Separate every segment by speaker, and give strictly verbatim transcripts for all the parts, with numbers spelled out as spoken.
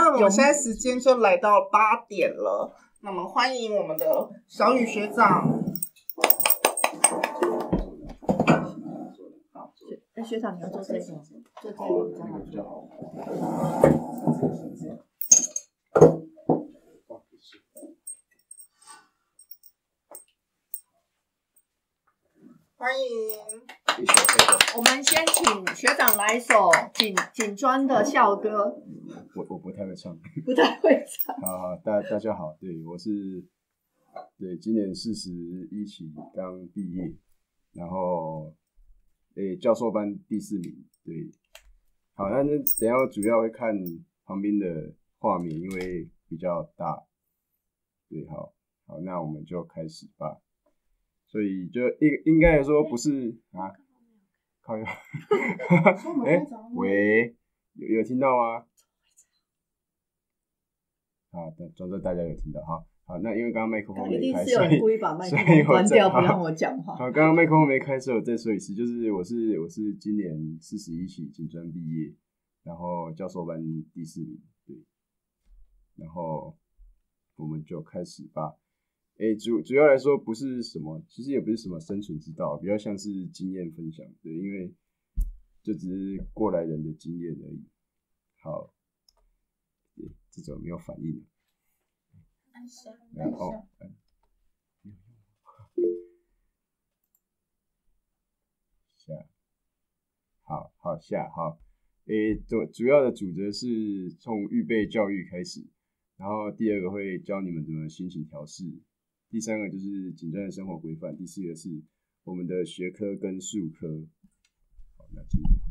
Speaker 1: 那我们现在时间就来到八点了，那么欢迎我们的小雨学长。
Speaker 2: 好，那学长你要做这个，做这个比较好。
Speaker 1: 欢迎，
Speaker 2: 我们先请学长来一首锦锦专的校歌。
Speaker 3: 我我不太会唱，
Speaker 2: 不太会唱。
Speaker 3: 好好，大大家好，对我是对今年四十一期刚毕业，然后诶教授班第四名，对，好，那等一下我主要会看旁边的画面，因为比较大，对，好好，那我们就开始吧。所以就应应该来说不是啊，靠腰，哎、欸，喂，有有听到吗？好，装作大家有听到哈。好，那因为刚刚麦克风没开，
Speaker 2: 所以有人故意把麦克风关掉，不让我讲话。
Speaker 3: 好，刚刚麦克风没开，所以我再说一次，就是我是我是今年四十一期锦专毕业，然后教授班第四名，对，然后我们就开始吧。诶，主主要来说不是什么，其实也不是什么生存之道，比较像是经验分享，对，因为就只是过来人的经验而已。好，对，这种没有反应。
Speaker 1: 按下，
Speaker 3: 然后，嗯，下，好好下好。诶，主主要的主责是从预备教育开始，然后第二个会教你们怎么心情调试。第三个就是锦专的生活规范，第四个是我们的学科跟术科。好，那今天，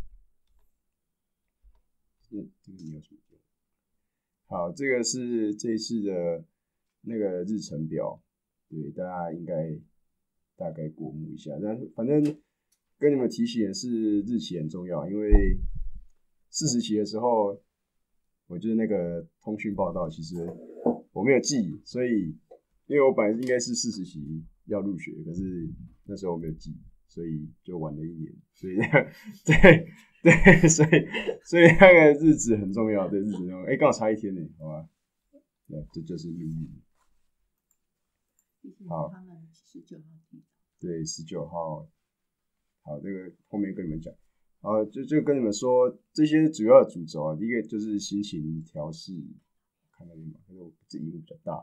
Speaker 3: 嗯，这个没有什么用。好，这个是这一次的那个日程表，对，大家应该大概过目一下。但反正跟你们提醒的是日期很重要，因为四十期的时候，我就是那个通讯报道，其实我没有记，所以。因为我本来应该是四十期要入学，可是那时候我没有记，所以就晚了一年。所以对对，所以所以那个日子很重要，对日子很重要。哎，刚好差一天呢，好吧？对，这就是命运。好，
Speaker 2: 他们十九号提早。
Speaker 3: 对，十九号。好，这个后面跟你们讲。好，就就跟你们说这些主要的主轴啊，第一个就是心情调试，看到没有？因为我这荧幕比较大。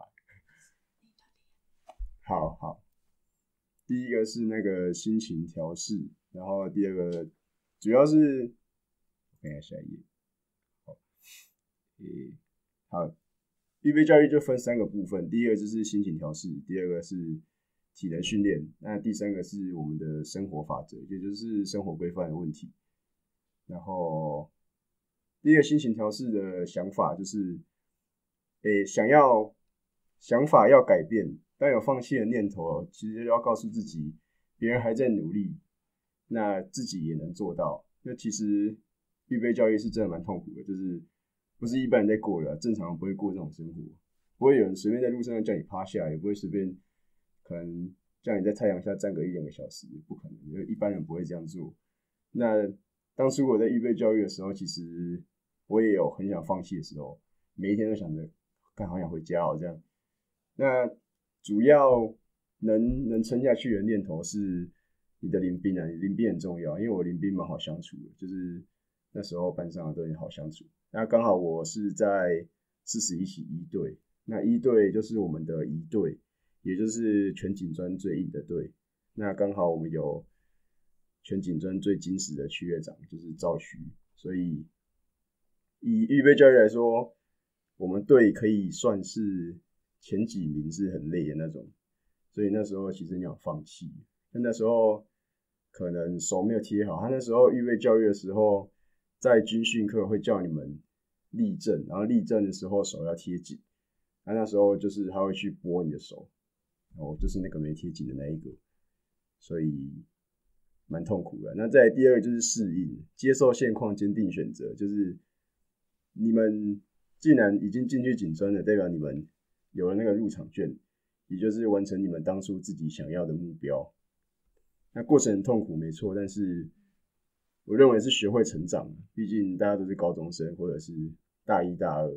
Speaker 3: 好好，第一个是那个心情调试，然后第二个主要是，我看一下下一页，好，诶，好，预备教育就分三个部分，第一个就是心情调试，第二个是体能训练，那第三个是我们的生活法则，也就是生活规范的问题。然后第一个心情调试的想法就是，诶，想要想法要改变。当有放弃的念头，其实要告诉自己，别人还在努力，那自己也能做到。那其实预备教育是真的蛮痛苦的，就是不是一般人在过的，正常不会过这种生活，不会有人随便在路上叫你趴下，也不会随便可能叫你在太阳下站个一两个小时，不可能，因为一般人不会这样做。那当初我在预备教育的时候，其实我也有很想放弃的时候，每一天都想着，干好想回家哦这样。那主要能能撑下去的念头是你的邻兵啊，你邻兵很重要，因为我邻兵蛮好相处的，就是那时候班上都很好相处。那刚好我是在四十一期一队，那一队就是我们的一队，也就是全锦专最硬的队。那刚好我们有全锦专最精实的区院长，就是赵区，所以以预备教育来说，我们队可以算是前几名是很累的那种，所以那时候其实你想放弃，但那时候可能手没有贴好。他那时候预备教育的时候，在军训课会叫你们立正，然后立正的时候手要贴紧。他那时候就是他会去拨你的手，然后就是那个没贴紧的那一个，所以蛮痛苦的。那再来第二个就是适应，接受现况，坚定选择，就是你们既然已经进去锦专了，代表你们有了那个入场券，也就是完成你们当初自己想要的目标。那过程很痛苦没错，但是我认为是学会成长，毕竟大家都是高中生或者是大一大二，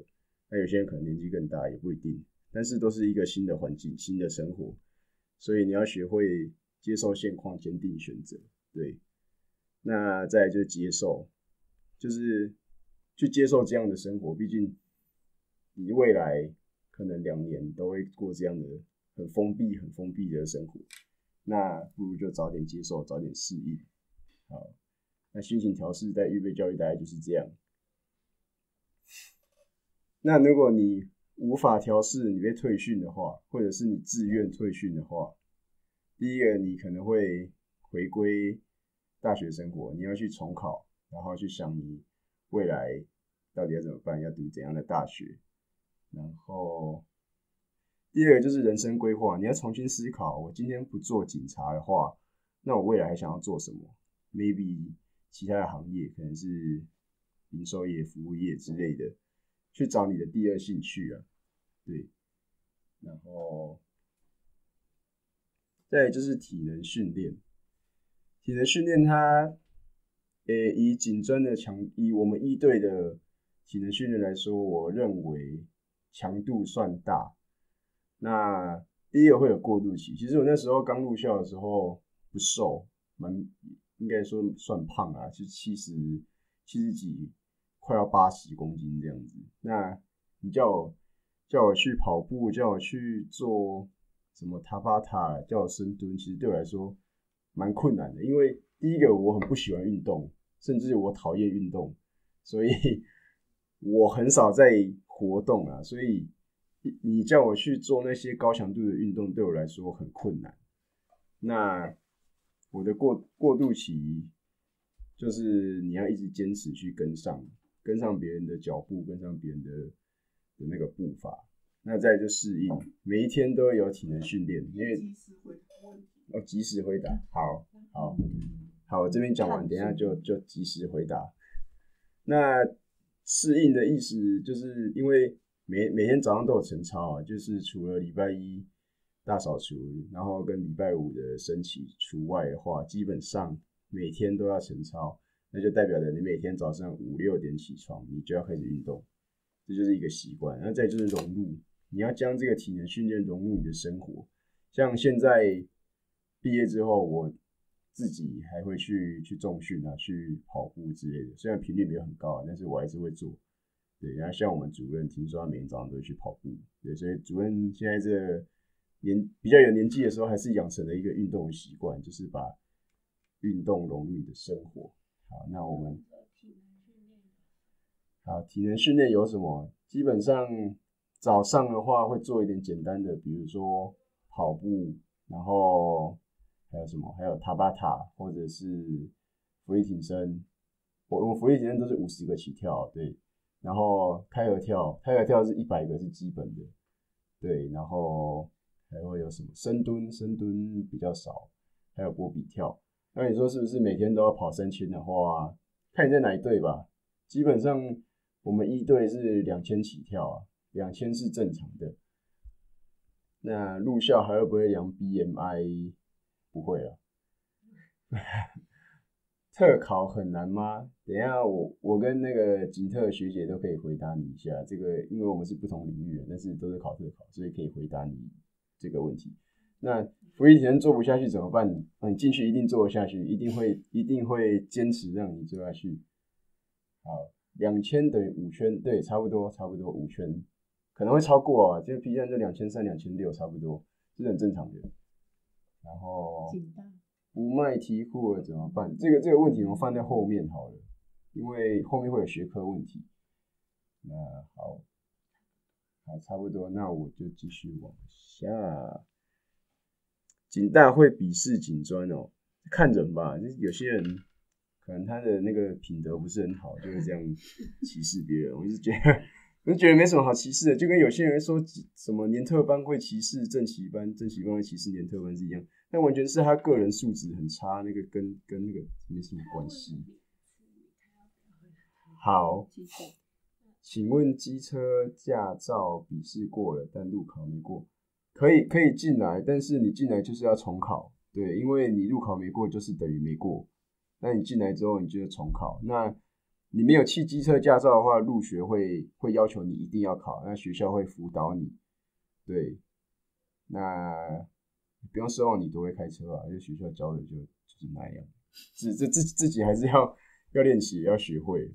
Speaker 3: 那有些人可能年纪更大也不一定，但是都是一个新的环境、新的生活，所以你要学会接受现况，坚定选择。对，那再来就是接受，就是去接受这样的生活，毕竟你未来可能两年都会过这样的很封闭、很封闭的生活，那不如就早点接受，早点适应。好，那心情调试在预备教育大概就是这样。那如果你无法调试，你被退训的话，或者是你自愿退训的话，第一个你可能会回归大学生活，你要去重考，然后去想你未来到底要怎么办，要读怎样的大学。然后第二个就是人生规划，你要重新思考，我今天不做警察的话，那我未来还想要做什么 ？maybe 其他的行业，可能是零售业、服务业之类的。去找你的第二兴趣啊，对，然后再来就是体能训练。体能训练它，诶，以警专的强，以我们一队的体能训练来说，我认为强度算大。那第一个会有过渡期，其实我那时候刚入校的时候不瘦，蛮应该说算胖啊，就七十七十几。快要八十公斤这样子，那你叫我叫我去跑步，叫我去做什么塔巴塔，叫我深蹲，其实对我来说蛮困难的。因为第一个我很不喜欢运动，甚至我讨厌运动，所以我很少在活动啊。所以你叫我去做那些高强度的运动，对我来说很困难。那我的过过渡期就是你要一直坚持去跟上。跟上别人的脚步，跟上别人的的那个步伐，那再来就适应，每一天都会有体能训练，因为哦及时回答，好，好，好，我这边讲完，等一下就就及时回答。那适应的意思就是因为每每天早上都有晨操啊，就是除了礼拜一大扫除，然后跟礼拜五的升旗除外的话，基本上每天都要晨操。那就代表着你每天早上五六点起床，你就要开始运动，这就是一个习惯。那再就是融入，你要将这个体能训练融入你的生活。像现在毕业之后，我自己还会去去重训啊，去跑步之类的，虽然频率没有很高，但是我还是会做。对，然后像我们主任，听说他每天早上都会去跑步，对，所以主任现在这个年比较有年纪的时候，还是养成了一个运动的习惯，就是把运动融入你的生活。好，那我们好体能训练有什么？基本上早上的话会做一点简单的，比如说跑步，然后还有什么？还有塔巴塔或者是伏地挺身。我我伏地挺身都是五十个起跳，对。然后开合跳，开合跳是一百个是基本的，对。然后还会有什么深蹲？深蹲比较少，还有波比跳。那你说是不是每天都要跑三千的话，看你在哪一队吧。基本上我们一队是两千起跳啊，两千是正常的。那入校还会不会量 B M I？ 不会啊。特考很难吗？等一下我我跟那个景特学姐都可以回答你一下这个，因为我们是不同领域的，但是都是考特考，所以可以回答你这个问题。那伏地挺身做不下去怎么办？啊、你进去一定做得下去，一定会一定会坚持让你做下去。好，两千等于五圈，对，差不多差不多五圈，可能会超过啊，这个 P 站就两千三、两千六差不多，这是很正常的。然后不卖题库了怎么办？这个这个问题我们放在后面好了，因为后面会有学科问题。那好，好，差不多，那我就继续往下。警大会鄙视警专哦，看人吧，就是有些人可能他的那个品德不是很好，就会这样歧视别人。我就觉得，我就觉得没什么好歧视的，就跟有些人说什么年特班会歧视正期班，正期班会歧视年特班是一样，但完全是他个人素质很差，那个跟跟那个没什么关系。好，请问机车驾照笔试过了，但路考没过。可以可以进来，但是你进来就是要重考，对，因为你路考没过就是等于没过。那你进来之后你就重考。那你没有汽机车驾照的话，入学会会要求你一定要考，那学校会辅导你。对，那不用奢望你多会开车啊，因为学校教的就就是那样，自自自自己还是要要练习，要学会。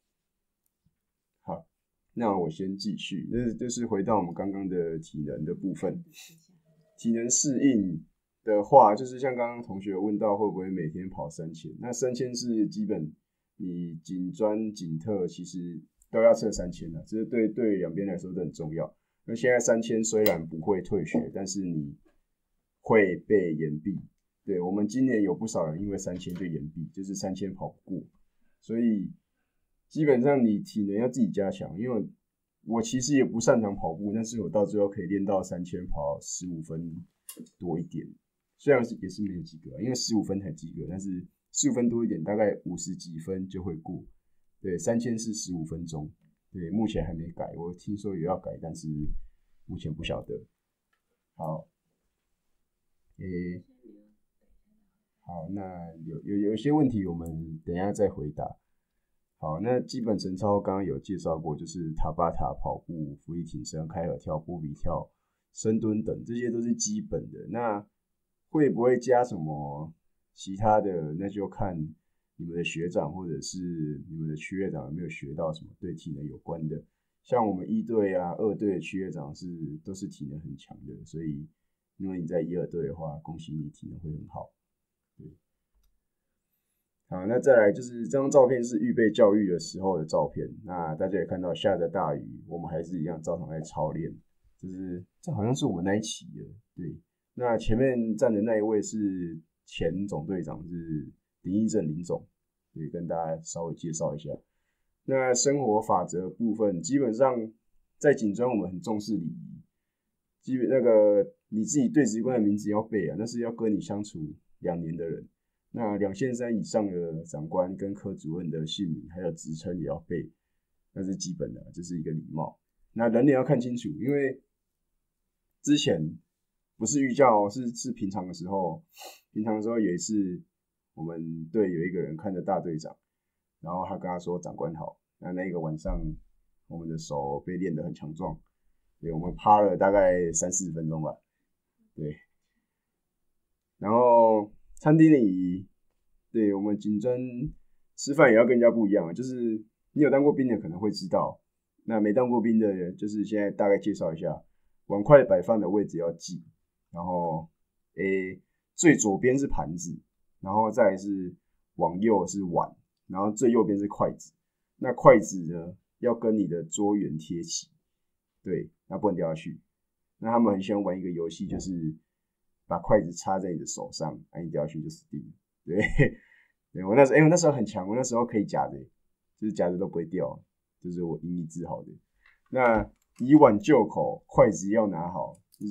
Speaker 3: 好，那我先继续，这就是回到我们刚刚的体能的部分。体能适应的话，就是像刚刚同学问到会不会每天跑三千，那三千是基本。你警专、警特其实都要测三千的，这是对对两边来说都很重要。那现在三千虽然不会退学，但是你会被延毕。对，我们今年有不少人因为三千就延毕，就是三千跑不过，所以基本上你体能要自己加强。因为我其实也不擅长跑步，但是我到最后可以练到三千跑十五分多一点，虽然是也是没有及格，因为十五分才及格，但是。十五分多一点，大概五十几分就会过。对，三千是十五分钟。对，目前还没改，我听说也要改，但是目前不晓得。好，诶、欸，好，那有有有一些问题我们等一下再回答。好，那基本晨操刚刚有介绍过，就是塔巴塔、跑步、俯卧挺身、开合跳、波比跳、深蹲等，这些都是基本的。那会不会加什么？其他的那就看你们的学长或者是你们的区院长有没有学到什么对体能有关的。像我们一队啊、二队的区院长是都是体能很强的，所以因为你在一二队的话，恭喜你体能会很好。对，好，那再来就是这张照片是预备教育的时候的照片。那大家也看到下着大雨，我们还是一样照常在操练。就是这好像是我们那一期的，对。那前面站的那一位是。前总队长是林义正林总，所以跟大家稍微介绍一下。那生活法则部分，基本上在警专我们很重视礼仪，基本那个你自己队职官的名字要背啊，那是要跟你相处两年的人。那两线三以上的长官跟科主任的姓名还有职称也要背，那是基本的，这是一个礼貌。那人脸要看清楚，因为之前不是预教，是是平常的时候。平常的时候有一次，我们队有一个人看着大队长，然后他跟他说：“长官好。”那那个晚上，我们的手被练得很强壮，对，我们趴了大概三四十分钟吧，对。然后餐厅里，对我们警专吃饭也要跟人家不一样，就是你有当过兵的可能会知道，那没当过兵的人，就是现在大概介绍一下，碗筷摆放的位置要记，然后诶。最左边是盘子，然后再来是往右是碗，然后最右边是筷子。那筷子呢，要跟你的桌缘贴齐，对，那不能掉下去。那他们很喜欢玩一个游戏，就是把筷子插在你的手上，那你掉下去就死定了。对，对我那时候，哎、欸，我那时候很强，我那时候可以夹着，就是夹着都不会掉，就是我引以自豪的。那以碗就口，筷子要拿好，就是。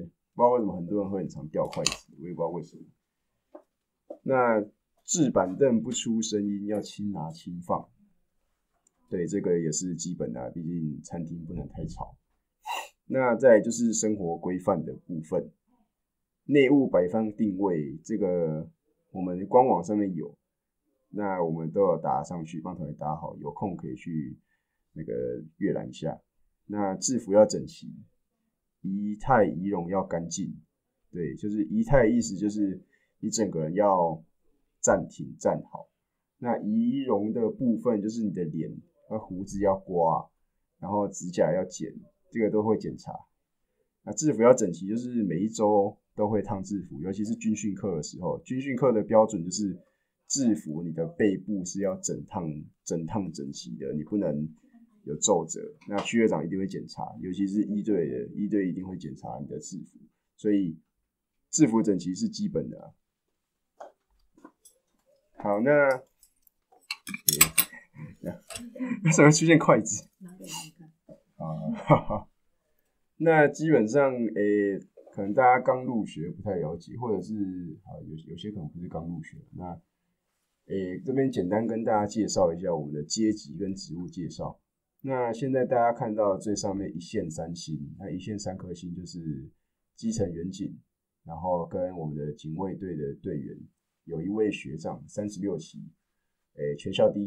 Speaker 3: 不知道为什么很多人会很常掉筷子，我也不知道为什么。那置板凳不出声音，要轻拿轻放。对，这个也是基本的、啊，毕竟餐厅不能太吵。那再来就是生活规范的部分，内务摆放定位，这个我们官网上面有，那我们都有打上去，帮同学打好，有空可以去那个阅览一下。那制服要整齐。仪态仪容要干净，对，就是仪态的意思就是你整个人要站挺站好。那仪容的部分就是你的脸和胡子要刮，然后指甲要剪，这个都会检查。那制服要整齐，就是每一周都会烫制服，尤其是军训课的时候，军训课的标准就是制服你的背部是要整烫整烫整齐的，你不能有皱褶，那区院长一定会检查，尤其是一队的，一队一定会检查你的制服，所以制服整齐是基本的、啊。好，那为什么出现筷子？啊，那基本上，诶、欸，可能大家刚入学不太了解，或者是啊，有有些可能不是刚入学，那诶、欸，这边简单跟大家介绍一下我们的阶级跟职务介绍。那现在大家看到最上面一线三星，那一线三颗星就是基层员警，然后跟我们的警卫队的队员，有一位学长三十六期，诶，全校第一名，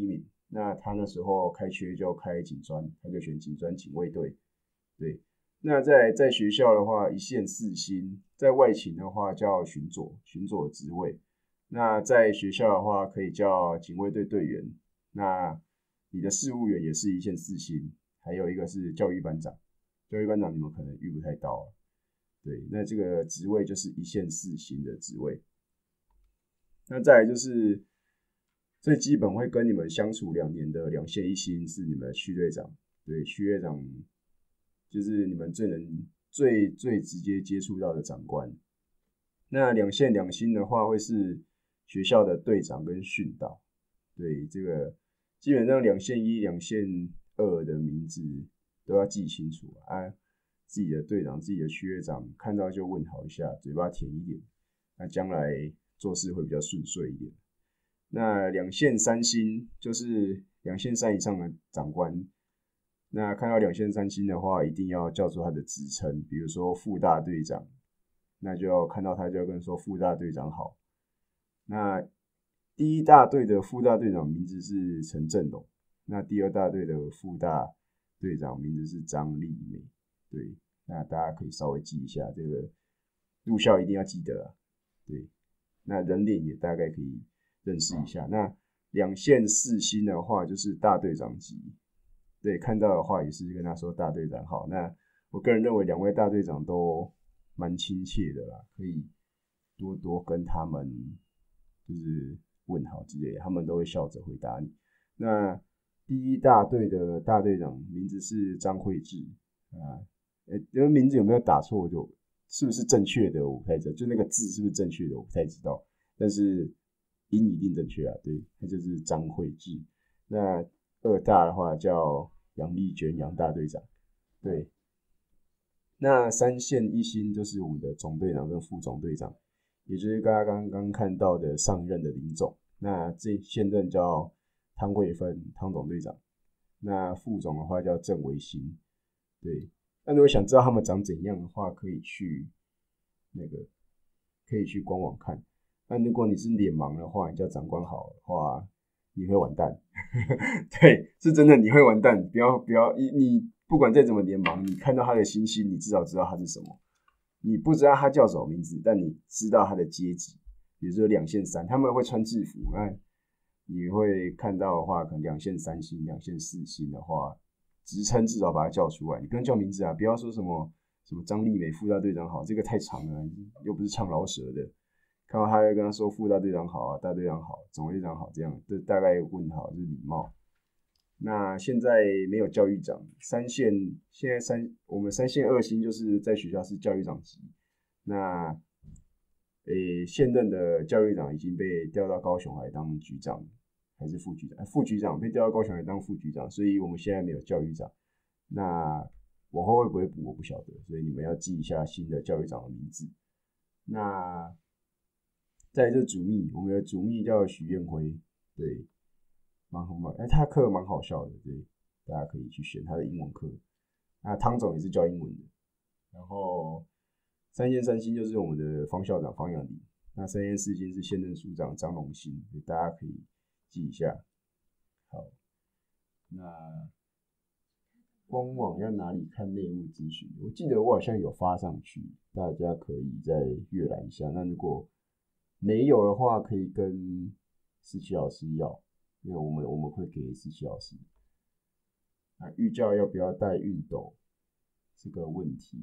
Speaker 3: 那他那时候开缺就开警专，他就选警专警卫队。对，那在在学校的话，一线四星，在外勤的话叫巡佐，巡佐职位。那在学校的话，可以叫警卫队队员。那你的事务员也是一线四星，还有一个是教育班长。教育班长你们可能遇不太到啊。对，那这个职位就是一线四星的职位。那再来就是最基本会跟你们相处两年的两线一星是你们的区队长。对，区队长就是你们最能最最直接接触到的长官。那两线两星的话，会是学校的队长跟训导。对，这个基本上两线一、两线二的名字都要记清楚啊。自己的队长、自己的区队长看到就问好一下，嘴巴甜一点，那将来做事会比较顺遂一点。那两线三星就是两线三以上的长官。那看到两线三星的话，一定要叫出他的职称，比如说副大队长，那就要看到他就要跟说副大队长好。那第一大队的副大队长名字是陈振龙，那第二大队的副大队长名字是张丽美。对，那大家可以稍微记一下，这个入校一定要记得啊。对，那人脸也大概可以认识一下。那两线四星的话，就是大队长级。对，看到的话也是跟他说大队长好。那我个人认为两位大队长都蛮亲切的啦，可以多多跟他们就是问好之类的，他们都会笑着回答你。那第一大队的大队长名字是张惠智啊。呃，因为名字有没有打错，就是不是正确的，我不太知道。就那个字是不是正确的，我不太知道。但是音一定正确啊，对，他就是张惠智。那二大的话叫杨丽娟，杨大队长。对，那三线一星就是我们的总队长跟副总队长，也就是大家刚刚看到的上任的林总。那这现任叫汤慧芬，汤总队长。那副总的话叫郑维新。对。那如果想知道他们长怎样的话，可以去那个可以去官网看。那如果你是脸盲的话，你叫长官好的话，你会完蛋。对，是真的你会完蛋。不要不要，你你不管再怎么脸盲，你看到他的星星，你至少知道他是什么。你不知道他叫什么名字，但你知道他的阶级，比如说两线三，他们会穿制服，那你会看到的话，可能两线三星、两线四星的话。职称至少把他叫出来，你不用叫名字啊，不要说什么什么张丽美副大队长好，这个太长了，又不是唱饶舌的。看到他就跟他说副大队长好啊，大队长好，总队长好，这样这大概问好就是礼貌。那现在没有教育长，三线现在三我们三线二星就是在学校是教育长级。那诶现任的教育长已经被调到高雄来当局长。还是副局长，副局长被调到高雄来当副局长，所以我们现在没有教育长。那往后会不会补我不晓得，所以你们要记一下新的教育长的名字。那再来就是主秘，我们的主秘叫许彦辉，对，蛮好蛮，哎，他的课蛮好笑的，对，大家可以去选他的英文课。那汤总也是教英文的。然后三线三星就是我们的方校长方养礼，那三线四星是现任署长张龙兴，所以大家可以记一下。好，那官网要哪里看内务资讯？我记得我好像有发上去，大家可以再阅览一下。那如果没有的话，可以跟思琪老师要，因为我们我们会给思琪老师。那预教要不要带熨斗？这个问题，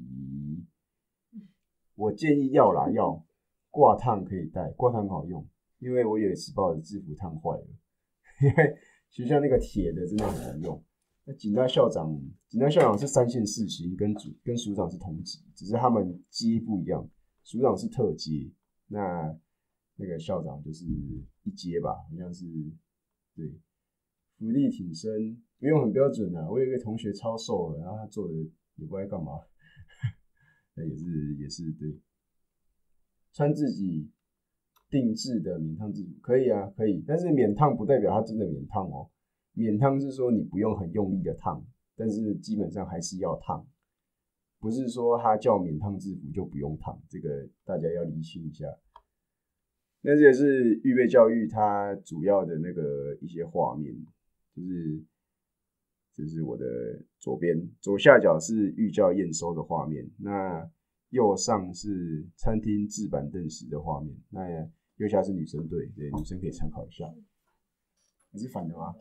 Speaker 3: 我建议要啦，要挂烫可以带，挂烫好用。因为我有一次把我的制服烫坏了，因为学校那个铁的真的很难用。那警大校长，警大校长是三线四星，跟主跟署长是同级，只是他们阶不一样，署长是特阶，那那个校长就是一阶吧，好像是对。伏地挺身不用很标准啊，我有一个同学超瘦的，然后他做的也不知道干嘛，那也是也是对。穿自己定制的免烫制服可以啊，可以，但是免烫不代表它真的免烫哦。免烫是说你不用很用力的烫，但是基本上还是要烫，不是说它叫免烫制服就不用烫，这个大家要厘清一下。那这也是预备教育它主要的那个一些画面， 就是这是我的左边左下角是寓教验收的画面，那右上是餐厅置板凳时的画面，那右下是女生队，对，女生可以参考一下。你是反的吗？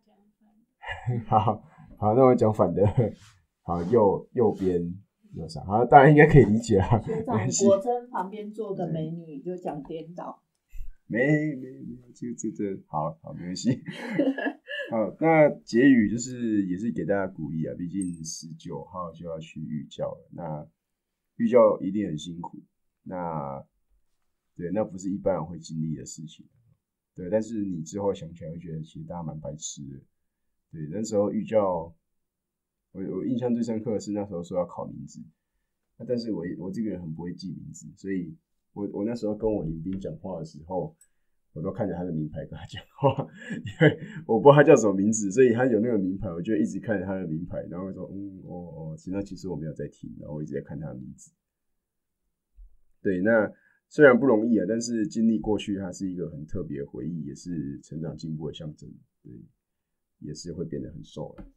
Speaker 3: 好好，那我讲反的。好，右右边右上，好，大家应该可以理解啦。
Speaker 2: 学长果真旁边坐个美女就讲颠倒。
Speaker 3: 没没没，这这这好好没关系。好，那结语就是也是给大家鼓励啊，毕竟十九号就要去寓教了，那寓教一定很辛苦，那对，那不是一般人会经历的事情。对，但是你之后想起来会觉得其实大家蛮白痴的。对，那时候寓教，我我印象最深刻的是那时候说要考名字，那但是我我这个人很不会记名字，所以我我那时候跟我林斌讲话的时候，我都看着他的名牌跟他讲话，因为我不知道他叫什么名字，所以他有那个名牌，我就一直看着他的名牌，然后说嗯哦哦，其实其实我没有在听，然后我一直在看他的名字。对，那虽然不容易啊，但是经历过去，它是一个很特别的回忆，也是成长进步的象征。对，也是会变得很瘦了。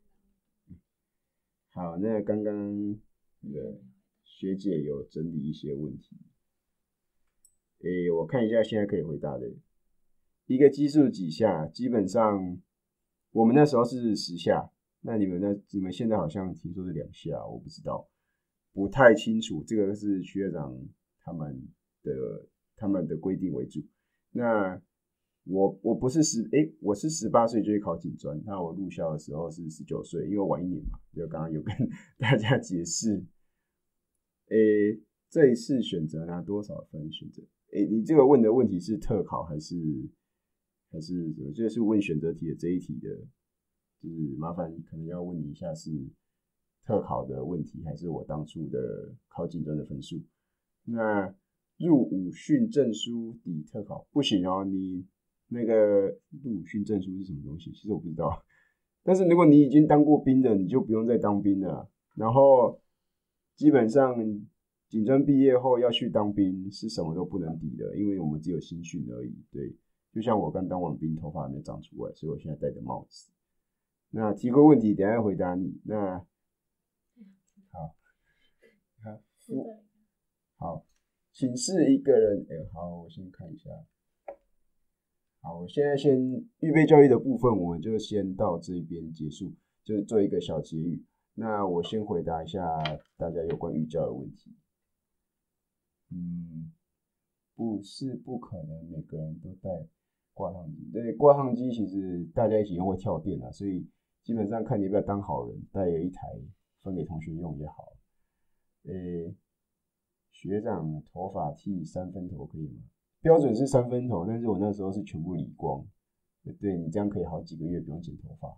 Speaker 3: 好，那刚刚那个学姐有整理一些问题，诶，我看一下现在可以回答的。一个基数几下，基本上我们那时候是十下，那你们那你们现在好像听说是两下，我不知道，不太清楚。这个是学长他们的他们的规定为主。那我我不是十诶，我是十八岁就去考警专，那我入校的时候是十九岁，因为我晚一年嘛，就刚刚有跟大家解释。诶，这一次选择拿多少分选择？诶，你这个问的问题是特考还是还是什么？这是问选择题的这一题的，就是麻烦可能要问你一下是特考的问题，还是我当初的考警专的分数？那入伍训证书抵特考不行哦，你那个入伍训证书是什么东西？其实我不知道。但是如果你已经当过兵的，你就不用再当兵了。然后基本上警专毕业后要去当兵是什么都不能抵的，因为我们只有新训而已。对，就像我刚当完兵，头发还没长出来，所以我现在戴着帽子。那提过问题，等一下回答你。那好，好，好，寝室一个人，哎、欸，好，我先看一下。好，我现在先预备教育的部分，我们就先到这边结束，就是做一个小结语。那我先回答一下大家有关寓教的问题。嗯，不是不可能每个人都带挂烫机。对，挂烫机其实大家一起用会跳电啊，所以基本上看你要不要当好人，带了一台分给同学用也好。诶，学长头发剃三分头可以吗？标准是三分头，但是我那时候是全部理光。对，你这样可以好几个月不用剪头发。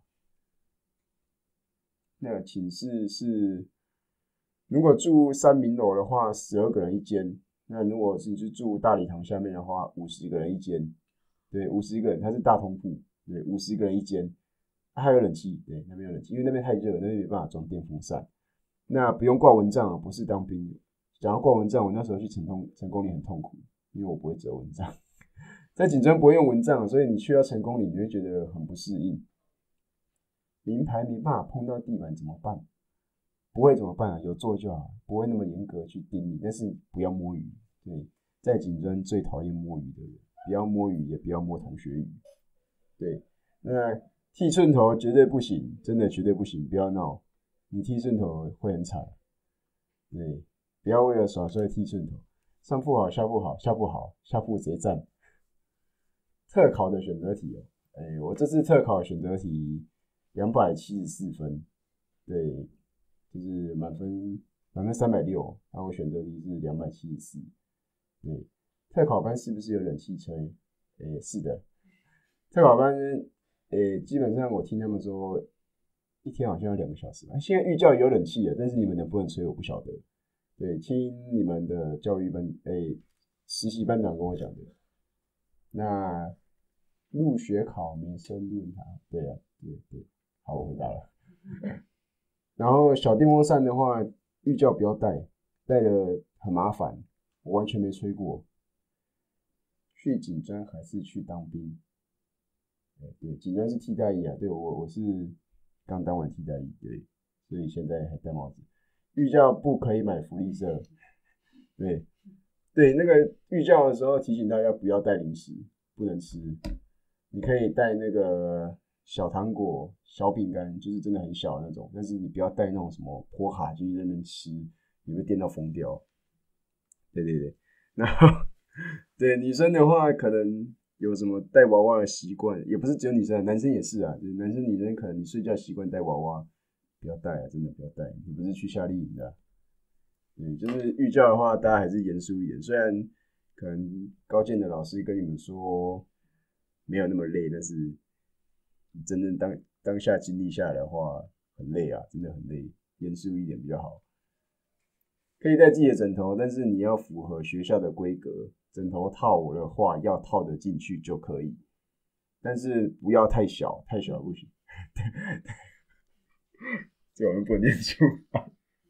Speaker 3: 那寝室是，如果住三民楼的话，十二个人一间。那如果是你是住大礼堂下面的话，五十个人一间。对，五十个人，它是大通铺。对，五十个人一间。啊，还有冷气，对，那边有冷气，因为那边太热，那边没办法装电风扇。那不用挂蚊帐啊，不是当兵。讲到挂蚊帐，我那时候去成功成功里很痛苦，因为我不会折蚊帐。在警专不会用蚊帐，所以你去到成功里，你会觉得很不适应。名牌没办法碰到地板怎么办？不会怎么办啊？有做就好，不会那么严格去盯你，但是不要摸鱼。对，在警专最讨厌摸鱼的人，不要摸鱼，也不要摸同学鱼。对，那剃寸头绝对不行，真的绝对不行，不要闹，你剃寸头会很惨。对，不要为了耍帅剃寸头，上铺好下铺好，下铺好下铺直接站。特考的选择题哦，哎，我这次特考选择题两百七十四分，对，就是满分满分三百六，然后我选择题是两百七十四，对，特考班是不是有冷气吹？哎，是的，特考班，哎，基本上我听他们说，一天好像要两个小时吧。现在寓教有冷气了，但是你们能不能吹我不晓得。对，听你们的教育班，哎，实习班长跟我讲的。那入学考没申论坛，对啊，对对，好，我回答了。然后小电风扇的话，寓教不要带，带了很麻烦，我完全没吹过。去警专还是去当兵？ 对，警专是替代役啊，对我我是刚当完替代役，对，所以现在还戴帽子。预教不可以买福利社，对对，那个预教的时候提醒大家不要带零食，不能吃，你可以带那个小糖果、小饼干，就是真的很小的那种，但是你不要带那种什么波卡进去在那边吃，你会电到疯掉。对对对，然后对女生的话，可能有什么带娃娃的习惯，也不是只有女生，男生也是啊，就是男生女生可能你睡觉习惯带娃娃，不要带啊，真的不要带，你不是去夏令营的、啊。嗯，就是预教的话，大家还是严肃一点。虽然可能高见的老师跟你们说没有那么累，但是真正当当下经历下来的话，很累啊，真的很累，严肃一点比较好。可以带自己的枕头，但是你要符合学校的规格，枕头套的话要套得进去就可以，但是不要太小，太小不行。这我们不念出来。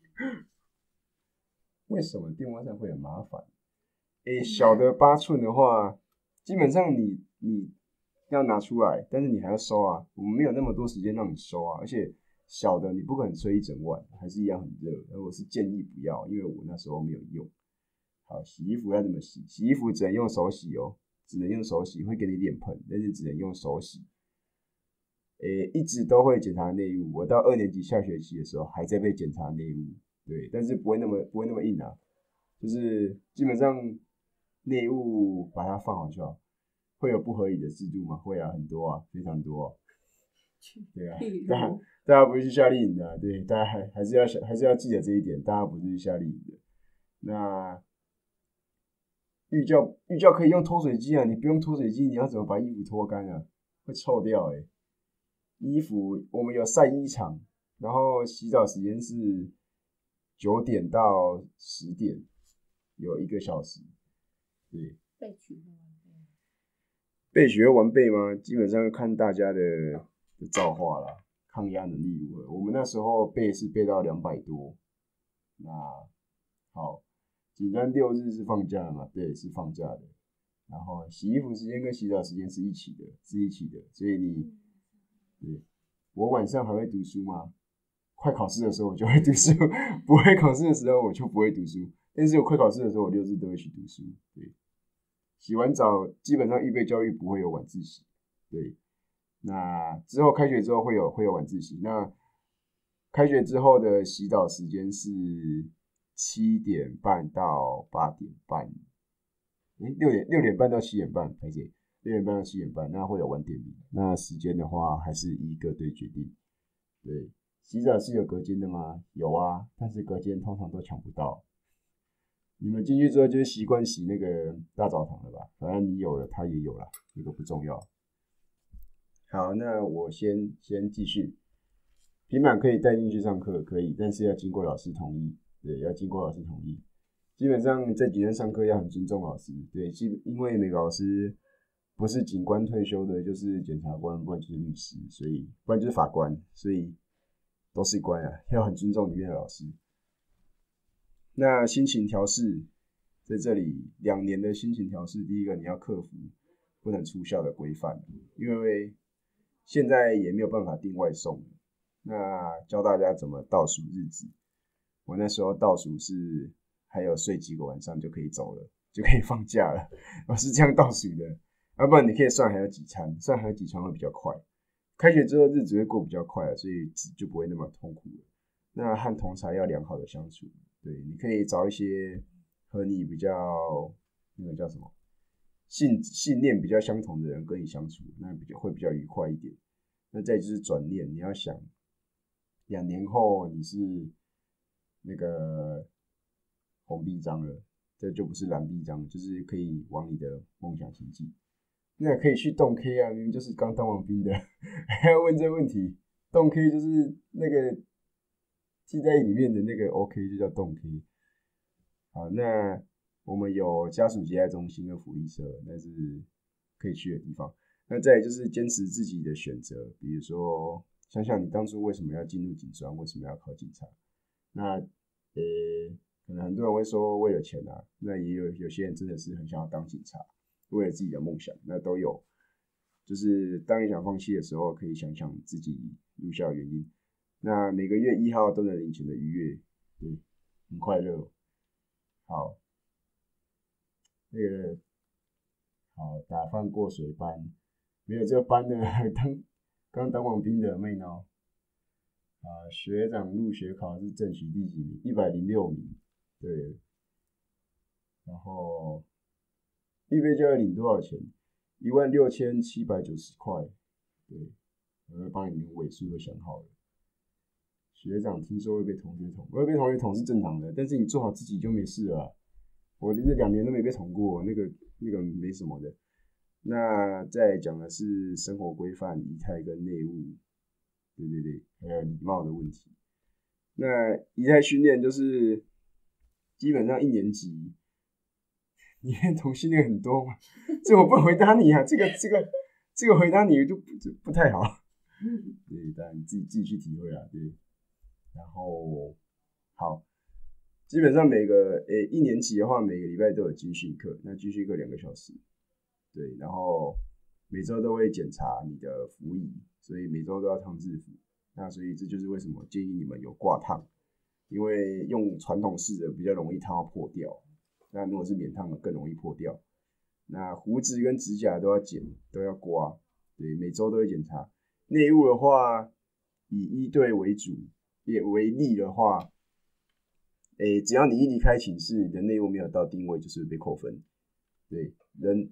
Speaker 3: 为什么电风扇会很麻烦？诶，小的八寸的话，基本上你你要拿出来，但是你还要收啊。我们没有那么多时间让你收啊，而且小的你不可能吹一整晚，还是一样很热。而我是建议不要，因为我那时候没有用。好，洗衣服要怎么洗？洗衣服只能用手洗哦，只能用手洗，会给你脸盆，但是只能用手洗。诶，一直都会检查内务，我到二年级下学期的时候还在被检查内务。对，但是不会那么不会那么硬啊，就是基本上内务把它放好就好。会有不合理的制度吗？会啊，很多啊，非常多、啊。对啊，大家大家不是去夏令营的、啊，对，大家还还是要还是要记得这一点，大家不是去夏令营的。那预教预教可以用脱水机啊，你不用脱水机，你要怎么把衣服脱干啊？会臭掉哎、欸。衣服我们有晒衣场，然后洗澡时间是九点到十点，有一个小时。对，
Speaker 2: 备取会完备，
Speaker 3: 备取会完备吗？基本上看大家的的造化啦，抗压能力如何。我们那时候备是备到两百多。那好，警专六日是放假的嘛？对，是放假的。然后洗衣服时间跟洗澡时间是一起的，是一起的。所以你，对，我晚上还会读书吗？快考试的时候我就会读书，不会考试的时候我就不会读书。但是我快考试的时候，我六日都会去读书。对，洗完澡基本上预备教育不会有晚自习。对，那之后开学之后会有会有晚自习。那开学之后的洗澡时间是七点半到八点半，诶，六点六点半到七点半，拍谢，六点半到七点半，那会有晚点名。那时间的话还是一个队决定。对，洗澡是有隔间的吗？有啊，但是隔间通常都抢不到。你们进去之后就是习惯洗那个大澡堂了吧？反正你有了，他也有了，这个不重要。好，那我先先继续。平板可以带进去上课，可以，但是要经过老师同意。对，要经过老师同意。基本上这几天上课要很尊重老师。对，基因为每个老师不是警官退休的，就是检察官，不然就是律师，所以不然就是法官，所以都是官啊，要很尊重里面的老师。那心情调试在这里两年的心情调试，第一个你要克服不能出校的规范，因为现在也没有办法订外送。那教大家怎么倒数日子，我那时候倒数是还有睡几个晚上就可以走了，就可以放假了，我是这样倒数的。要不然你可以算还有几餐，算还有几餐会比较快。开学之后日子会过比较快了，所以就不会那么痛苦了。那和同侪要良好的相处。对，你可以找一些和你比较那个叫什么信信念比较相同的人跟你相处，那比较会比较愉快一点。那再就是转念，你要想两年后你是那个红臂章了，这就不是蓝臂章，就是可以往你的梦想前进。那可以去动 K 啊，明明就是刚当完兵的，还要问这问题。动 K 就是那个替代役里面的那个 OK 就叫动 K。好，那我们有家属接待中心跟福利社，那是可以去的地方。那再来就是坚持自己的选择，比如说想想你当初为什么要进入警专，为什么要考警察？那呃，可能很多人会说为了钱啊，那也有有些人真的是很想要当警察，为了自己的梦想，那都有。 就是当你想放弃的时候，可以想想自己录下的原因。那每个月一号都能领钱的愉悦，对，很快乐。好，那个好打饭过水班，没有这个班的当刚当完兵的妹孬。啊，学长入学考是正取第几名？一百零六名，对。然后预备就要领多少钱？一万六千七百九十块，对，我会帮你连尾数都想好了。学长听说会被同学捅，会被同学捅是正常的，但是你做好自己就没事了啊。我这两年都没被捅过，那个那个没什么的。那再讲的是生活规范、仪态跟内务，对对对，还有礼貌的问题。那仪态训练就是基本上一年级。你看同性恋很多吗？这我不回答你啊，这个这个这个回答你就不不太好。对，当然你自己自己去体会啦，对。然后好，基本上每个诶、欸、一年级的话，每个礼拜都有军训课，那军训课两个小时，对，然后每周都会检查你的服仪，所以每周都要烫制服。那所以这就是为什么建议你们有挂烫，因为用传统式的比较容易烫到破掉。那如果是免烫的，更容易破掉。那胡子跟指甲都要剪，都要刮，对，每周都会检查。内务的话，以一队为主，也为例的话，诶，只要你一离开寝室，你的内务没有到定位，就是被扣分。对，人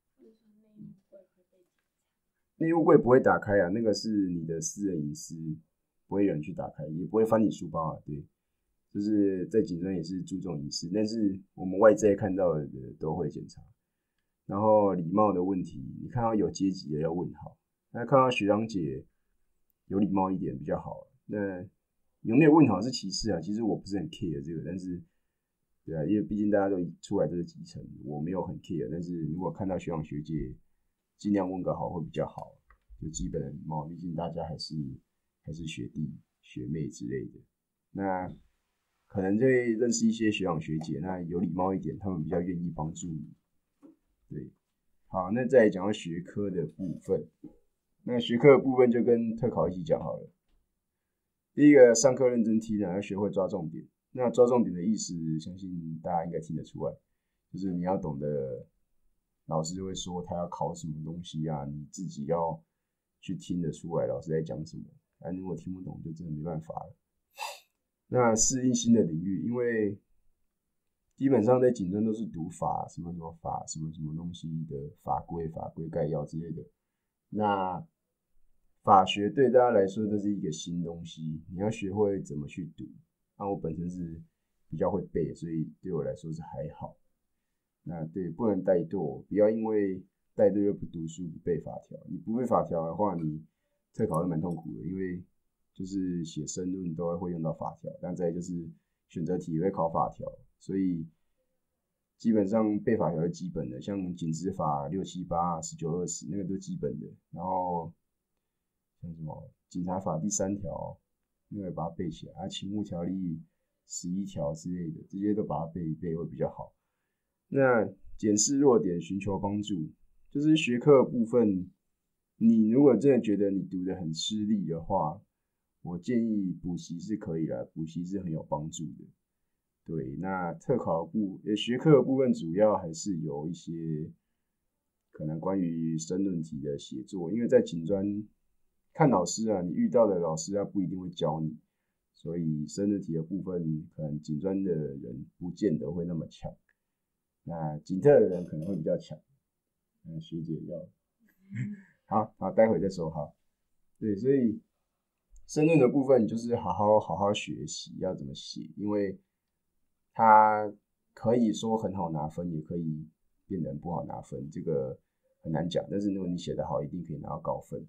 Speaker 3: 内务柜不会打开啊，那个是你的私人隐私，不会有人去打开，也不会翻你书包啊，对。就是在警专也是注重隐私，但是我们外在看到的都会检查。然后礼貌的问题，你看到有阶级的要问好，那看到学长姐有礼貌一点比较好。那有没有问好是其次啊，其实我不是很 care 这个，但是对啊，因为毕竟大家都出来都是基层，我没有很 care。但是如果看到学长学姐，尽量问个好会比较好，就基本的礼貌，毕竟大家还是还是学弟学妹之类的。那可能会认识一些学长学姐，那有礼貌一点，他们比较愿意帮助你。对，好，那再来讲到学科的部分，那学科的部分就跟特考一起讲好了。第一个，上课认真听啊，要学会抓重点。那抓重点的意思，相信大家应该听得出来，就是你要懂得，老师会说他要考什么东西啊，你自己要去听得出来老师在讲什么。啊，如果听不懂，就真的没办法了。那适应新的领域，因为基本上在警专都是读法，什么什么法，什么什么东西的法规、法规概要之类的。那法学对大家来说都是一个新东西，你要学会怎么去读。那我本身是比较会背，所以对我来说是还好。那对，不能怠惰，不要因为怠惰又不读书、不背法条。你不背法条的话，你特考会蛮痛苦的，因为就是写申论都会用到法条，但再来就是选择题也会考法条，所以基本上背法条是基本的，像警职法六七八、十九二十那个都基本的，然后像什么警察法第三条那个把它背起来，啊，勤务条例十一条之类的，这些都把它背一背会比较好。那检视弱点，寻求帮助，就是学科的部分，你如果真的觉得你读得很吃力的话，我建议补习是可以的，补习是很有帮助的。对，那特考部呃学科的部分主要还是有一些可能关于申论题的写作，因为在警专看老师啊，你遇到的老师他不一定会教你，所以申论题的部分可能警专的人不见得会那么强，那警特的人可能会比较强。嗯，学姐要好好，待会再说哈。对，所以申论的部分就是好好好好学习要怎么写，因为它可以说很好拿分，也可以变得不好拿分，这个很难讲。但是如果你写得好，一定可以拿到高分。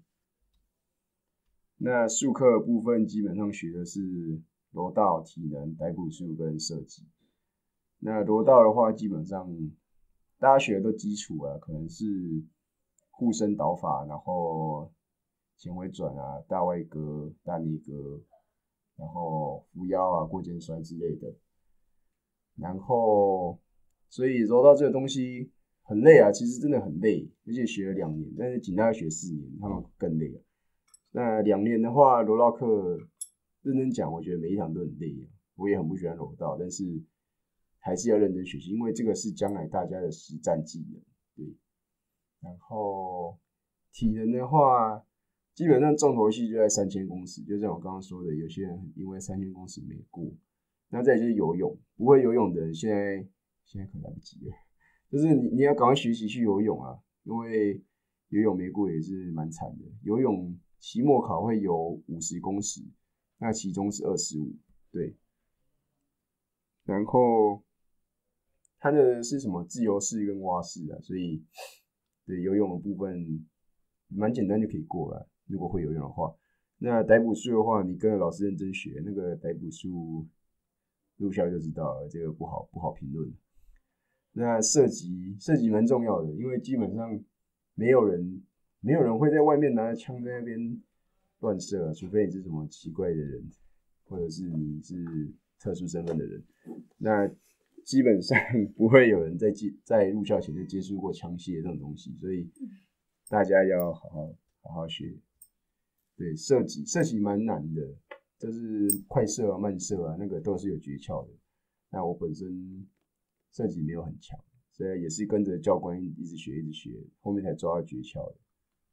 Speaker 3: 那术科的部分基本上学的是柔道、体能、逮捕术跟射击。那柔道的话，基本上大家学的都基础啊，可能是护身倒法，然后前回转啊、大外割、大内割，然后扶腰啊、过肩摔之类的。然后，所以柔道这个东西很累啊，其实真的很累，而且学了两年，但是警大要学四年，他们更累啊。那两年的话，柔道课认真讲，我觉得每一堂都很累啊，我也很不喜欢柔道，但是还是要认真学习，因为这个是将来大家的实战技能。对，然后体能的话，基本上重头戏就在三千公尺，就像我刚刚说的，有些人因为三千公尺没过。那再就是游泳，不会游泳的人现在现在可能来不及了，就是你你要赶快学习去游泳啊，因为游泳没过也是蛮惨的。游泳期末考会游五十公尺，那期中是二十五，对。然后它的是什么自由式跟蛙式啊，所以对游泳的部分蛮简单就可以过了，如果会游泳的话。那逮捕术的话，你跟着老师认真学，那个逮捕术。入校就知道了，这个不好不好评论。那射击射击蛮重要的，因为基本上没有人没有人会在外面拿着枪在那边乱射啊，除非你是什么奇怪的人，或者是你是特殊身份的人。那基本上不会有人在在入校前就接触过枪械这种东西，所以大家要好好好好学。对，射击射击蛮难的。就是快射啊、慢射啊，那个都是有诀窍的。那我本身射击没有很强，所以也是跟着教官一直学、一直学，后面才抓到诀窍的。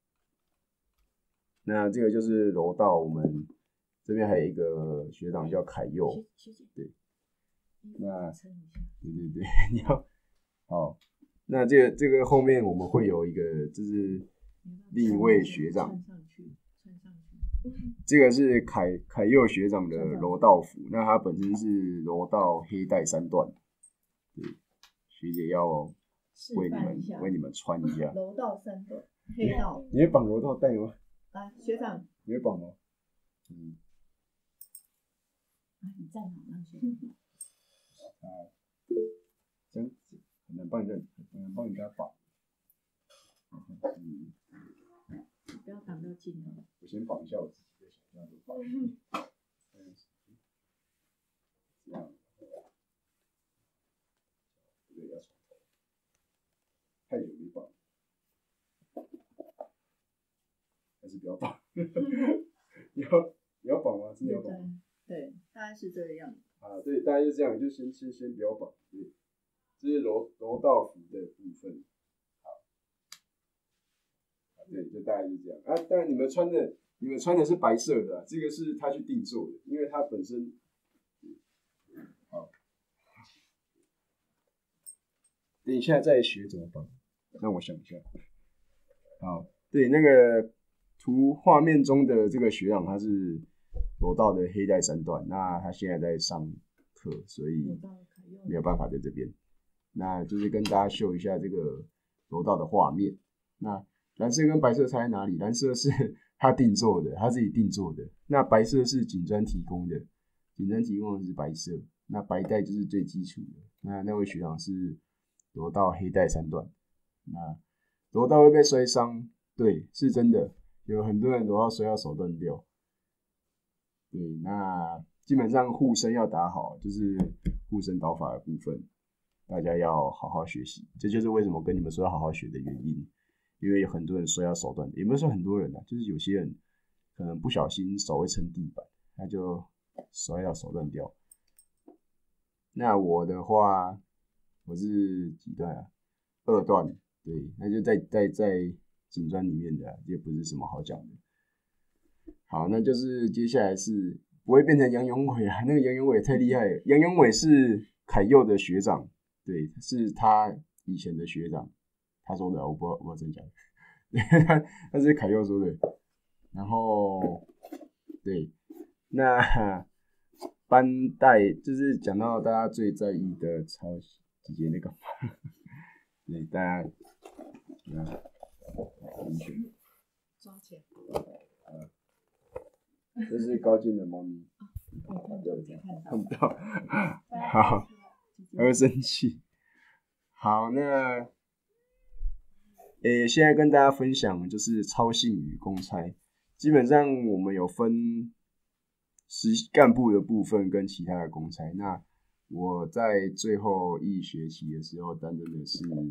Speaker 3: 那这个就是柔道，我们这边还有一个学长叫凯佑，对，那对对对，你要好。那这个这个后面我们会有一个，就是另一位学长。这个是凯凯佑学长的柔道服，那他本身是柔道黑带三段，对，学姐要为你们为你们穿一下。
Speaker 2: 柔道三段，黑道。
Speaker 3: 你会绑柔道带吗？
Speaker 2: 来，学长，
Speaker 3: 你会绑吗？嗯。
Speaker 2: 啊，你站好，让学长。
Speaker 3: 啊，这样很难帮你认，很难帮你给他绑。嗯。
Speaker 2: 不要挡到镜头。
Speaker 3: 我先绑一下我自己的，这样就绑。这样，对，要从头。太久没绑，还是不要绑。你要你要绑吗？真的要绑吗？
Speaker 2: 对，大概是这个样子。
Speaker 3: 啊，对，大概是这样，就先先先不要绑。对，这是柔柔道服的部分。对，就大概是这样啊。当然，你们穿的你们穿的是白色的、啊，这个是他去定做的，因为他本身好。等一下再学怎么绑，让我想一下。好，对，那个图画面中的这个学长，他是柔道的黑带三段，那他现在在上课，所以没有办法在这边。那就是跟大家秀一下这个柔道的画面。那蓝色跟白色差在哪里？蓝色是他定做的，他自己定做的。那白色是警专提供的，警专提供的是白色。那白带就是最基础的。那那位学长是柔道黑带三段。那柔道会被摔伤，对，是真的，有很多人柔道摔到手断掉。对，那基本上护身要打好，就是护身导法的部分，大家要好好学习。这就是为什么跟你们说要好好学的原因。因为有很多人摔到手断，也不是说很多人啊，就是有些人可能不小心手会撑地板，他就摔到手断掉。那我的话，我是几段啊？二段，对，那就在在在警专里面的、啊，也不是什么好讲的。好，那就是接下来是不会变成杨永伟啊，那个杨永伟太厉害了。杨永伟是凯佑的学长，对，是他以前的学长。他说的，我不知道，我不知道真假的。他他是凯佑说的。然后，对，那班带就是讲到大家最在意的抄姐姐那个，对，大家，啊，安全，
Speaker 2: 抓起来。
Speaker 3: 啊，这是高进的猫咪。
Speaker 2: 对，
Speaker 3: 看不到。好，还会生气。好，那。诶，现在跟大家分享就是超信与公差，基本上我们有分实干部的部分跟其他的公差。那我在最后一学期的时候担任的是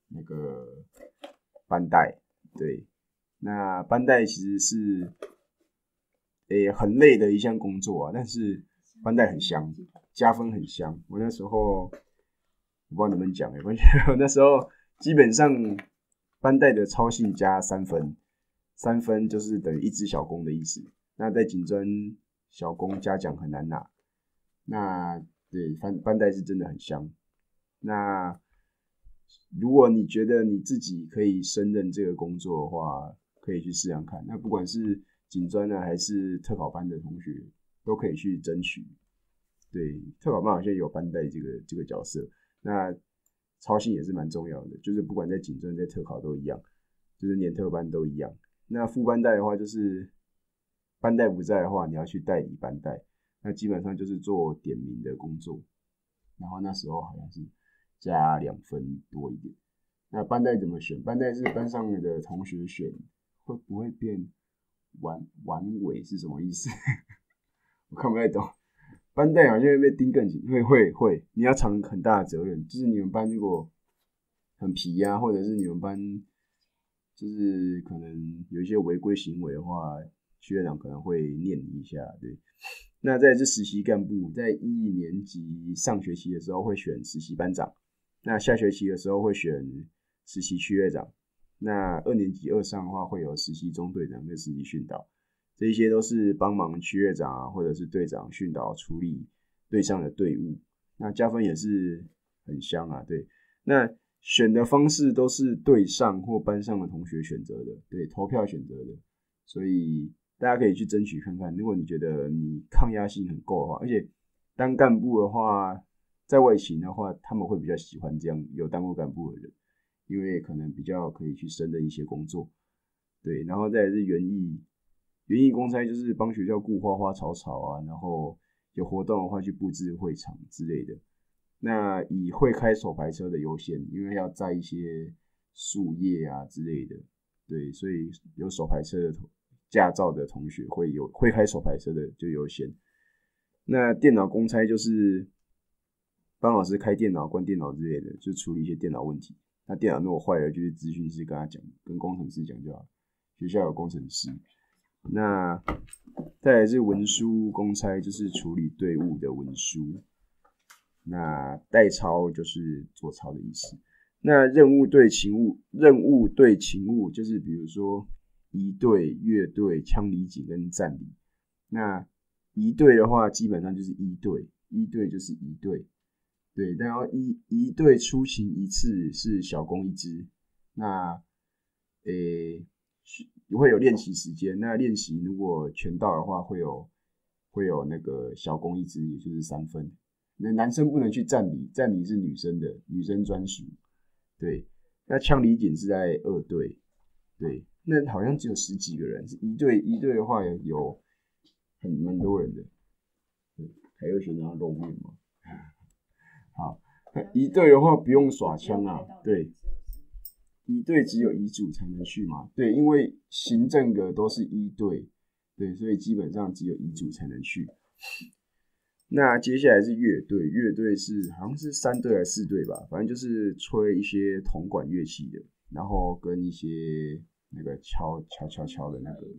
Speaker 3: 那个班带。对，那班带其实是诶、欸、很累的一项工作啊，但是班带很香，加分很香。我那时候我不知道能不能讲诶，我那时候基本上班带的操性加三分，三分就是等于一只小工的意思。那在警专小工嘉奖很难拿，那对班班带是真的很香。那如果你觉得你自己可以胜任这个工作的话，可以去试试看。那不管是警专呢，还是特考班的同学，都可以去争取。对，特考班好像有班带这个这个角色，那操性也是蛮重要的，就是不管在警专在特考都一样，就是连特班都一样。那副班带的话，就是班带不在的话，你要去代理班带，那基本上就是做点名的工作。然后那时候好像是加两分多一点。那班带怎么选？班带是班上的同学选，会不会变完完尾是什么意思？我看不太懂。班带好像会被盯更紧，会会会，你要扛很大的责任。就是你们班如果很皮啊，或者是你们班就是可能有一些违规行为的话，学院长可能会念你一下，对。那再来是实习干部，在一年级上学期的时候会选实习班长，那下学期的时候会选实习区队长，那二年级二上的话会有实习中队长跟实习训导，这一些都是帮忙区队长啊或者是队长训导处理队上的队伍，那加分也是很香啊，对。那选的方式都是队上或班上的同学选择的，对，投票选择的，所以大家可以去争取看看，如果你觉得你抗压性很够的话，而且当干部的话，在外勤的话，他们会比较喜欢这样有当过干部的人，因为可能比较可以去胜任一些工作，对。然后再来是园艺，园艺公差就是帮学校顾花花草草啊，然后有活动的话去布置会场之类的。那以会开手排车的优先，因为要载一些树叶啊之类的，对，所以有手排车的驾照的同学会有会开手排车的就优先。那电脑公差就是帮老师开电脑、关电脑之类的，就处理一些电脑问题。那电脑如果坏了，就是咨询师跟他讲，跟工程师讲就好。学校有工程师。那再来是文书公差，就是处理队伍的文书。那代操就是做操的意思。那任务队勤务，任务队勤务就是比如说仪队、乐队、枪离警跟站礼。那仪队的话，基本上就是一队，一队就是仪队，对。然后一一队出勤一次是小工一支。那诶会有练习时间，那练习如果全到的话，会有会有那个小工一支，也就是三分。那男生不能去站礼，站礼是女生的，女生专属。对，那枪离警是在二队，对，那好像只有十几个人，一队一队的话有很蛮多人的。对，还有学长露面嘛。好，一队的话不用耍枪啊，对，一队只有遗嘱才能去嘛，对，因为行政的都是一队，对，所以基本上只有遗嘱才能去。那接下来是乐队，乐队是好像是三队还是四队吧，反正就是吹一些铜管乐器的，然后跟一些那个敲敲敲敲的那个。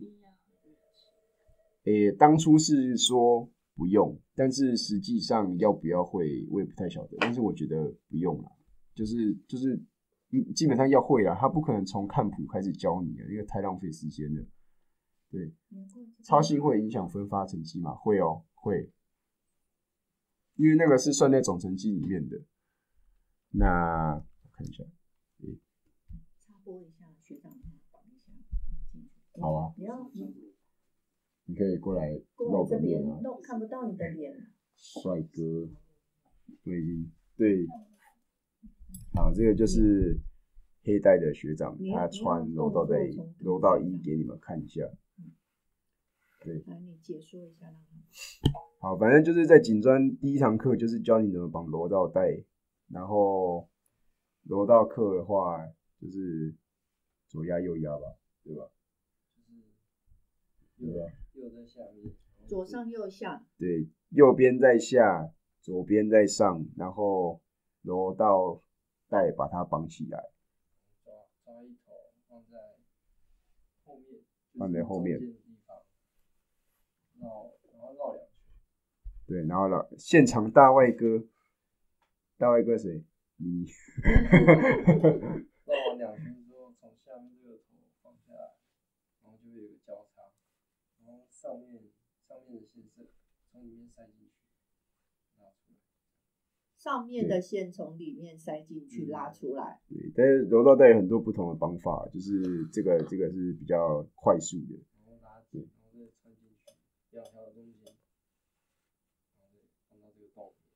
Speaker 3: 诶，当初是说不用，但是实际上要不要会，我也不太晓得，但是我觉得不用啦，就是就是基本上要会啦，他不可能从看谱开始教你，因为太浪费时间了。对，操性会影响分发成绩吗？会哦，会。因为那个是算在总成绩里面的。那我看一下，嗯，
Speaker 2: 插播一下，学长讲一下。
Speaker 3: 好啊。
Speaker 2: 你要
Speaker 3: 你可以过来露个面啊。
Speaker 2: 露看不到你的脸。
Speaker 3: 帅哥，我已经对。好，这个就是黑带的学长，他穿柔道在柔道衣给你们看一下。对。
Speaker 2: 来，你解说一下让他。
Speaker 3: 好，反正就是在警专第一堂课就是教你怎么绑柔道带，然后柔道课的话就是左压右压吧，对吧？对吧？
Speaker 4: 右在下面，
Speaker 2: 左上右下。
Speaker 3: 对，右边在下，左边在上，然后柔道带把它绑起来，
Speaker 4: 放在后面，
Speaker 3: 放在后面
Speaker 4: 就是中间的地方，绕然后绕两圈。
Speaker 3: 对，然后了现场大外哥，大外哥谁？你。
Speaker 4: 绕完两圈之后，从下面这个头放下来，然后就会有个交叉，然后上面上面的线是从里面塞进去，拿出来。
Speaker 2: 上面的线从里面塞进去拉出来。
Speaker 3: 对，但是柔道带有很多不同的方法，就是这个这个是比较快速的。
Speaker 4: 然后拉紧，然后再穿进去，两条的中间，然后再放到这个洞里面。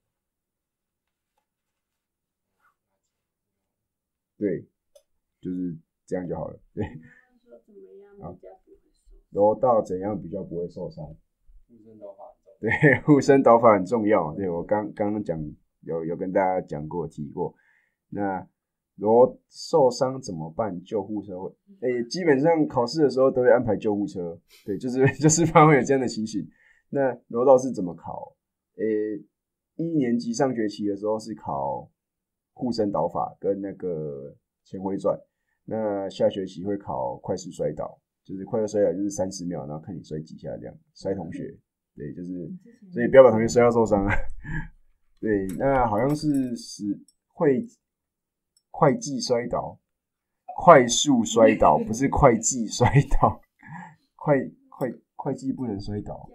Speaker 3: 对，就是这样就好了。对。
Speaker 5: 说怎么样比较不会受？
Speaker 3: 柔道怎样比较不会受伤？
Speaker 4: 护身导法很重要。
Speaker 3: 对，护身导法很重要。对，我刚刚刚讲有有跟大家讲过提过。那如果受伤怎么办？救护车会，诶，基本上考试的时候都会安排救护车。对，就是就是怕会有这样的情形。那柔道是怎么考？诶，一年级上学期的时候是考护身导法跟那个前回转。那下学期会考快速摔倒，就是快速摔倒就是三十秒，然后看你摔几下这样，摔同学。对，就是所以不要把同学摔到受伤啊。对，那好像是是会会计摔倒，快速摔倒不是会计摔倒，会会会计不能摔倒。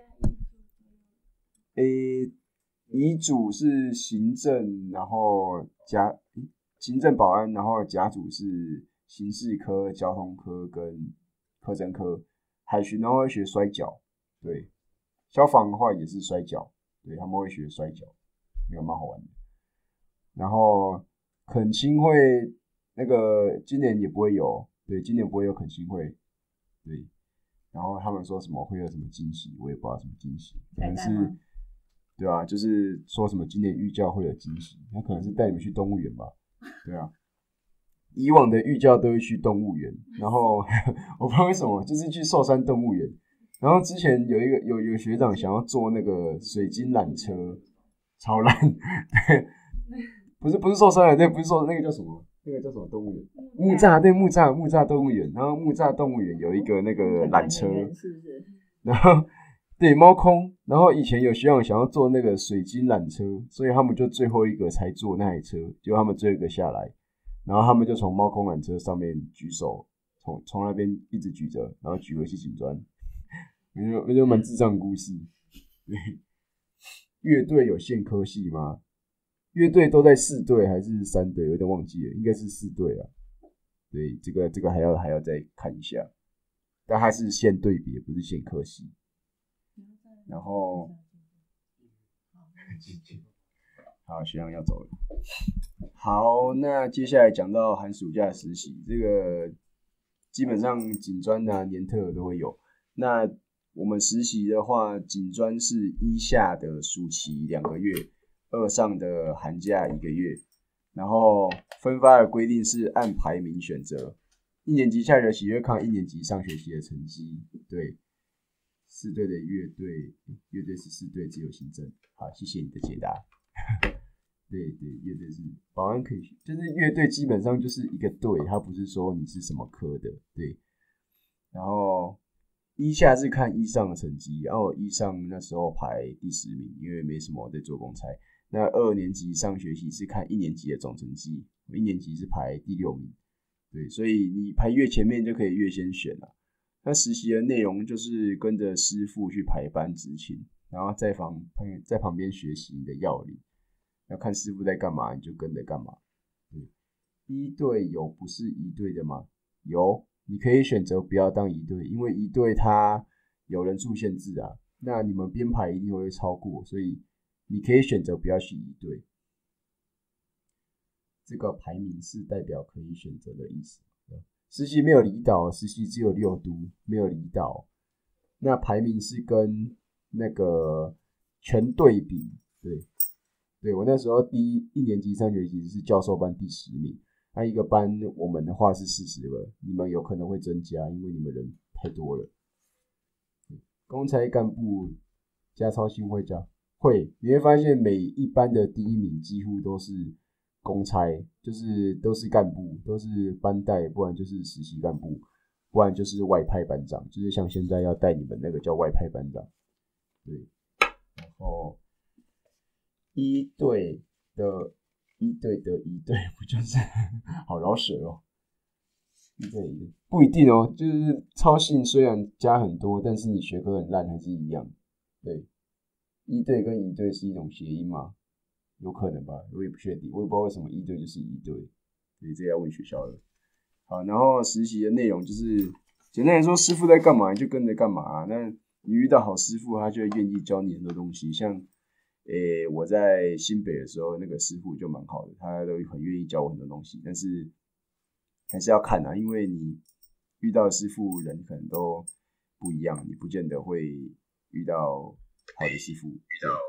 Speaker 3: 诶，遗嘱是行政，然后甲行政保安，然后甲组是刑事科、交通科跟科侦科。海巡然后会学摔跤，对，消防的话也是摔跤，对，他们会学摔跤，那个蛮好玩的。然后恳亲会那个今年也不会有，对，今年不会有恳亲会，对。然后他们说什么会有什么惊喜，我也不知道什么惊喜，可能是，对啊，就是说什么今年寓教会有惊喜，那可能是带你们去动物园吧，对啊。以往的寓教都会去动物园，然后我不知道为什么，就是去寿山动物园。然后之前有一个有有学长想要坐那个水晶缆车，超烂，对，不是不是寿山的，对，不是寿那个叫什么？那个叫什么动物园？木栅，对，木栅木栅动物园。然后木栅动物园有一个那个缆车，
Speaker 2: 是不是？
Speaker 3: 然后对猫空，然后以前有学长想要坐那个水晶缆车，所以他们就最后一个才坐那台车，结果他们最后一个下来，然后他们就从猫空缆车上面举手，从从那边一直举着，然后举回去警专。那就那就蛮智障的故事。对，乐队有限科系吗？乐队都在四队还是三队？有点忘记了，应该是四队啊。对，这个这个还要还要再看一下，但它是限队别，不是限科系。然后，好，学长要走了。好，那接下来讲到寒暑假实习，这个基本上警专啊、年特都会有。那我们实习的话，警专是一下的暑期两个月，二上的寒假一个月，然后分发的规定是按排名选择，一年级下学期会看一年级上学期的成绩。对，四队的乐队，乐队是四队，只有行政。好，谢谢你的解答。对对，乐队是保安可以，就是乐队基本上就是一个队，它不是说你是什么科的，对。然后一下是看一上的成绩，然后一上那时候排第十名，因为没什么在做公差。那二年级上学期是看一年级的总成绩，一年级是排第六名，对，所以你排越前面就可以越先选了。那实习的内容就是跟着师傅去排班执勤，然后在旁在旁边学习你的要领，要看师傅在干嘛，你就跟着干嘛。对，一队有不是一队的吗？有。你可以选择不要当一队，因为一队它有人数限制啊，那你们编排一定会超过，所以你可以选择不要去一队。这个排名是代表可以选择的意思。实习没有离岛，实习只有六都，没有离岛。那排名是跟那个全队比，对，对我那时候第一一年级上学期是教授班第十名。那一个班我们的话是四十个，你们有可能会增加，因为你们人太多了。公差干部加操行会加会，你会发现每一班的第一名几乎都是公差，就是都是干部，都是班带，不然就是实习干部，不然就是外派班长，就是像现在要带你们那个叫外派班长。对，然后一队的一队的一队不就是好饶舌哦？一队一队不一定哦，就是操性虽然加很多，但是你学科很烂还是一样。对，一队跟一队是一种谐音吗？有可能吧，我也不确定，我也不知道为什么一队就是一队，所以这要问学校了。好，然后实习的内容就是简单来说，师傅在干嘛你就跟着干嘛、啊。那你遇到好师傅，他就会愿意教你很多东西。像，诶，我在新北的时候，那个师傅就蛮好的，他都很愿意教我很多东西。但是还是要看啊，因为你遇到的师傅人可能都不一样，你不见得会遇到好的师傅。遇到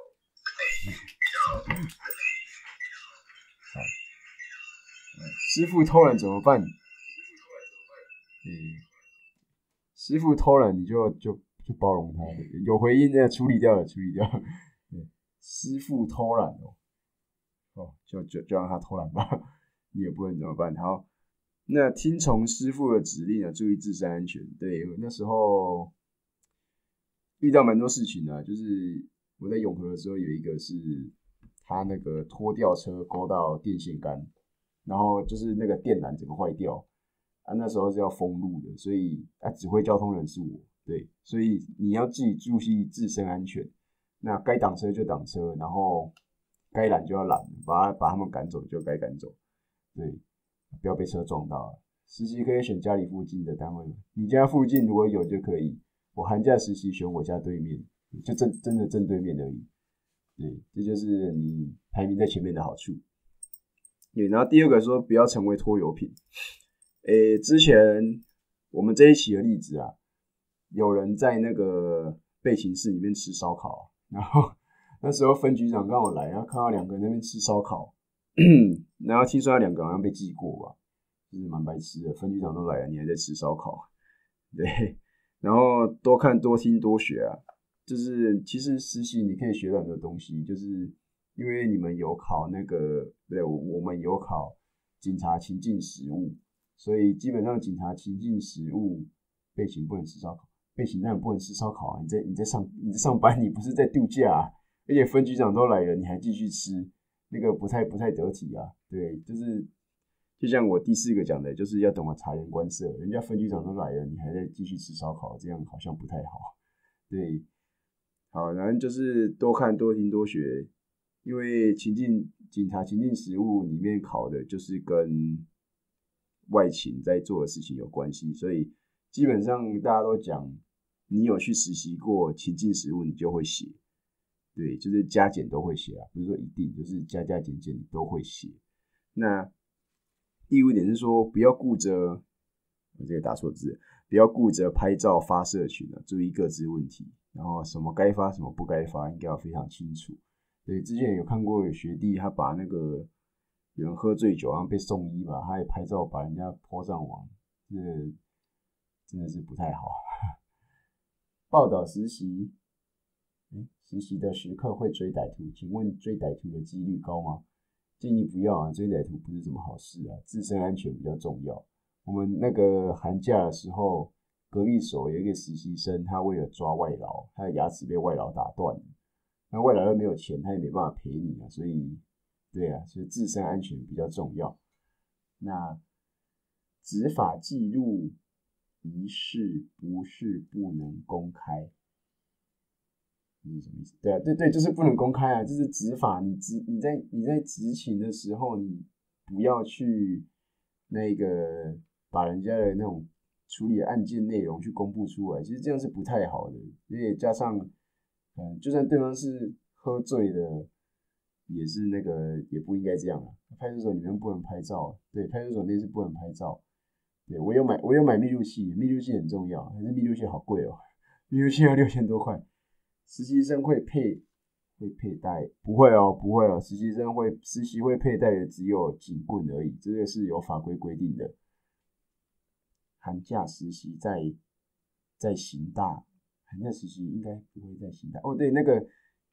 Speaker 3: 好，师傅偷懒怎么办？嗯，师傅偷懒你就就就包容他，有回音的处理掉了，处理掉了。师傅偷懒哦，哦，就就就让他偷懒吧，你也不能怎么办。好，那听从师傅的指令啊，注意自身安全。对，那时候遇到蛮多事情的、啊，就是我在永和的时候，有一个是他那个拖吊车勾到电线杆，然后就是那个电缆整个坏掉。啊，那时候是要封路的，所以啊，指挥交通人是我，对，所以你要自己注意自身安全。那该挡车就挡车，然后该拦就要拦，把把他们赶走就该赶走，对，不要被车撞到。实习可以选家里附近的单位，你家附近如果有就可以。我寒假实习选我家对面，就真真的正对面而已。对，这就是你排名在前面的好处。对，然后第二个说不要成为拖油瓶。诶，之前我们这一期的例子啊，有人在那个备勤室里面吃烧烤，然后那时候分局长刚好来，然后看到两个人在那边吃烧烤，然后听说那两个好像被记过吧，就是蛮白痴的，分局长都来了，你还在吃烧烤，对，然后多看多听多学啊，就是其实实习你可以学到很多东西，就是因为你们有考那个，对，我们有考警察情境实务。所以基本上警察情境实务备勤不能吃烧烤，备勤当然不能吃烧烤啊！你在你在上你在上班，你不是在度假啊！而且分局长都来了，你还继续吃，那个不太不太得体啊！对，就是就像我第四个讲的，就是要懂得察言观色。人家分局长都来了，你还在继续吃烧烤，这样好像不太好。对，好，然后就是多看多听多学，因为情境警察情境实务里面考的就是跟外勤在做的事情有关系，所以基本上大家都讲，你有去实习过情境实务，你就会写，对，就是加减都会写啊，不是说一定，就是加加减减你都会写。那第五点是说，不要顾着，我这个打错字，不要顾着拍照发社群啊，注意个资问题，然后什么该发什么不该发，应该要非常清楚。对，之前有看过有学弟他把那个。有人喝醉酒，然后被送医吧，他也拍照把人家po上网，这真的是不太好。报道实习，实习的时刻会追歹徒，请问追歹徒的几率高吗？建议不要啊，追歹徒不是什么好事啊，自身安全比较重要。我们那个寒假的时候，隔壁所有一个实习生，他为了抓外劳，他的牙齿被外劳打断了，那外劳又没有钱，他也没办法赔你啊，所以。对啊，所以自身安全比较重要。那执法记录仪式不是不能公开，这是什么意思？对啊，对对，就是不能公开啊，就是执法，你执你在你在执勤的时候，你不要去那个把人家的那种处理的案件内容去公布出来，其实这样是不太好的。而且加上，嗯，就算对方是喝醉的。也是那个也不应该这样啊！派出所里面不能拍照，对，派出所内是不能拍照。对，我有买，我有买密录器，密录器很重要，可是密录器好贵哦，密录器要六千多块。实习生会配会佩戴？不会哦，不会哦，实习生会实习会佩戴的只有警棍而已，这个是有法规规定的。寒假实习在在刑大，寒假实习应该不会在刑大哦，对，那个。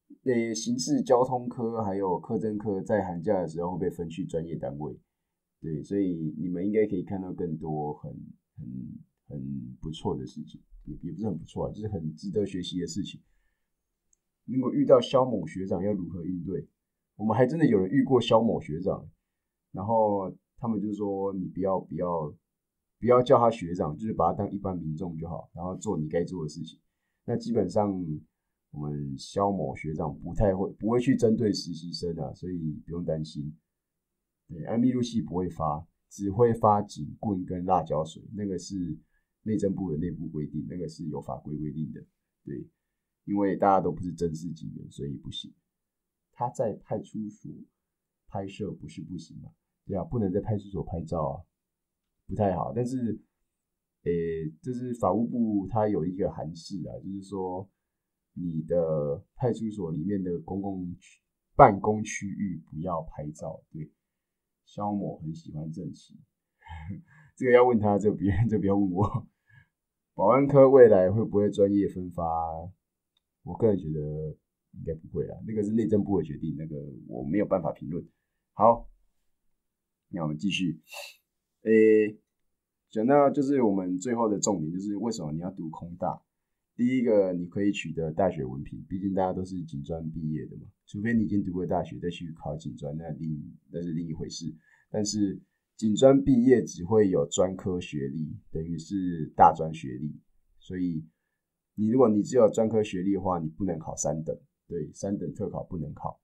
Speaker 3: 呃，刑事交通科还有科侦科在寒假的时候会被分去专业单位，对，所以你们应该可以看到更多很很很不错的事情，也也不是很不错啊，就是很值得学习的事情。如果遇到萧某学长要如何应对？我们还真的有人遇过萧某学长，然后他们就说你不要不要不要叫他学长，就是把他当一般民众就好，然后做你该做的事情。那基本上我们萧某学长不太会不会去针对实习生啊，所以不用担心。对，安密录器不会发，只会发警棍跟辣椒水，那个是内政部的内部规定，那个是有法规规定的。对，因为大家都不是正式警员，所以不行。他在派出所拍摄不是不行嘛？对啊，不能在派出所拍照啊，不太好。但是，诶，这是法务部它有一个函释啊，就是说你的派出所里面的公共区办公区域不要拍照。对，萧某很喜欢正旗，这个要问他，这别这不要问我。保安科未来会不会专业分发？我个人觉得应该不会啦，那个是内政部的决定，那个我没有办法评论。好，那我们继续。诶，讲到就是我们最后的重点，就是为什么你要读空大？第一个，你可以取得大学文凭，毕竟大家都是警专毕业的嘛，除非你已经读过大学再去考警专，那另那是另一回事。但是警专毕业只会有专科学历，等于是大专学历，所以你如果你只有专科学历的话，你不能考三等，对，三等特考不能考。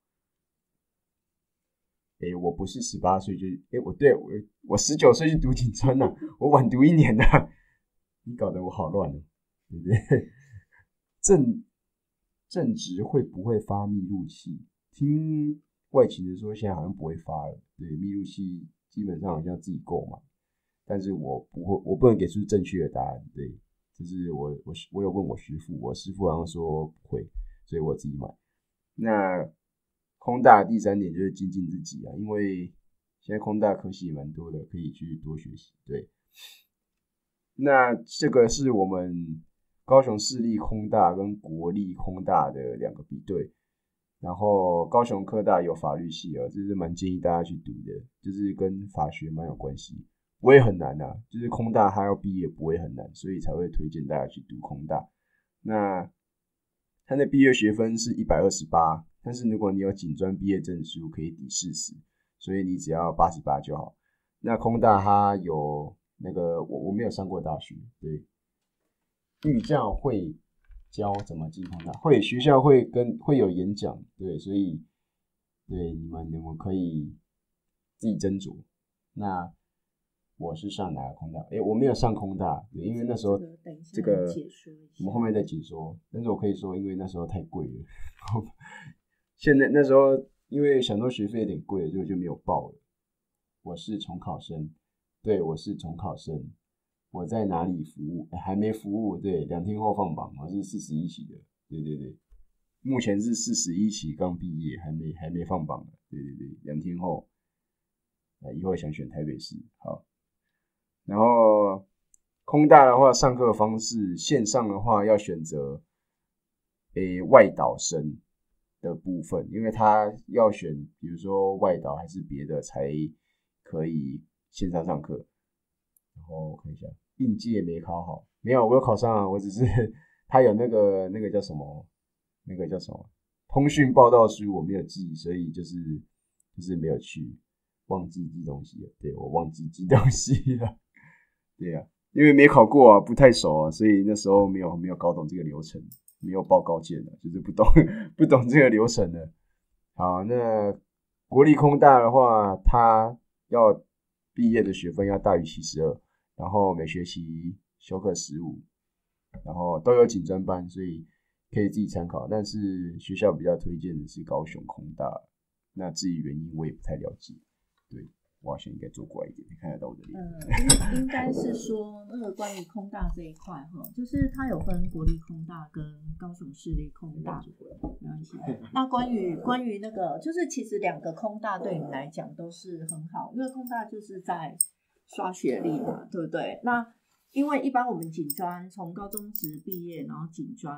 Speaker 3: 诶，我不是十八岁就，诶，我对我我十九岁去读警专了，我晚读一年了，你搞得我好乱哦，对不对？正正职会不会发密录器？听外勤的说，现在好像不会发了。对，密录器基本上好像自己购买，但是我不会，我不能给出正确的答案。对，就是我我我有问我师父，我师父好像说不会，所以我自己买。那空大的第三点就是精进自己啊，因为现在空大科系也蛮多的，可以去多学习。对，那这个是我们高雄市立空大跟国立空大的两个比对，然后高雄科大有法律系啊，这是蛮建议大家去读的，就是跟法学蛮有关系，不会很难啊，就是空大它要毕业不会很难，所以才会推荐大家去读空大。那它的毕业学分是一百二十八，但是如果你有警专毕业证书可以抵四十，所以你只要八十八就好。那空大它有那个我我没有上过大学，对，预教会教怎么进空大，会学校会跟会有演讲，对，所以对你们你们可以自己斟酌。那我是上哪个空大？诶，我没有上空大，对，因为那时候这个我们后面再解说，但是我可以说，因为那时候太贵了，现在那时候因为想说学费有点贵，所以我就没有报了。我是重考生，对，我是重考生。我在哪里服务？还没服务，对，两天后放榜，我是四十一期的，对对对，目前是四十一期刚毕业，还没还没放榜，对对对，两天后，以后想选台北市，好。然后空大的话，上课方式线上的话要选择诶外岛生的部分，因为他要选，比如说外岛还是别的才可以线上上课。然后我看一下，应届没考好，没有，我有考上啊，我只是他有那个那个叫什么，那个叫什么通讯报道书我没有寄，所以就是就是没有去，忘记寄东西了，对，我忘记寄东西了，对啊，因为没考过啊，不太熟啊，所以那时候没有没有搞懂这个流程，没有报告件啊，就是不懂不懂这个流程的。好，那国立空大的话，他要毕业的学分要大于七十二，然后每学期修课十五，然后都有警专班，所以可以自己参考。但是学校比较推荐的是高雄空大，那至于原因我也不太了解。对，我好像应该坐过来一点，看得到我的脸。
Speaker 2: 呃，应该是说那个关于空大这一块哈，就是它有分国立空大跟高雄市立空大，没关系。那关于关于那个，就是其实两个空大对你来讲都是很好，因为空大就是在刷学历嘛，对不对？那因为一般我们警专从高中职毕业，然后警专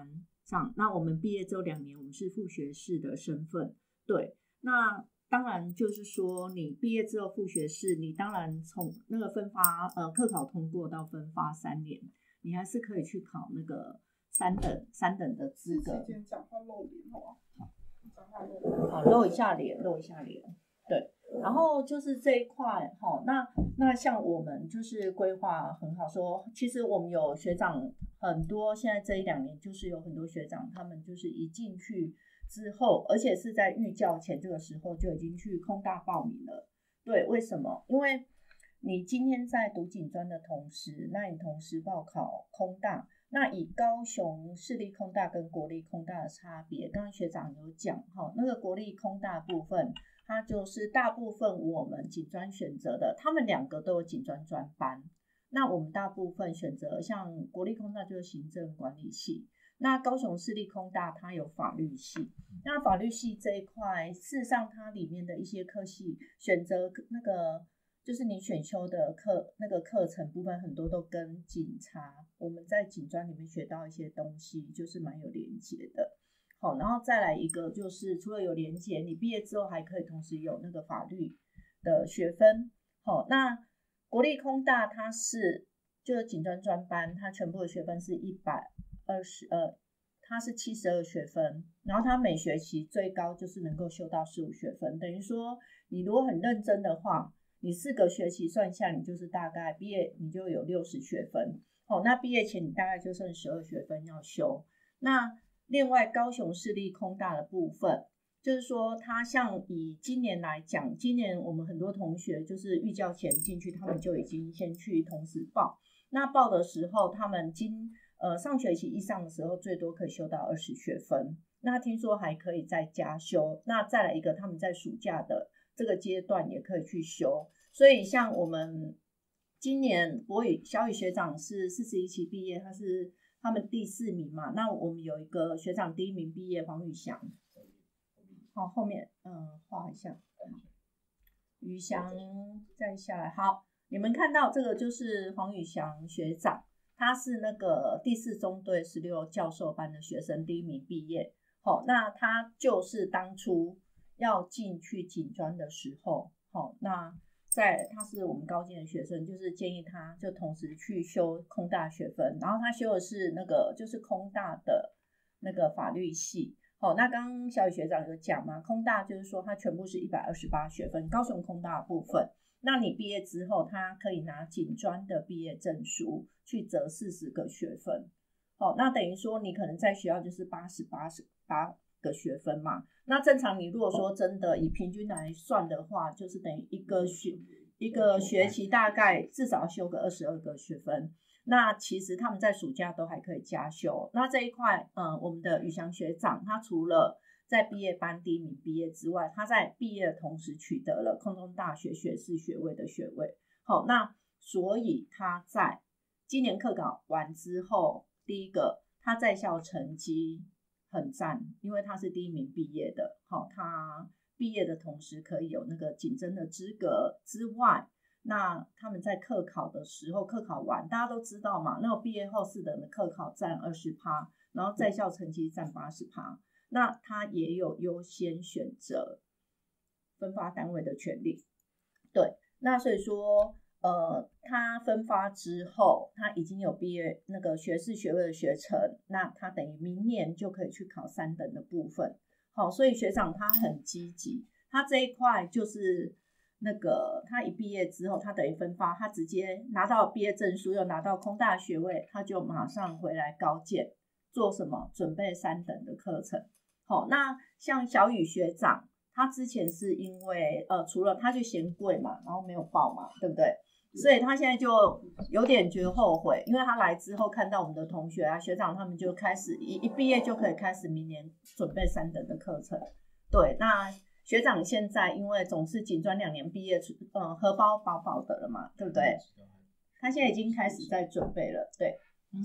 Speaker 2: 上，那我们毕业之后两年，我们是副学士的身份。对，那当然就是说，你毕业之后副学士，你当然从那个分发呃课考通过到分发三年，你还是可以去考那个三等三等的资格。
Speaker 1: 讲话露脸好不好？讲话露脸。
Speaker 2: 好，露一下脸，露一下脸。对，然后就是这一块哈、哦，那那像我们就是规划很好说，其实我们有学长很多，现在这一两年就是有很多学长，他们就是一进去之后，而且是在预教前这个时候就已经去空大报名了。对，为什么？因为你今天在读警专的同时，那你同时报考空大。那以高雄市立空大跟国立空大的差别，刚刚学长有讲哈，那个国立空大部分，它就是大部分我们警专选择的，他们两个都有警专专班。那我们大部分选择像国立空大就是行政管理系，那高雄市立空大它有法律系。那法律系这一块，事实上它里面的一些科系选择那个。就是你选修的课那个课程部分很多都跟警察，我们在警专里面学到一些东西，就是蛮有连结的。好，然后再来一个就是除了有连结，你毕业之后还可以同时有那个法律的学分。好，那国立空大它是就是警专专班，它全部的学分是一百二十呃，它是七十二学分，然后它每学期最高就是能够修到十五学分，等于说你如果很认真的话。你四个学期算下，你就是大概毕业你就有六十学分。哦，那毕业前你大概就剩十二学分要修。那另外高雄市立空大的部分，就是说它像以今年来讲，今年我们很多同学就是预教前进去，他们就已经先去同时报。那报的时候，他们今呃上学期一上的时候，最多可以修到二十学分。那听说还可以再加修。那再来一个，他们在暑假的这个阶段也可以去修，所以像我们今年国语小雨学长是四十一期毕业，他是他们第四名嘛。那我们有一个学长第一名毕业黄宇翔，好，后面嗯画一下，宇翔再下来，好，你们看到这个就是黄宇翔学长，他是那个第四中队十六教授班的学生第一名毕业。好，那他就是当初要进去警专的时候，好，那在他是我们高阶的学生，就是建议他就同时去修空大学分，然后他修的是那个就是空大的那个法律系。好，那刚刚小雨学长有讲嘛，空大就是说他全部是一百二十八学分，高雄空大的部分，那你毕业之后，他可以拿警专的毕业证书去折四十个学分。好，那等于说你可能在学校就是八十八八个学分嘛。那正常你如果说真的以平均来算的话，就是等于一个学一个学期大概至少修个二十二个学分。那其实他们在暑假都还可以加修。那这一块，嗯，我们的宇翔学长，他除了在毕业班第一名毕业之外，他在毕业的同时取得了空中大学学士学位的学位。好，那所以他在今年课考完之后，第一个他在校成绩很赞，因为他是第一名毕业的。好，他毕业的同时可以有那个警侦的资格之外，那他们在课考的时候，课考完大家都知道嘛，那个毕业后四等的课考占 百分之二十， 然后在校成绩占 百分之八十， 那他也有优先选择分发单位的权利。对，那所以说呃，他分发之后，他已经有毕业那个学士学位的学程，那他等于明年就可以去考三等的部分。好，所以学长他很积极，他这一块就是那个他一毕业之后，他等于分发，他直接拿到毕业证书，又拿到空大学位，他就马上回来高检做什么？准备三等的课程。好，那像小雨学长，他之前是因为呃，除了他就嫌贵嘛，然后没有报嘛，对不对？所以他现在就有点觉得后悔，因为他来之后看到我们的同学啊、学长他们就开始一一毕业就可以开始明年准备三等的课程。对，那学长现在因为总是警专两年毕业，呃，荷包饱饱的了嘛，对不对？他现在已经开始在准备了，对，嗯，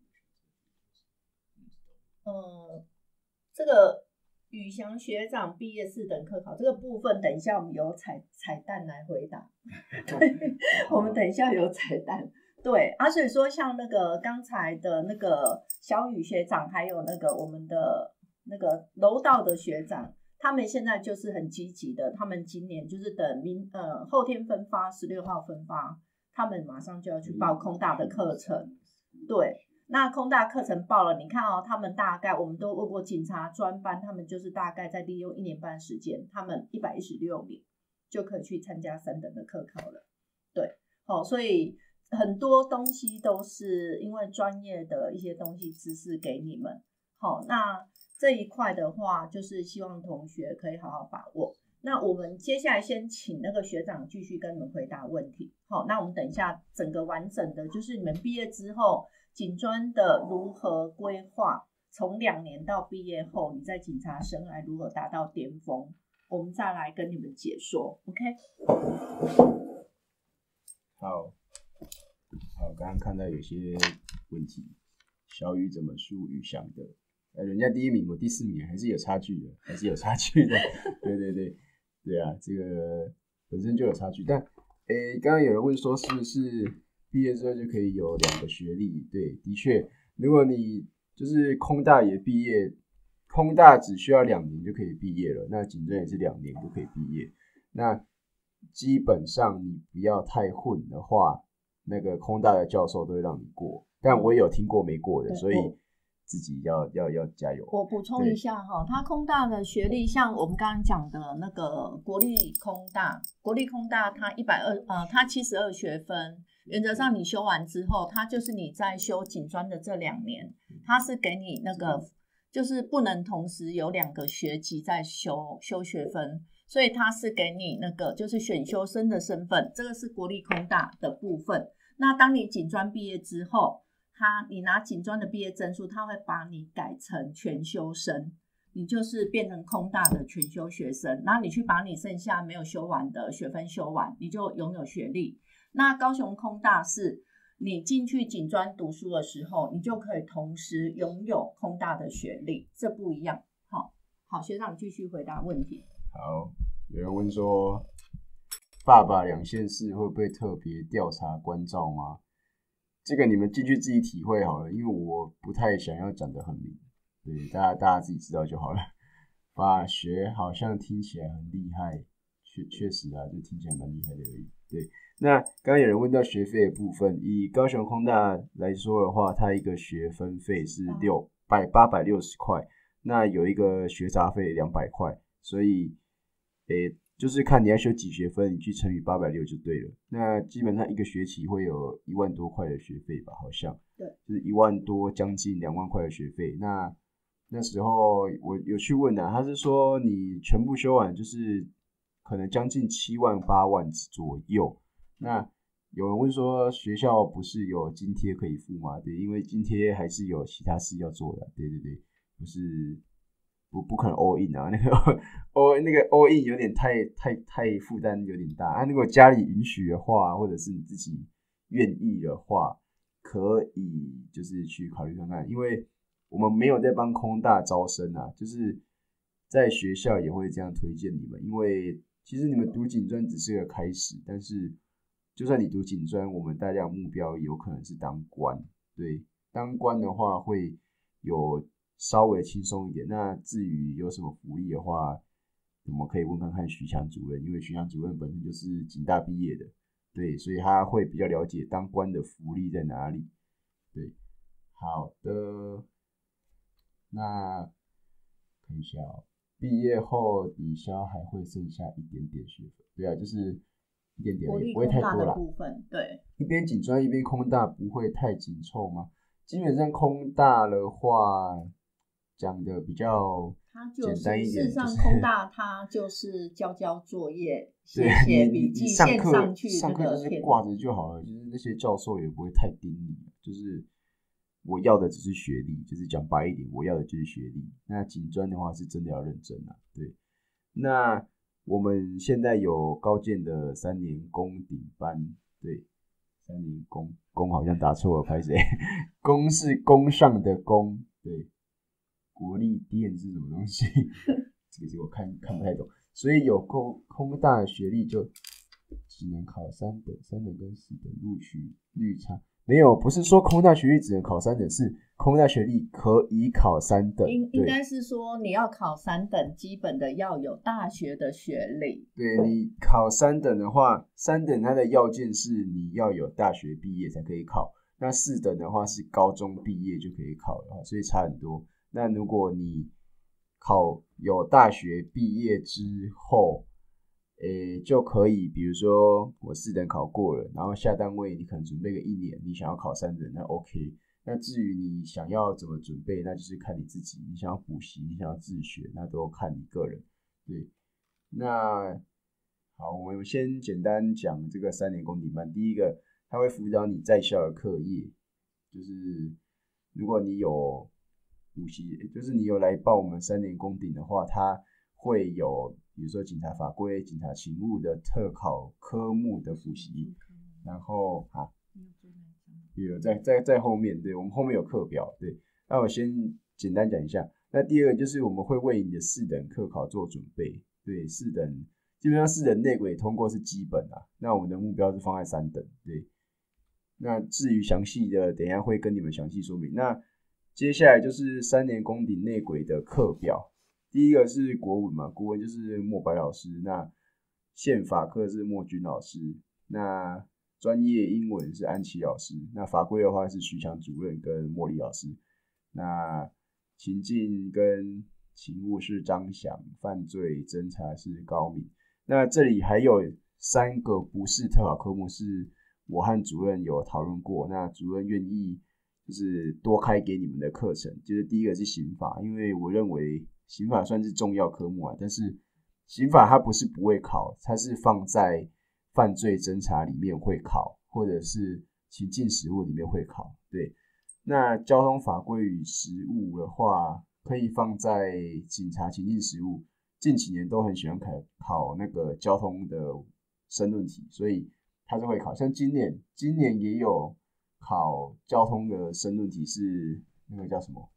Speaker 2: 呃，这个宇翔学长毕业四等课考这个部分，等一下我们有彩彩蛋来回答。对，我们等一下有彩蛋。 对啊，所以说像那个刚才的那个小雨学长，还有那个我们的那个楼道的学长，他们现在就是很积极的，他们今年就是等明呃后天分发，十六号分发，他们马上就要去报空大的课程。对，那空大课程报了，你看哦，他们大概我们都问过警察专班，他们就是大概在利用一年半时间，他们一百一十六名就可以去参加三等的课考了。对，好、哦，所以很多东西都是因为专业的一些东西知识给你们。好、哦，那这一块的话，就是希望同学可以好好把握。那我们接下来先请那个学长继续跟你们回答问题。好，那我们等一下整个完整的，就是你们毕业之后，警专的如何规划，从两年到毕业后，你在警察生涯如何达到巅峰，我们再来跟你们解说。OK？
Speaker 3: 好，好，刚刚看到有些问题，小雨怎么输宇翔的？呃，人家第一名，我第四名，还是有差距的，还是有差距的。对对对，对啊，这个本身就有差距。但，诶，刚刚有人问说，是不是毕业之后就可以有两个学历？对，的确，如果你就是空大也毕业，空大只需要两年就可以毕业了，那警专也是两年就可以毕业。那基本上你不要太混的话，那个空大的教授都会让你过。但我也有听过没过的，所以自己要要要加油。
Speaker 2: 我补充一下哈，他空大的学历，像我们刚刚讲的那个国立空大，国立空大它一百二呃，它七十二学分，原则上你修完之后，它就是你在修警专的这两年，它是给你那个就是不能同时有两个学籍在修修学分。所以他是给你那个就是选修生的身份，这个是国立空大的部分。那当你警专毕业之后，他你拿警专的毕业证书，他会把你改成全修生，你就是变成空大的全修学生。然后你去把你剩下没有修完的学分修完，你就拥有学历。那高雄空大是你进去警专读书的时候，你就可以同时拥有空大的学历，这不一样。好，好，学长继续回答问题。
Speaker 3: 好，有人问说，爸爸两县市会不会特别调查关照吗？这个你们进去自己体会好了，因为我不太想要讲得很明，对，大家大家自己知道就好了。法学好像听起来很厉害，确确实啊，就听起来蛮厉害的而已。对，那刚刚有人问到学费的部分，以高雄空大来说的话，它一个学分费是六百八百六十块，那有一个学杂费两百块，所以。诶，就是看你要修几学分，你去乘以八百六就对了。那基本上一个学期会有一万多块的学费吧，好像，
Speaker 2: 对，
Speaker 3: 就是一万多，将近两万块的学费。那那时候我有去问啊，他是说你全部修完就是可能将近七万八万左右。那有人问说学校不是有津贴可以付吗？对，因为津贴还是有其他事要做的，对对对，不是。不不可能 all in 啊，那个 all 那个 all in 有点太太太负担有点大啊。如果家里允许的话，或者是你自己愿意的话，可以就是去考虑看看，因为我们没有在帮空大招生啊，就是在学校也会这样推荐你们，因为其实你们读警专只是个开始，但是就算你读警专，我们大家的目标有可能是当官，对，当官的话会有。稍微轻松一点。那至于有什么福利的话，我们可以问看看徐强主任，因为徐强主任本身就是警大毕业的，对，所以他会比较了解当官的福利在哪里。对，好的，那看一下哦，毕业后抵消还会剩下一点点学分，对啊，就是一点点，也不会太多啦。
Speaker 2: 部分，对，
Speaker 3: 一边警专一边空大不会太紧凑吗？基本上空大的话。讲的比较简单一点，
Speaker 2: 事实上空大它就是交交作业、写写笔记、线上去
Speaker 3: 上课就是挂着就好了，就是那些教授也不会太盯你，就是我要的只是学历，就是讲白一点，我要的就是学历。那警专的话是真的要认真啊，对。那我们现在有高建的三年公顶班，对，三年公公好像打错了，拍谁？公是公上的公，对。国立电是什么东西？这个是我看看不太懂，所以有空空大的学历就只能考三等，三等跟四等录取率差。 没有，不是说空大学历只能考三等，是空大学历可以考三等。
Speaker 2: 应应该是说你要考三等，基本的要有大学的学历。
Speaker 3: 对，你考三等的话，三等它的要件是你要有大学毕业才可以考，那四等的话是高中毕业就可以考了，所以差很多。那如果你考有大学毕业之后，诶，就可以，比如说我四等考过了，然后下单位你可能准备个一年，你想要考三等，那 OK。那至于你想要怎么准备，那就是看你自己。你想要补习，你想要自学，那都看你个人。对，那好，我们先简单讲这个三年公顶班。第一个，它会辅导你在校的课业，就是如果你有补习，就是你有来报我们三年公顶的话，它会有比如说警察法规、警察勤务的特考科目的补习，然后啊，有在在在后面，对我们后面有课表，对。那我先简单讲一下。那第二个就是我们会为你的四等课考做准备，对，四等基本上四等内轨通过是基本啊，那我们的目标是放在三等，对。那至于详细的，等一下会跟你们详细说明。那接下来就是三年公顶内轨的课表。第一个是国文嘛，国文就是莫白老师，那宪法课是莫君老师，那专业英文是安琪老师，那法规的话是徐强主任跟茉莉老师，那情境跟勤务是张翔，犯罪侦查是高敏。那这里还有三个不是特考科目，是我和主任有讨论过，那主任愿意就是多开给你们的课程。就是第一个是刑法，因为我认为刑法算是重要科目啊，但是刑法它不是不会考，它是放在犯罪侦查里面会考，或者是情境实务里面会考。对，那交通法规与实务的话，可以放在警察情境实务。近几年都很喜欢考考那个交通的申论题，所以它是会考。像今年，今年也有考交通的申论题，是那个叫什么？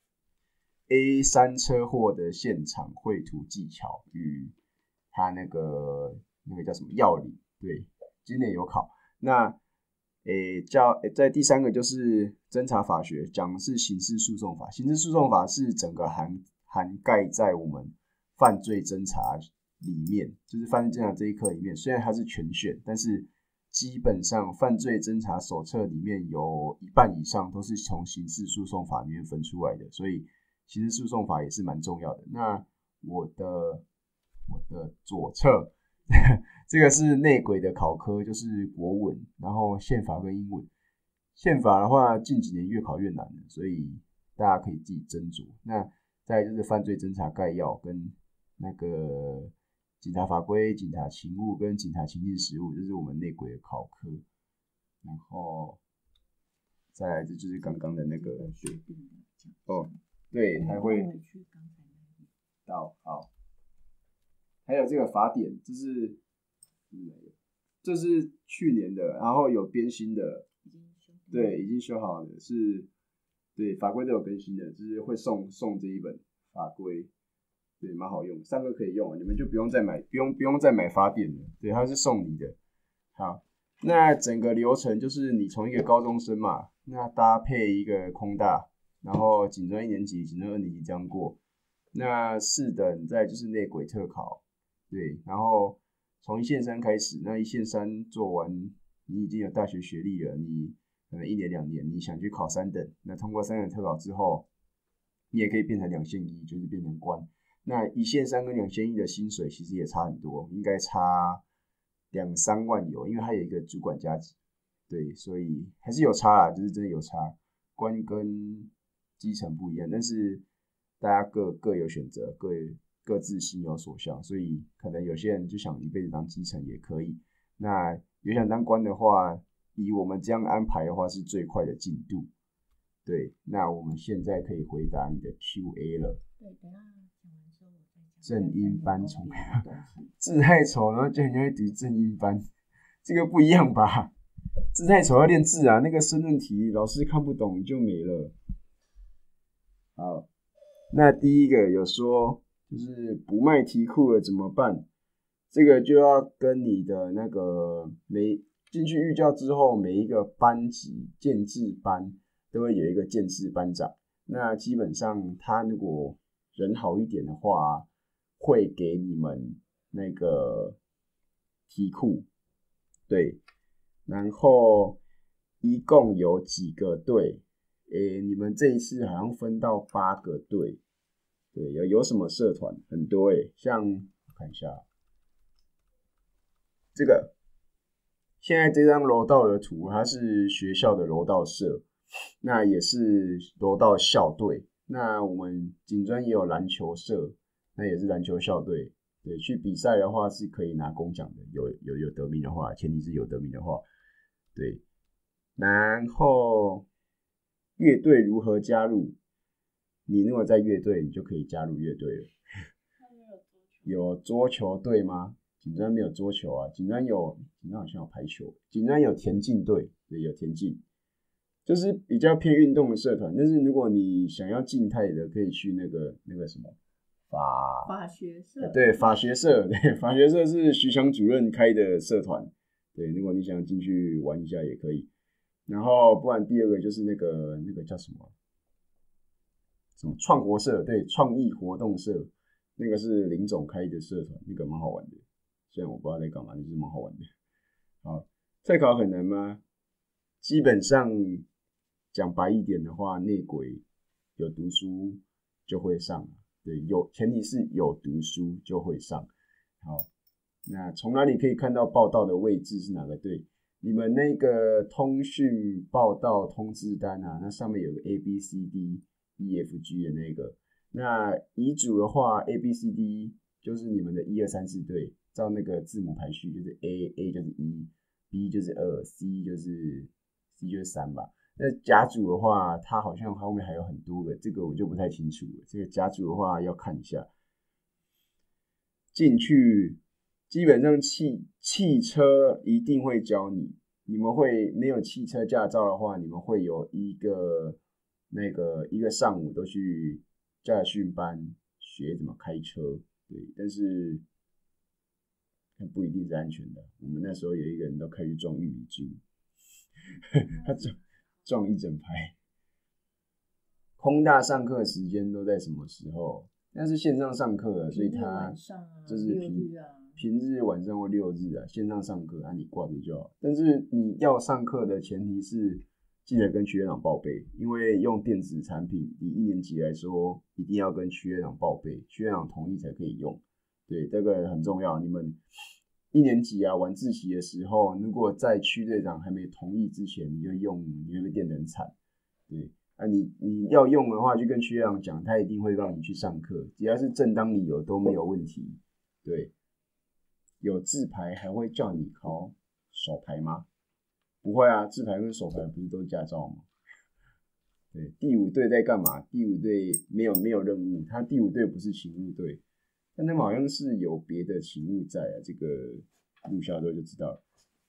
Speaker 3: A 三车祸的现场绘图技巧与他那个那个叫什么要领，对，今年有考。那诶叫诶在第三个就是侦查法学，讲的是刑事诉讼法。刑事诉讼法是整个涵涵盖在我们犯罪侦查里面，就是犯罪侦查这一课里面。虽然它是全选，但是基本上犯罪侦查手册里面有一半以上都是从刑事诉讼法里面分出来的，所以刑事诉讼法也是蛮重要的。那我的我的左侧这个是内轨的考科，就是国文，然后宪法跟英文。宪法的话近几年越考越难了，所以大家可以自己斟酌。那再来就是犯罪侦查概要跟那个警察法规、警察勤务跟警察情境实务，这是我们内轨的考科。然后再来这就是刚刚的那个对哦。对，还会到好，还有这个法典，这是这是去年的，然后有编新的，对，已经修好了，是，对，法规都有更新的，就是会送送这一本法规，对，蛮好用，三个可以用，你们就不用再买，不用不用再买法典了，对，它是送你的。好，那整个流程就是你从一个高中生嘛，那搭配一个空大。然后警专一年级、警专二年级这样过，那四等再就是内轨特考，对，然后从一线三开始，那一线三做完，你已经有大学学历了，你可能一年两年，你想去考三等，那通过三等特考之后，你也可以变成两线一，就是变成官。那一线三跟两线一的薪水其实也差很多，应该差两三万有，因为它有一个主管加级，对，所以还是有差啦，就是真的有差，官跟基层不一样，但是大家各各有选择，各各自心有所向，所以可能有些人就想一辈子当基层也可以。那有想当官的话，以我们这样安排的话，是最快的进度。对，那我们现在可以回答你的 Q A 了。
Speaker 2: 对，等下讲完之后我再讲。
Speaker 3: 正音班从字太丑，然后就很容易读正音班，这个不一样吧？字太丑要练字啊，那个申论题老师看不懂就没了。好，那第一个有说就是不卖题库了怎么办？这个就要跟你的那个每进去预教之后，每一个班级建制班都会有一个建制班长。那基本上他如果人好一点的话，会给你们那个题库，对，然后一共有几个队？诶，你们这一次好像分到八个队，对，有有什么社团？很多诶，像我看一下这个。现在这张柔道的图，它是学校的柔道社，那也是柔道校队。那我们警专也有篮球社，那也是篮球校队。对，去比赛的话是可以拿公奖的，有有有得名的话，前提是有得名的话。对，然后乐队如何加入？你如果在乐队，你就可以加入乐队了。有桌球队吗？警专没有桌球啊，警专有，警专好像有排球，警专有田径队，对，有田径，就是比较偏运动的社团。但是如果你想要静态的，可以去那个那个什么法
Speaker 2: 法学社，
Speaker 3: 对，法学社，对，法学社是徐强主任开的社团，对，如果你想进去玩一下也可以。然后不然第二个就是那个那个叫什么什么创活社，对，创意活动社，那个是林总开的社团，那个蛮好玩的。虽然我不知道在干嘛，就是蛮好玩的。好，赛考很难吗？基本上讲白一点的话，内鬼有读书就会上，对，有前提是有读书就会上。好，那从哪里可以看到报道的位置是哪个队？你们那个通讯报道通知单啊，那上面有个 A B C D E F G 的那个。那乙组的话 ，A B C D 就是你们的一二三四队。照那个字母排序，就是 A A 就是一 ，B 就是二 ，C 就是 C 就是三吧。那甲组的话，它好像后面还有很多个，这个我就不太清楚了。这个甲组的话要看一下。进去基本上汽汽车一定会教你，你们会没有汽车驾照的话，你们会有一个那个一个上午都去驾训班学怎么开车，对，但是。不一定是安全的。我们那时候有一个人都开去撞玉米珠，他撞撞一整排。空大上课时间都在什么时候？那是线上上课啊，所以他就是平平日晚上或六日啊，线上上课啊，你挂着就好。但是你要上课的前提是记得跟区院长报备，因为用电子产品，以一年级来说，一定要跟区院长报备，区院长同意才可以用。对，这个很重要。你们一年级啊晚自习的时候，如果在区队长还没同意之前，你就用，你会被电得很惨。对，啊你你要用的话，就跟区队长讲，他一定会让你去上课，只要是正当理由都没有问题。对，有自排还会叫你考手排吗？不会啊，自排跟手排不是都是驾照吗？对，第五队在干嘛？第五队没有没有任务，他第五队不是勤务队。但他们好像是有别的勤务在啊，这个录下之后就知道了。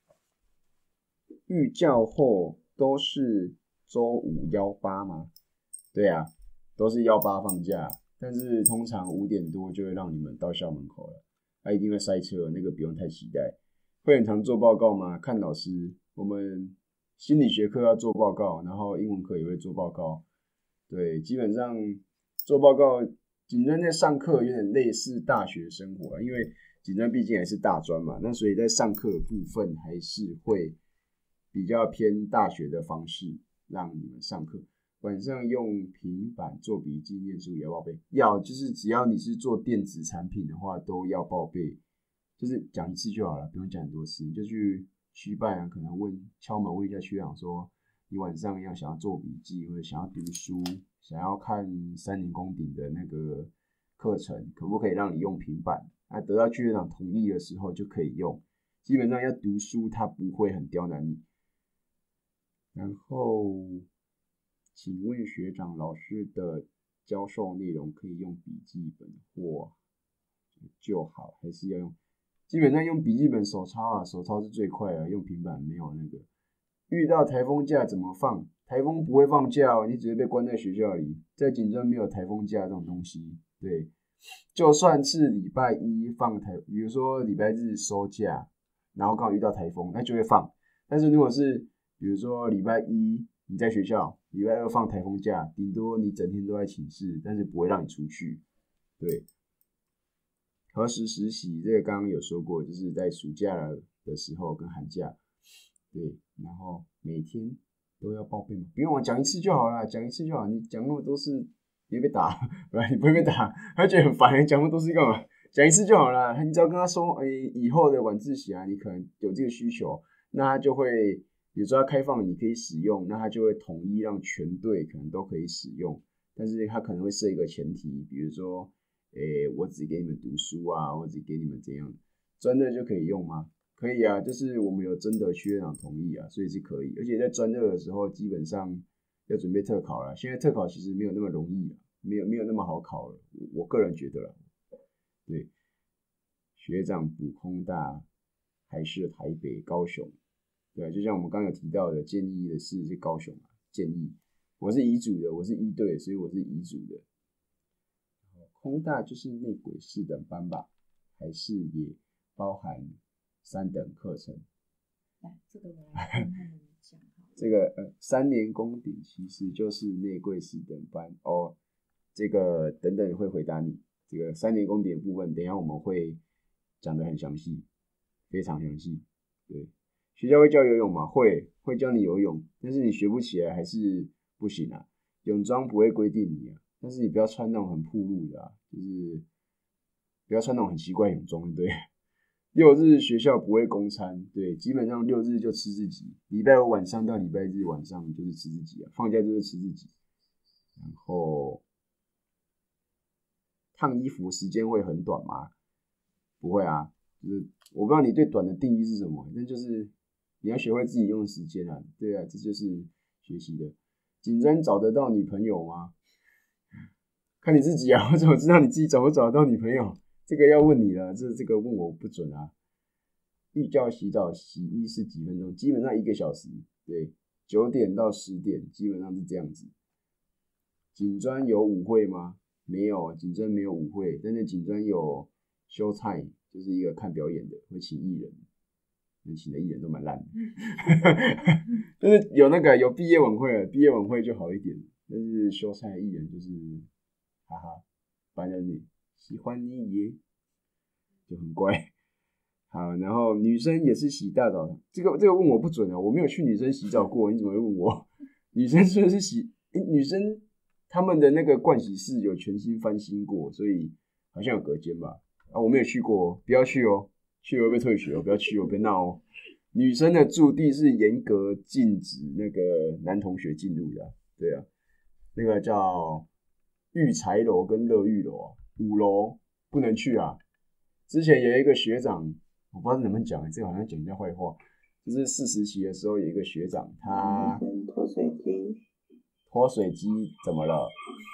Speaker 3: 预教后都是周五幺八吗？对啊，都是幺八放假，但是通常五点多就会让你们到校门口了，他、啊、一定会塞车，那个不用太期待。会很常做报告吗？看老师，我们心理学课要做报告，然后英文课也会做报告。对，基本上做报告。警专在上课有点类似大学生活，因为警专毕竟还是大专嘛，那所以在上课的部分还是会比较偏大学的方式让你们上课。晚上用平板做笔记、念书也要报备，要就是只要你是做电子产品的话，都要报备，就是讲一次就好了，不用讲很多次，你就去区办啊，可能问敲门问一下区长说，你晚上要想要做笔记或者想要读书。想要看三年公鼎的那个课程，可不可以让你用平板？啊，得到区院长同意的时候就可以用。基本上要读书，他不会很刁难你。然后，请问学长，老师的教授内容可以用笔记本或就好，还是要用？基本上用笔记本手抄啊，手抄是最快的，用平板没有那个。遇到台风假怎么放？台风不会放假哦，你只会被关在学校里。在警专没有台风假这种东西，对，就算是礼拜一放台，比如说礼拜日收假，然后刚好遇到台风，那就会放。 但是如果是比如说礼拜一你在学校，礼拜二放台风假，顶多你整天都在寝室，但是不会让你出去。对，何时实习这个刚刚有说过，就是在暑假的时候跟寒假，对，然后每天都要报备嘛，不用我讲一次就好了，讲一次就好，你讲那么多次你会被打，不然你不会被打，他觉得很烦，你讲那么多次干嘛？讲一次就好了，你只要跟他说，哎、欸，以后的晚自习啊，你可能有这个需求，那他就会，比如说他开放你可以使用，那他就会统一让全队可能都可以使用，但是他可能会设一个前提，比如说，哎、欸，我只给你们读书啊，我只给你们怎样，专任就可以用吗？可以啊，就是我们有征得区院长同意啊，所以是可以，而且在专任的时候，基本上要准备特考了，现在特考其实没有那么容易了，没有没有那么好考了，我个人觉得啦。对，学长补空大还是台北、高雄，对，就像我们刚刚有提到的，建议的是是高雄啊，建议我是乙组的，我是一队，所以我是乙组的。空大就是内轨四等班吧，还是也包含三等课程？
Speaker 2: 来，这个我来跟他们讲。
Speaker 3: 这个呃，三年公顶其实就是内柜四等班哦，这个等等会回答你。这个三年公顶的部分，等一下我们会讲得很详细，非常详细。对，学校会教游泳吗？会，会教你游泳，但是你学不起来还是不行啊。泳装不会规定你啊，但是你不要穿那种很暴露的啊，就是不要穿那种很奇怪的泳装，对。六日学校不会供餐，对，基本上六日就吃自己，礼拜五晚上到礼拜日晚上就是吃自己啊，放假就是吃自己。然后烫衣服时间会很短吗？不会啊，就是我不知道你对短的定义是什么，但就是你要学会自己用时间啊，对啊，这就是学习的。紧张找得到女朋友吗？看你自己啊，我怎么知道你自己找不找得到女朋友？这个要问你了，这这个问我不准啊。浴觉洗澡洗衣是几分钟？基本上一个小时，对，九点到十点，基本上是这样子。警专有舞会吗？没有，警专没有舞会，但是警专有show time，就是一个看表演的，会请艺人，能请的艺人都蛮烂的，但是有那个有毕业晚会了，毕业晚会就好一点，但是show time的艺人就是，哈哈，烦人你。喜欢你也就很乖，好，然后女生也是洗大澡，这个这个问我不准啊，我没有去女生洗澡过，你怎么会问我？女生虽然是洗，欸、女生他们的那个盥洗室有全新翻新过，所以好像有隔间吧？啊，我没有去过，不要去哦，去了会被退学哦，不要去哦，别闹哦。女生的驻地是严格禁止那个男同学进入的、啊，对啊，那个叫育才楼跟乐育楼啊。五楼不能去啊！之前有一个学长，我不知道能不能讲，这个好像讲人家坏话。就是四十期的时候，有一个学长，他
Speaker 1: 脱水机，
Speaker 3: 脱水机怎么了？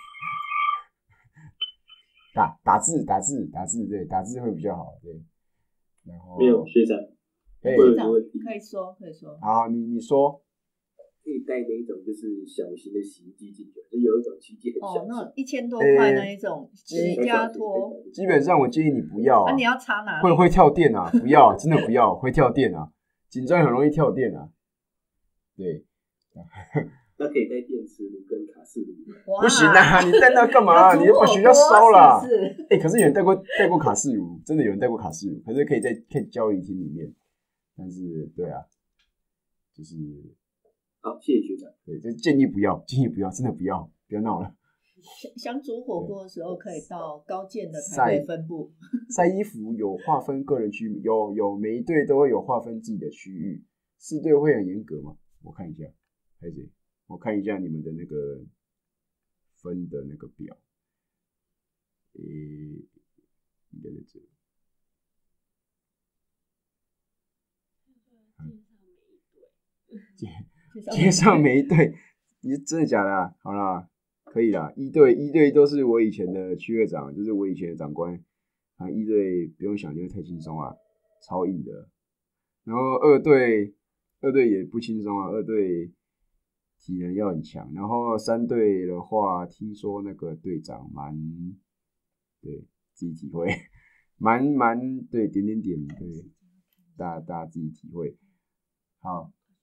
Speaker 3: 打打字打字打字，对，打字会比较好，对。然后
Speaker 4: 没有学长，
Speaker 3: 欸、
Speaker 2: 学长可以说可以说。
Speaker 3: 好，你你说。
Speaker 4: 可以带那一种就是小型的洗衣机进去，就有一种机器很小。
Speaker 2: 哦，那一千多块那一种洗家拖。
Speaker 3: 基本上我建议你不要啊。
Speaker 2: 啊，你要插哪里？
Speaker 3: 会会跳电啊！不要，真的不要，会跳电啊！紧张很容易跳电啊。对。
Speaker 4: 那可以带电磁炉跟卡式炉。
Speaker 3: 不行啊！你带那干嘛？你要把学校烧了。
Speaker 2: 是是
Speaker 3: 哎、欸，可是有人带过带过卡式炉，真的有人带过卡式炉，可是可以在可以教育厅里面。但是，对啊，就是。
Speaker 4: 好，谢谢学长。
Speaker 3: 对，就建议不要，建议不要，真的不要，不要闹了。
Speaker 2: 想煮火锅的时候，可以到高建的台北分部。
Speaker 3: 晒衣服有划分个人区域，有有每一队都会有划分自己的区域。四队会很严格吗？我看一下，还是我看一下你们的那个分的那个表。诶、欸，应该在这里。介绍每一队，你是真的假的、啊？好啦，可以啦。一队一队都是我以前的区队长，就是我以前的长官。啊，一队不用想，因为太轻松啊，超硬的。然后二队，二队也不轻松啊，二队体能要很强。然后三队的话，听说那个队长蛮，对自己体会，蛮蛮对点点点，对大大家自己体会。好。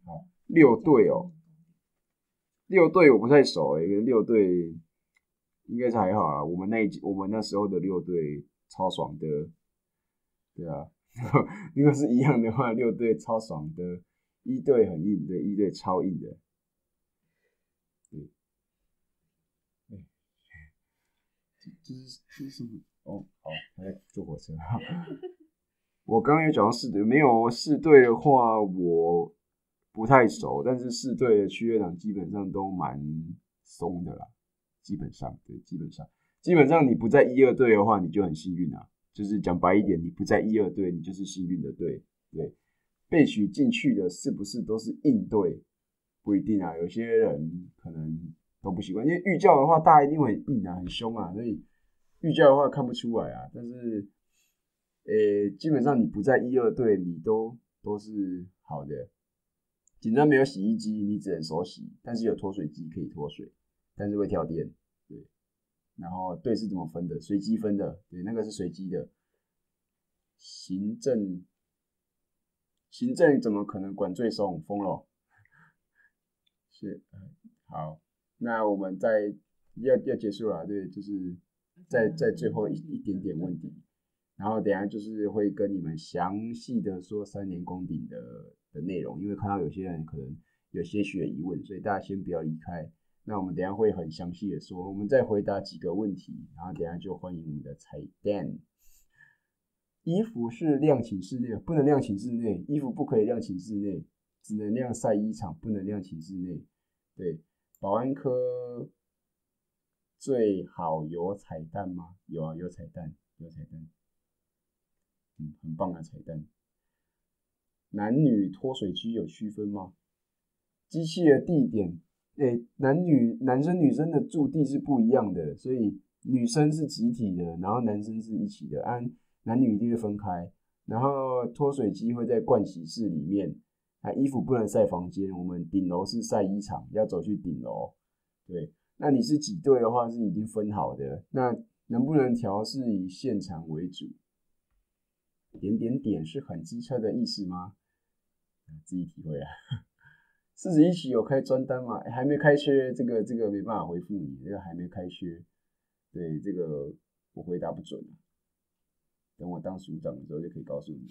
Speaker 3: 好，六队哦，六队我不太熟诶，六队应该是还好啦。我们那一我们那时候的六队超爽的，对啊，如果是一样的话，六队超爽的，一队很硬，对，一队超硬的，对，对，这是这是什么？哦，好，还在坐火车。我刚刚有讲到四队，没有四队的话，我不太熟，但是四队的区约党基本上都蛮松的啦，基本上对，基本上基本上你不在一二队的话，你就很幸运啊。就是讲白一点，你不在一二队，你就是幸运的队。对，被取进去的是不是都是硬队？不一定啊，有些人可能都不习惯，因为预教的话，大家一定会很硬啊，很凶啊，所以预教的话看不出来啊。但是，呃，基本上你不在一二队，你都都是好的。紧张没有洗衣机，你只能手洗，但是有脱水机可以脱水，但是会跳电。对，然后队是怎么分的？随机分的，对，那个是随机的。行政，行政怎么可能管最松？疯了。是，好，那我们再要要结束了，对，就是在在最后一一点点问题，然后等一下就是会跟你们详细的说三年公鼎的的内容，因为看到有些人可能有些许的疑问，所以大家先不要离开。那我们等一下会很详细的说，我们再回答几个问题，然后等一下就欢迎我们的彩蛋。衣服是晾寝室内，不能晾寝室内，衣服不可以晾寝室内，只能晾晒衣场，不能晾寝室内。对，保安科最好有彩蛋吗？有啊，有彩蛋，有彩蛋，嗯，很棒的彩蛋。男女脱水机有区分吗？机器的地点，诶，男女男生女生的驻地是不一样的，所以女生是集体的，然后男生是一起的，按男女一定会分开。然后脱水机会在盥洗室里面。啊，衣服不能晒房间，我们顶楼是晒衣场，要走去顶楼。对，那你是几队的话是已经分好的，那能不能调是以现场为主？点点点是很机车的意思吗？自己体会啊。四十一期有开专单吗？还没开缺，这个这个没办法回复你，这个还没开缺。对，这个我回答不准。等我当署长的时候就可以告诉你。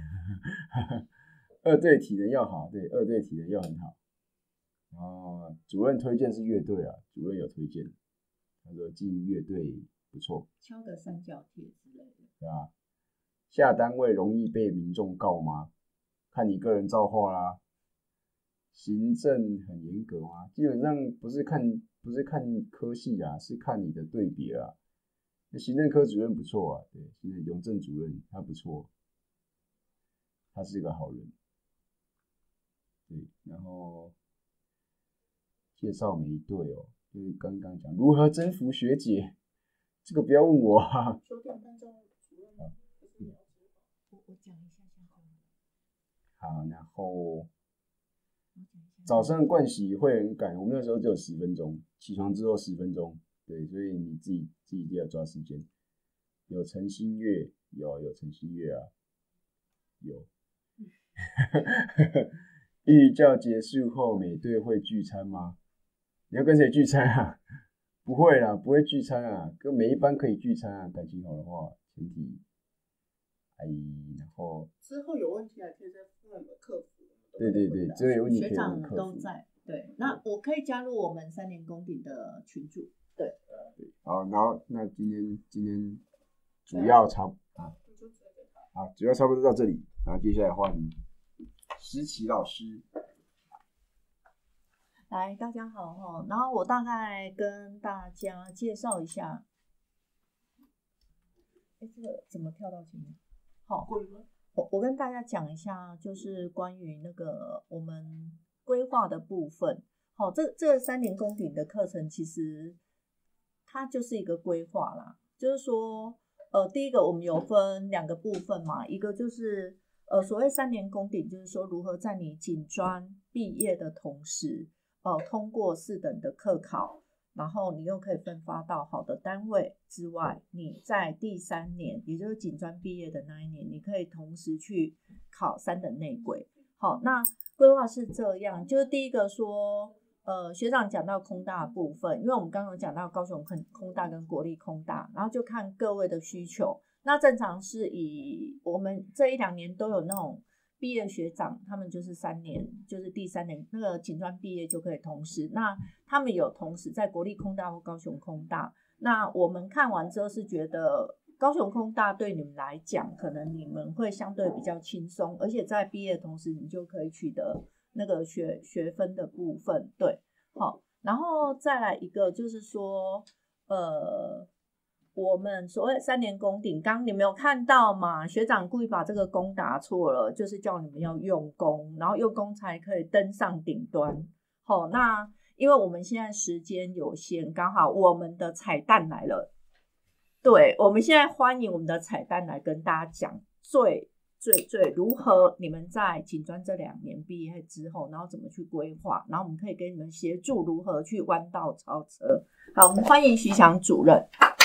Speaker 3: 二队体能要好，对，二队体能要很好。然后主任推荐是乐队啊，主任有推荐，他说进乐队不错，
Speaker 2: 敲个三角铁之类的，
Speaker 3: 对吧？下单位容易被民众告吗？看你个人造化啦。行政很严格吗？基本上不是看不是看科系啊，是看你的队别啊。那行政科主任不错啊，对，现在永正主任他不错，他是个好人。对，然后介绍每一队哦，就是刚刚讲如何征服学姐，这个不要问我啊。
Speaker 1: 九点半钟主任吗？
Speaker 2: 我我讲一下下就好。
Speaker 3: 好，然后早上盥洗会很赶，我们那时候只有十分钟，起床之后十分钟，对，所以你自己自己要抓时间。有陈星月，有有陈星月啊，有。预教结束后，每队会聚餐吗？你要跟谁聚餐啊？不会啦，不会聚餐啊。跟每一班可以聚餐啊，感情好的话，前提。哎，然后
Speaker 1: 之后有问题还可以再问我们客服。
Speaker 3: 对对对，之后有问题可以
Speaker 2: 学长
Speaker 3: 问客服。
Speaker 2: 都在。对，那我可以加入我们三年公鼎的群组。对。
Speaker 3: 对，好，然后那今天今天主要差啊，好，主要差不多到这里，然后接下来换施琪老师。
Speaker 2: 来，大家好哈，然后我大概跟大家介绍一下。哎，这个怎么跳到前面？好，我我跟大家讲一下，就是关于那个我们规划的部分。好，这这三年公鼎的课程，其实它就是一个规划啦，就是说，呃，第一个我们有分两个部分嘛，一个就是呃所谓三年公鼎，就是说如何在你警专毕业的同时，呃，通过四等的课考。然后你又可以分发到好的单位之外，你在第三年，也就是警专毕业的那一年，你可以同时去考三等内规。 好，那规划是这样，就是第一个说，呃，学长讲到空大的部分，因为我们刚刚讲到高雄空空大跟国立空大，然后就看各位的需求。那正常是以我们这一两年都有那种毕业学长，他们就是三年，就是第三年那个警专毕业就可以同时，那他们有同时在国立空大或高雄空大。那我们看完之后是觉得高雄空大对你们来讲，可能你们会相对比较轻松，而且在毕业的同时，你就可以取得那个学学分的部分，对，好，然后再来一个就是说，呃，我们所谓三年公鼎，刚你们有看到嘛？学长故意把这个功打错了，就是叫你们要用功，然后用功才可以登上顶端。好，那因为我们现在时间有限，刚好我们的彩蛋来了。对，我们现在欢迎我们的彩蛋来跟大家讲最最最如何你们在警专这两年毕业之后，然后怎么去规划，然后我们可以给你们协助如何去弯道超车。好，我们欢迎徐翔主任。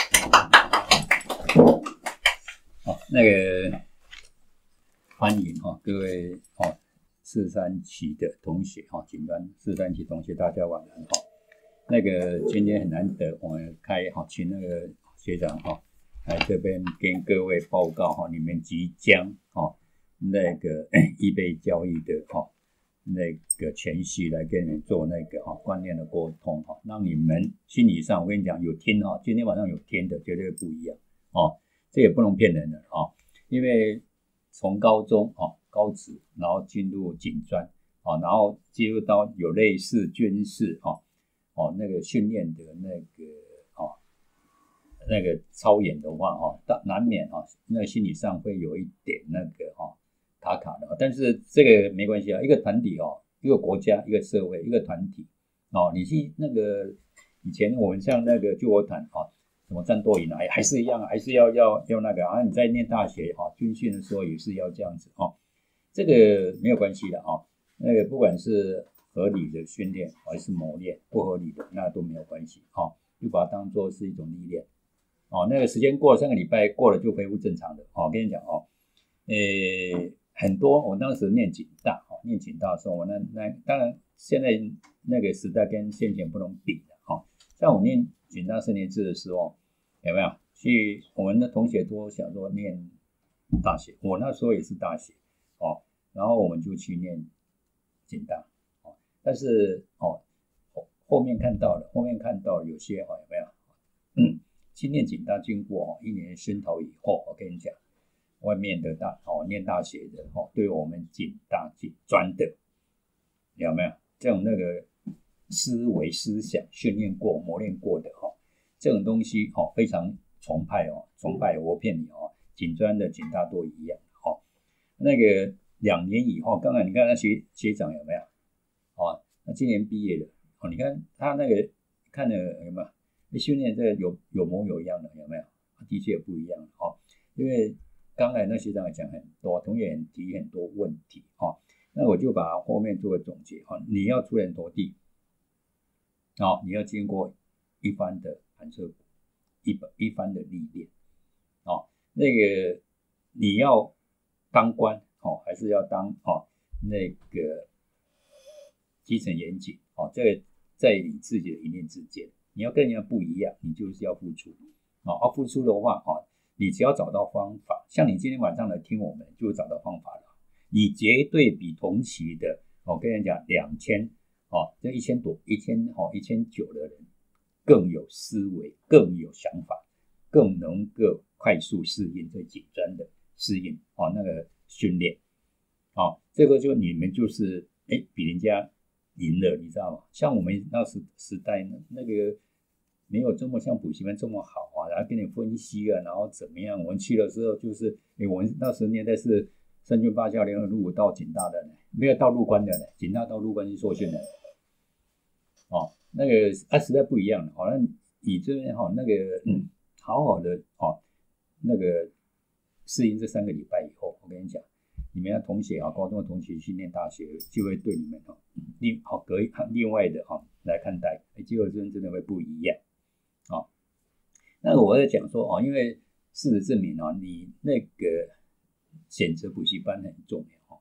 Speaker 6: 好，那个欢迎哈、哦、各位哦四三期的同学哈、哦，警专四三期同学大家晚安哈、哦。那个今天很难得，我们开好请那个学长哈、哦、来这边跟各位报告哈、哦，你们即将哦那个预备教育的哈、哦、那个前夕来跟你们做那个哈、哦、观念的沟通哈、哦，让你们心理上我跟你讲有听哈、哦，今天晚上有听的绝对不一样哦，这也不能骗人的哦，因为从高中哦高职，然后进入警专哦，然后进入到有类似军事哦哦那个训练的那个哦那个操演的话哦，难免哦那个心理上会有一点那个哦卡卡的，但是这个没关系啊，一个团体哦，一个国家，一个社会，一个团体哦，你去那个以前我们像那个救国团哦。什么战斗营啊，还是一样，还是要要要那个啊！你在念大学哈、哦，军训的时候也是要这样子哦。这个没有关系的哦。那个不管是合理的训练还是磨练，不合理的那都没有关系哦，就把它当作是一种历练哦。那个时间过了，三个礼拜过了就恢复正常的哦。我跟你讲哦，诶，很多我当时念警大哦，念警大的时候，我那那当然现在那个时代跟先前不能比的哦。像我念警大四年制的时候，有没有去我们的同学都想说念大学，我那时候也是大学哦，然后我们就去念警大哦，但是哦后面看到了，后面看到有些哦有没有，嗯，去念警大经过哦一年熏陶以后，我跟你讲，外面的大哦念大学的哦，对我们警大警专的有没有这种那个思维思想训练过磨练过的哈、哦，这种东西哦非常崇拜哦，崇拜我骗你哦，警专的警大都一样哦。那个两年以后，刚才你看那学学长有没有？哦，那今年毕业了哦，你看他那个看了有没有？训练这个有有模有样的有没有？的确不一样哦，因为刚才那学长讲很多，同学也提很多问题哦，那我就把后面做个总结哦，你要出人头地。哦，你要经过一番的盘测，一一番的历练，哦，那个你要当官哦，还是要当哦那个基层严谨哦，这个在你自己的一念之间，你要跟人家不一样，你就是要付出哦，要付出的话哦，你只要找到方法，像你今天晚上来听我们，就找到方法了，你绝对比同期的，我、哦、跟人讲两千。哦，这一千多、一千哦、一千九的人更有思维，更有想法，更能够快速适应对警专的适应哦，那个训练哦，这个就你们就是哎比人家赢了，你知道吗？像我们那时时代呢，那个没有这么像补习班这么好啊，然后跟你分析啊，然后怎么样？我们去的时候就是，哎，我们那时年代是三军八校联合入伍到警大的呢，没有到入关的呢，警大到入关去受训的。哦，那个啊时代不一样了，好、哦、像你这边哈、哦、那个嗯，好好的哦，那个适应这三个礼拜以后，我跟你讲，你们的同学啊，高中的同学去念大学，就会对你们哦，另好隔另外的哈、哦、来看待，结果真真的会不一样啊、哦。那我在讲说哦，因为事实证明哦，你那个选择补习班很重要哦，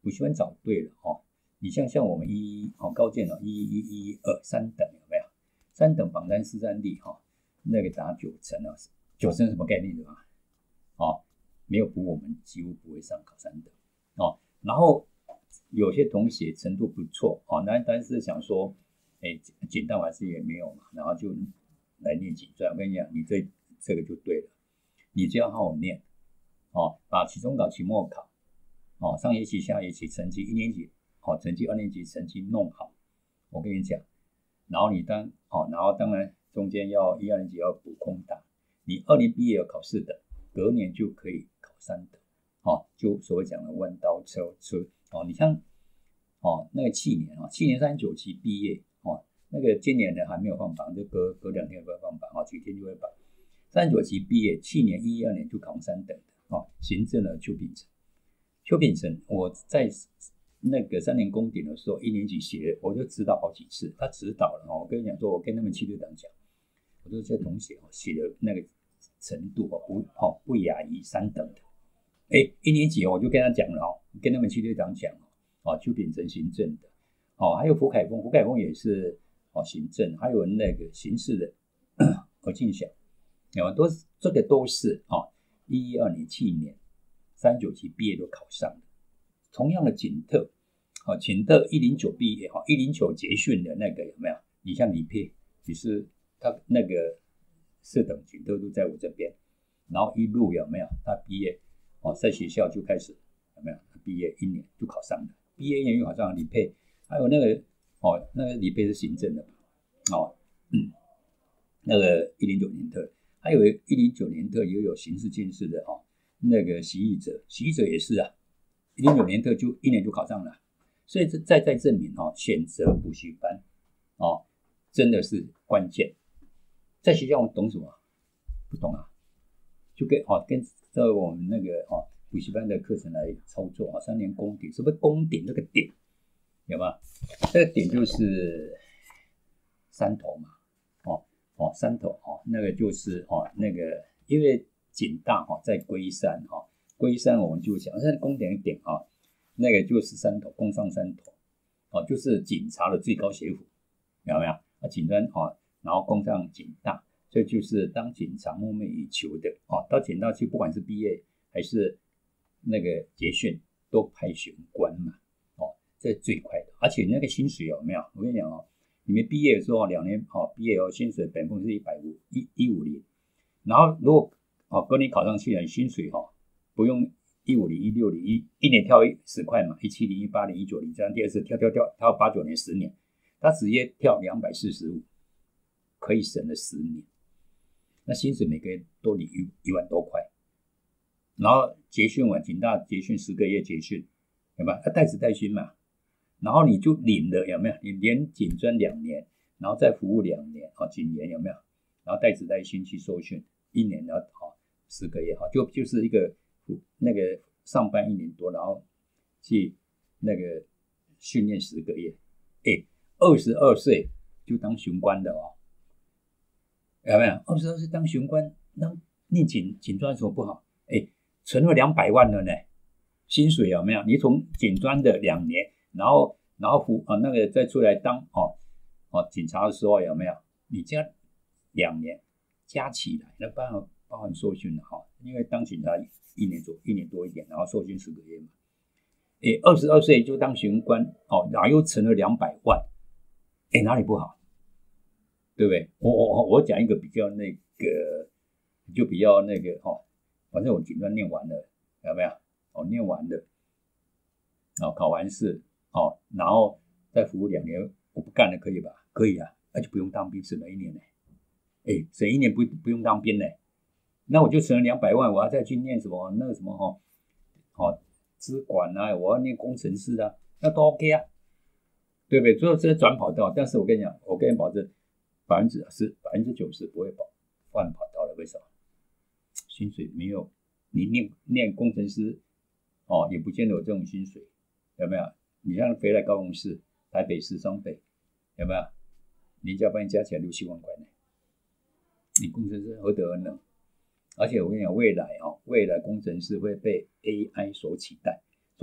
Speaker 6: 补习班找对了哦。你像像我们一哦高建哦一一一二三等有没有？三等榜单市占率哈、哦，那个打九成啊，九成什么概念对吧？哦，没有补我们几乎不会上考三等哦。然后有些同学程度不错哦，那但是想说，哎，简单还是也没有嘛，然后就来念警专。我跟你讲，你这这个就对了，你只要好好念哦，把期中考、期末考哦，上学期、下学期成绩，一年级哦成绩，二年级成绩弄好。我跟你讲，然后你当哦，然后当然中间要一二年级要补空大，你二年毕业要考四等，隔年就可以考三等。哦，就所谓讲的弯刀车车哦，你像哦那个去年啊，去年三九级毕业哦，那个今年呢还没有放榜，就隔隔两天会放榜哦，几天就会榜。三九级毕业，去年一二年就考三等的哦，行政的邱秉成，邱秉成我在那个三年公顶的时候，一年级写我就指导好几次，他指导了哦，我跟你讲说，我跟他们七队长讲，我说这同学哦写的那个程度哦不哦不亚于三等的。哎，一年级我就跟他讲了哦，跟他们区队长讲哦，邱秉成行政的，哦，还有胡凯峰，胡凯峰也是哦行政，还有那个刑事的何庆祥，有都是这个都是哦，一一二年、去年三九级毕业都考上了。同样的景特，哦，景特一零九毕业哈，一零九结训的那个有没有？你像李佩，你是他那个四等景特都在我这边，然后一路有没有？他毕业。哦，在学校就开始有没有？毕业一年就考上了，毕业一年就考上了李佩，还有那个哦，那个李佩是行政的嘛，哦，嗯，那个一零九年特，还有一零九年特也有刑事监事的哦，那个习义者，习义者也是啊，一零九年特就一年就考上了，所以这再再证明哦，选择补习班哦，真的是关键。在学校我们懂什么？不懂啊，就跟哦跟。在我们那个哦补习班的课程来操作啊，三年公顶，什么公顶？那个顶有吗？这个顶就是山头嘛，哦哦山头哦，那个就是哦那个，因为警大哈、哦、在龟山哈、哦，龟山我们就讲，现在公顶顶啊，那个就是山头，攻上山头哦，就是警察的最高学府，有没有？啊，警专哦，然后攻上警大。这就是当警察梦寐以求的哦，到警大去，不管是毕业还是那个结训，都派巡官嘛，哦，这是最快的，而且那个薪水有没有？我跟你讲哦，你们毕业的时候两年哦，毕业后薪水本分是一百五一一五零，然后如果哦隔年考上去了，薪水哈、哦、不用一五零一六零一一年跳十块嘛，一七零一八零一九零这样，第二次跳跳跳跳八九年十年，他直接跳两百四十五，可以省了十年。那薪水每个月都领一一万多块，然后结训完，警大结训十个月结训，有没有？他带职带薪嘛，然后你就领了，有没有？你连警专两年，然后再服务两年，哦，警研有没有？然后带职带薪去受训一年，然后好十个月，哈，就就是一个那个上班一年多，然后去那个训练十个月，哎，二十二岁就当巡官的哦。有没有？二十二岁当巡官，那念警警专有什么不好？哎，存了两百万了呢，薪水有没有？你从警专的两年，然后然后服啊那个再出来当哦哦警察的时候有没有？你加两年加起来，那包含包含受训的哈、哦，因为当警察一年多一年多一点，然后受训十个月嘛。哎，二十二岁就当巡官哦，然后又存了两百万，哎，哪里不好？对不对？我我我讲一个比较那个，就比较那个哦，反正我警专念完了，有没有？哦，念完了，哦，考完试，哦，然后再服务两年，我不干了，可以吧？可以啊，那就不用当兵，省了一年呢。哎，省一年不不用当兵呢，那我就省了两百万，我要再去念什么那个什么哈，哦，资管啊，我要念工程师啊，那都 OK 啊，对不对？最后这个转跑道，但是我跟你讲，我跟你保证。百分之十、百分之九十不会跑换跑道了，为什么？薪水没有，你念念工程师，哦，也不见得有这种薪水，有没有？你像飞来高雄市、台北市、双北，有没有？年加班加起来六七万块呢，你工程师何德何能？而且我跟你讲，未来哦，未来工程师会被 A I 所取代，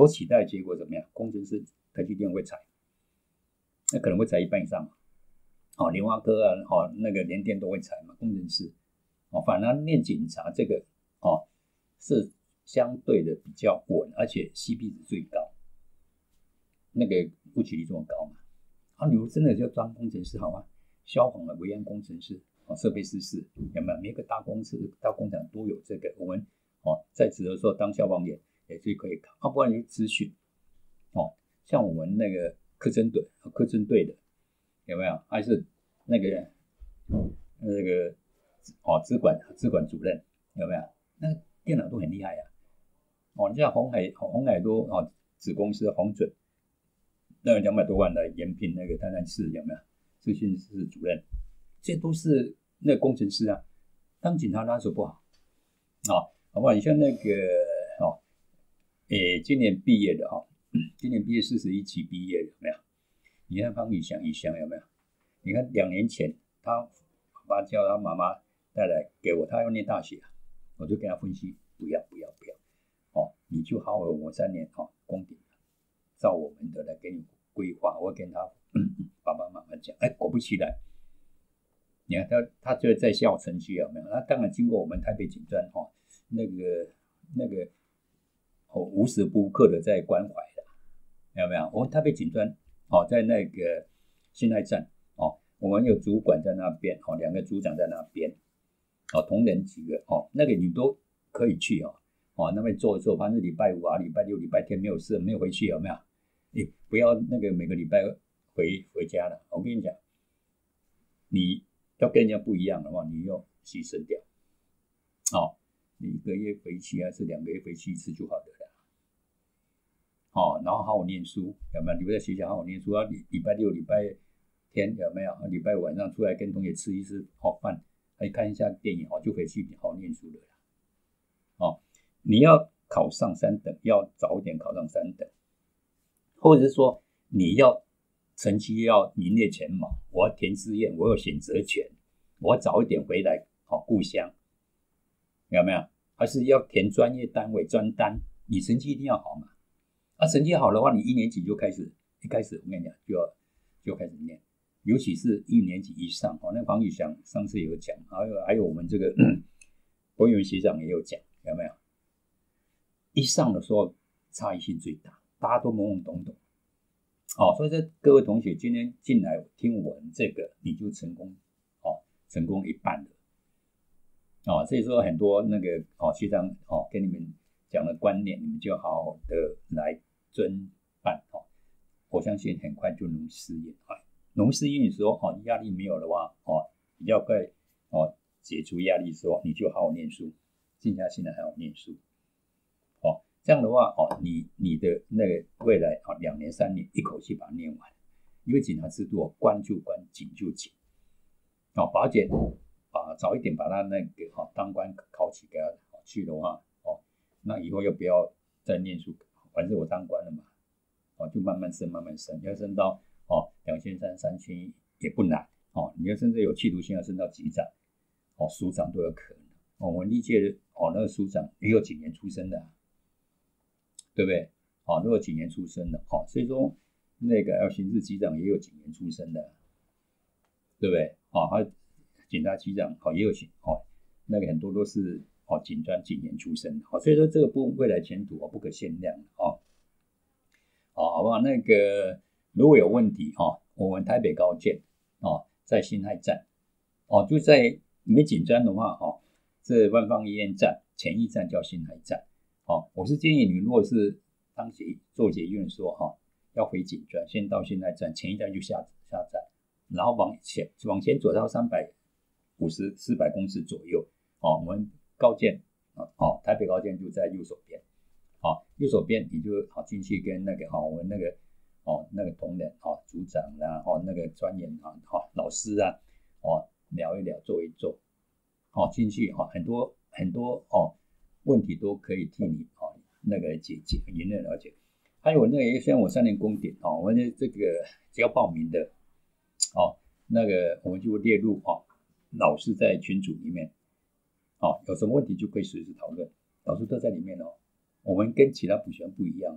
Speaker 6: 所期待的结果怎么样？工程师台积电会裁，那可能会裁一半以上嘛。哦，联发科啊，哦，那个联电都会裁嘛，工程师。哦，反而念警察这个哦是相对的比较稳，而且 C P 值最高，那个录取率这么高嘛。啊，你如果真的就当工程师好吗？消防的维安工程师，哦，设备师是有没有？每个大公司、大工厂都有这个。我们哦在职的时候当消防员也是可以考，啊，不然你就咨询。哦，像我们那个科侦队、科侦队的有没有？还是那个那个哦资管资管主任有没有？那个电脑都很厉害呀、啊。哦，你像红海红海多哦子公司红准，那两百多万来延聘那个台南市有没有？资讯室主任，这都是那个工程师啊。当警察哪有不好？哦，好不好？你像那个哦，诶，今年毕业的哈、哦，今年毕业四十一期毕业有没有？你看方宇翔、宇翔有没有？你看两年前他爸爸叫他妈妈带来给我，他要念大学啊，我就跟他分析，不要不要不要，哦，你就好好我三年哦，公平，照我们的来给你规划。我跟他嗯爸爸妈妈讲，哎，果不其然，你看他他就在校程序有没有？那当然经过我们台北警专哈、哦，那个那个哦无时不刻的在关怀的，有没有？我们台北警专哦，在那个信爱站哦，我们有主管在那边哦，两个组长在那边哦，同仁几个哦，那个你都可以去哦，哦那边坐一坐，反正礼拜五啊、礼拜六、礼拜天没有事，没有回去有没有？你不要那个每个礼拜回回家了。我跟你讲，你要跟人家不一样的话，你要牺牲掉。哦，你一个月回去还是两个月回去一次就好的了。哦，然后好好念书，有没有？留在学校好好念书啊！礼礼拜六、礼拜天有没有？礼拜五晚上出来跟同学吃一次好饭，还看一下电影，哦，就回去好好念书了啦。哦，你要考上三等，要早一点考上三等，或者是说你要成绩要名列前茅，我要填志愿，我有选择权，我要早一点回来，好、哦、故乡，有没有？还是要填专业单位专单，你成绩一定要好嘛。啊，成绩好的话，你一年级就开始，一开始我跟你讲，就要就开始念，尤其是一年级以上，哦，那黄宇翔上次有讲，还有还有我们这个国语文学长也有讲，有没有？一上的时候差异性最大，大家都懵懵懂懂，哦，所以说各位同学今天进来听我们这个，你就成功，哦，成功一半了，哦，所以说很多那个哦学长哦跟你们讲的观念，你们就好好的来遵办哦，我相信很快就能适应。能适应的时候哦，压力没有的话哦，比较快哦解除压力的时候，你就好好念书，静下心来好好念书。哦，这样的话哦，你你的那个未来哦，两年三年一口气把它念完，因为警察制度哦，关就关，紧就紧。哦，保检啊，早一点把他那个哦当官考起给他去的话哦，那以后又不要再念书，反正我当官了嘛，哦，就慢慢升，慢慢升，要升到哦两千三、三千一也不难哦，你要甚至有企图心要升到级长，哦，署长都有可能。哦，我们历届的哦那个署长也有几年出身的、啊，对不对？哦，都有几年出身的，哦，所以说那个要刑事局长也有几年出身的、啊，对不对？哦，还有警察局长哦也有哦，那个很多都是哦警专几年出身的，哦，所以说这个部分未来前途哦不可限量哦。哦，好不好？那个如果有问题哦，我们台北高建哦在辛亥站哦，就在你们警专的话哦，这万芳医院站前一站叫辛亥站。哦，我是建议你，如果是当捷做捷运说哈、哦，要回警专，先到辛亥站，前一站就下下站，然后往前往前走到三百五十四百公尺左右。哦，我们高建哦，台北高建就在右手边。哦，右手边你就好进去跟那个哦，我们那个哦那个同仁哦组长啦哦那个专员啊哦老师啊哦聊一聊坐一坐，哦进去哦很多很多哦。问题都可以替你哦那个解解迎刃而解。还有那个像我三年公点哦，我们这个只要报名的哦，那个我们就列入哦，老师在群组里面哦，有什么问题就可以随时讨论，老师都在里面哦。我们跟其他补习班不一样哦，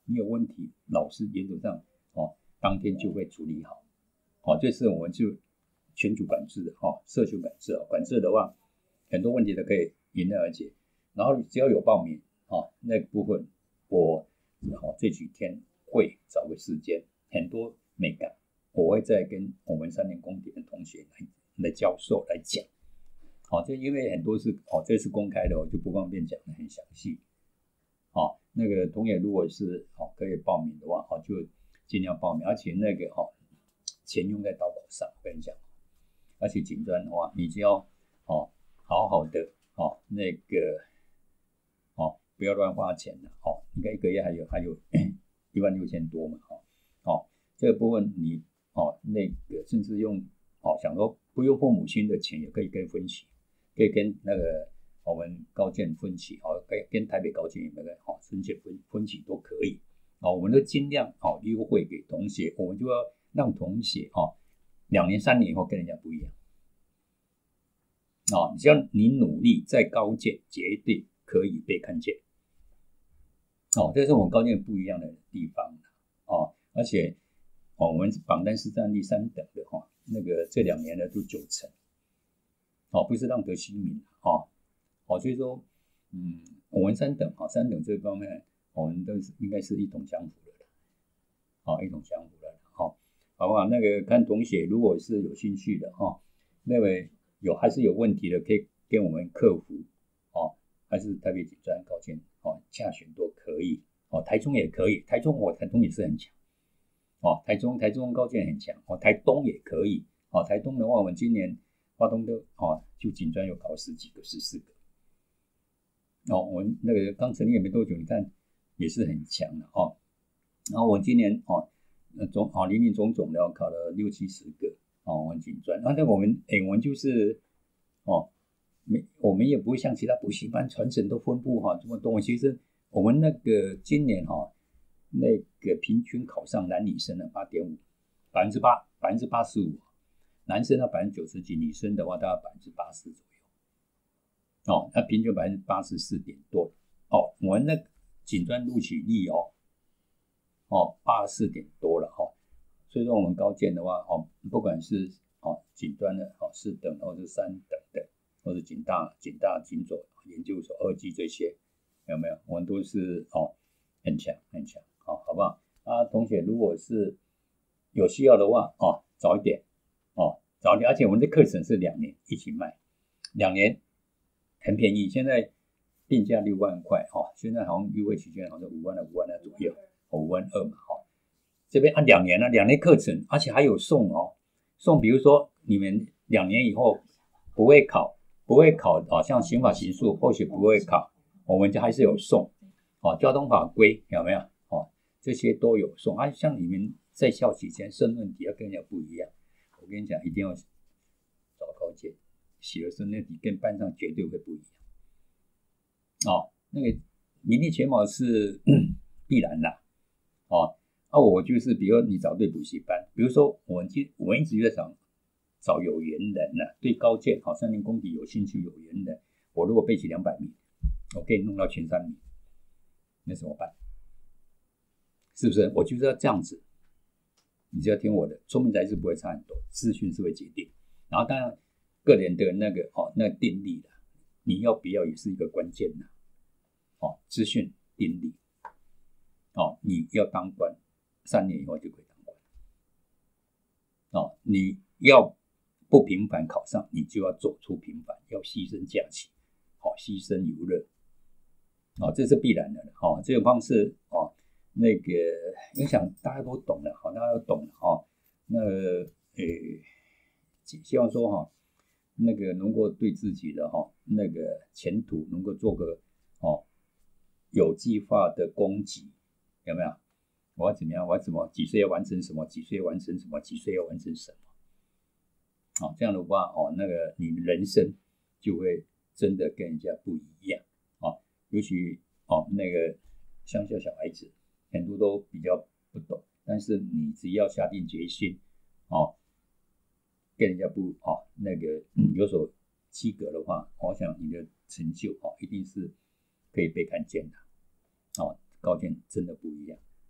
Speaker 6: 你有问题，老师原则上哦当天就会处理好。哦，这是我们就群组管制的哦，社群管制哦，管制的话很多问题都可以迎刃而解。然后只要有报名哦，那个部分我哦这几天会找个时间，很多美感我会再跟我们三年公点的同学来来教授来讲。好、哦，这因为很多是哦，这是公开的，我就不方便讲的很详细。哦，那个同学如果是哦可以报名的话，哦就尽量报名，而且那个哦钱用在刀口上，我跟你讲，而且警专的话，你只要哦好好的哦那个哦不要乱花钱了哦，应该一个月还有还有一万六千多嘛，哦哦这个部分你哦那个甚至用哦想说不用父母亲的钱也可以跟分期。可以跟那个我们高建分期，哦，可以跟台北高建那个哦申请分分期都可以，哦，我们都尽量哦优惠给同学，我们就要让同学哦两年三年以后跟人家不一样，哦，只要你努力在高建，绝对可以被看见，哦，这是我们高建不一样的地方，哦，而且哦我们榜单是战力三等的哈、哦，那个这两年呢都九成。哦，不是让得虚名哦，哦，所以说，嗯，我们三等啊、哦，三等这方面，我们都是应该是一统江湖的，哦，一统江湖的，哦，好不好？那个看同学如果是有兴趣的哈、哦，那位有还是有问题的，可以跟我们客服，哦，还是台北警专高建哦，洽询都可以，哦，台中也可以，台中我、哦、台中也是很强，哦，台中台中高建很强，哦，台东也可以，哦，台东的话，我们今年。花东的哦，就警专有考十几个、十四个，哦，我们那个刚成立也没多久，你看也是很强的哦。然后我今年哦，总哦林林总总的考了六七十个哦，我们警专。那我们哎，我们就是哦，没我们也不会像其他补习班传承都分布哈、哦、这么多。其实我们那个今年哈、哦，那个平均考上男女生的八点五，百分之八，百分之八十五。男生要百分之九十几，女生的话大概百分之八十左右。哦，那平均百分之八十四点多。哦，我们那警专录取率哦，哦八十四点多了哈、哦。所以说我们高建的话，哦，不管是哦警专的哦四等或是三等的，或是警大、警大、警左研究所、二技这些，有没有？我们都是哦很强很强，好、哦，好不好？啊，同学如果是有需要的话，哦早一点。哦，早点，而且我们的课程是两年一起卖，两年很便宜，现在定价六万块哦，现在好像优惠期间好像五万啊五万啊左右，哦五万二嘛，哦，这边按两年了，两年课程，而且还有送哦，送比如说你们两年以后不会考，不会考哦，像刑法刑诉或许不会考，我们就还是有送，哦，交通法规有没有？哦，这些都有送，啊，像你们在校期间申论题要跟人家不一样。我跟你讲，一定要找高建，写的是那题跟班上绝对会不一样。哦，那个名列前茅是必然的。哦，啊，我就是比如你找对补习班，比如说我们其我们一直在找找有缘人呐、啊，对高建好三年公底有兴趣有缘人，我如果备齐两百名，我可以弄到前三名，那怎么办？是不是？我就是要这样子。你只要听我的，聪明才智不会差很多，资讯是会决定。然后当然个人的那个哦，那个定力啦，你要不要也是一个关键的。哦，资讯定力。哦，你要当官，三年以后就可以当官。哦，你要不平凡考上，你就要走出平凡，要牺牲假期，好、哦，牺牲游乐。哦，这是必然的。哦，这种方式哦。那个，我想大家都懂了，好，大家都懂了哈。那呃，希望说哈，那个能够对自己的哈那个前途能够做个哦有计划的攻击，有没有？我要怎么样？我要怎么？几岁要完成什么？几岁要完成什么？几岁要完成什么？好、哦，这样的话哦，那个你人生就会真的跟人家不一样哦，尤其哦那个乡下小孩子。很多都比较不懂，但是你只要下定决心，哦，跟人家不哦那个、嗯、有所区隔的话，我想你的成就哦一定是可以被看见的，哦，高建真的不一样，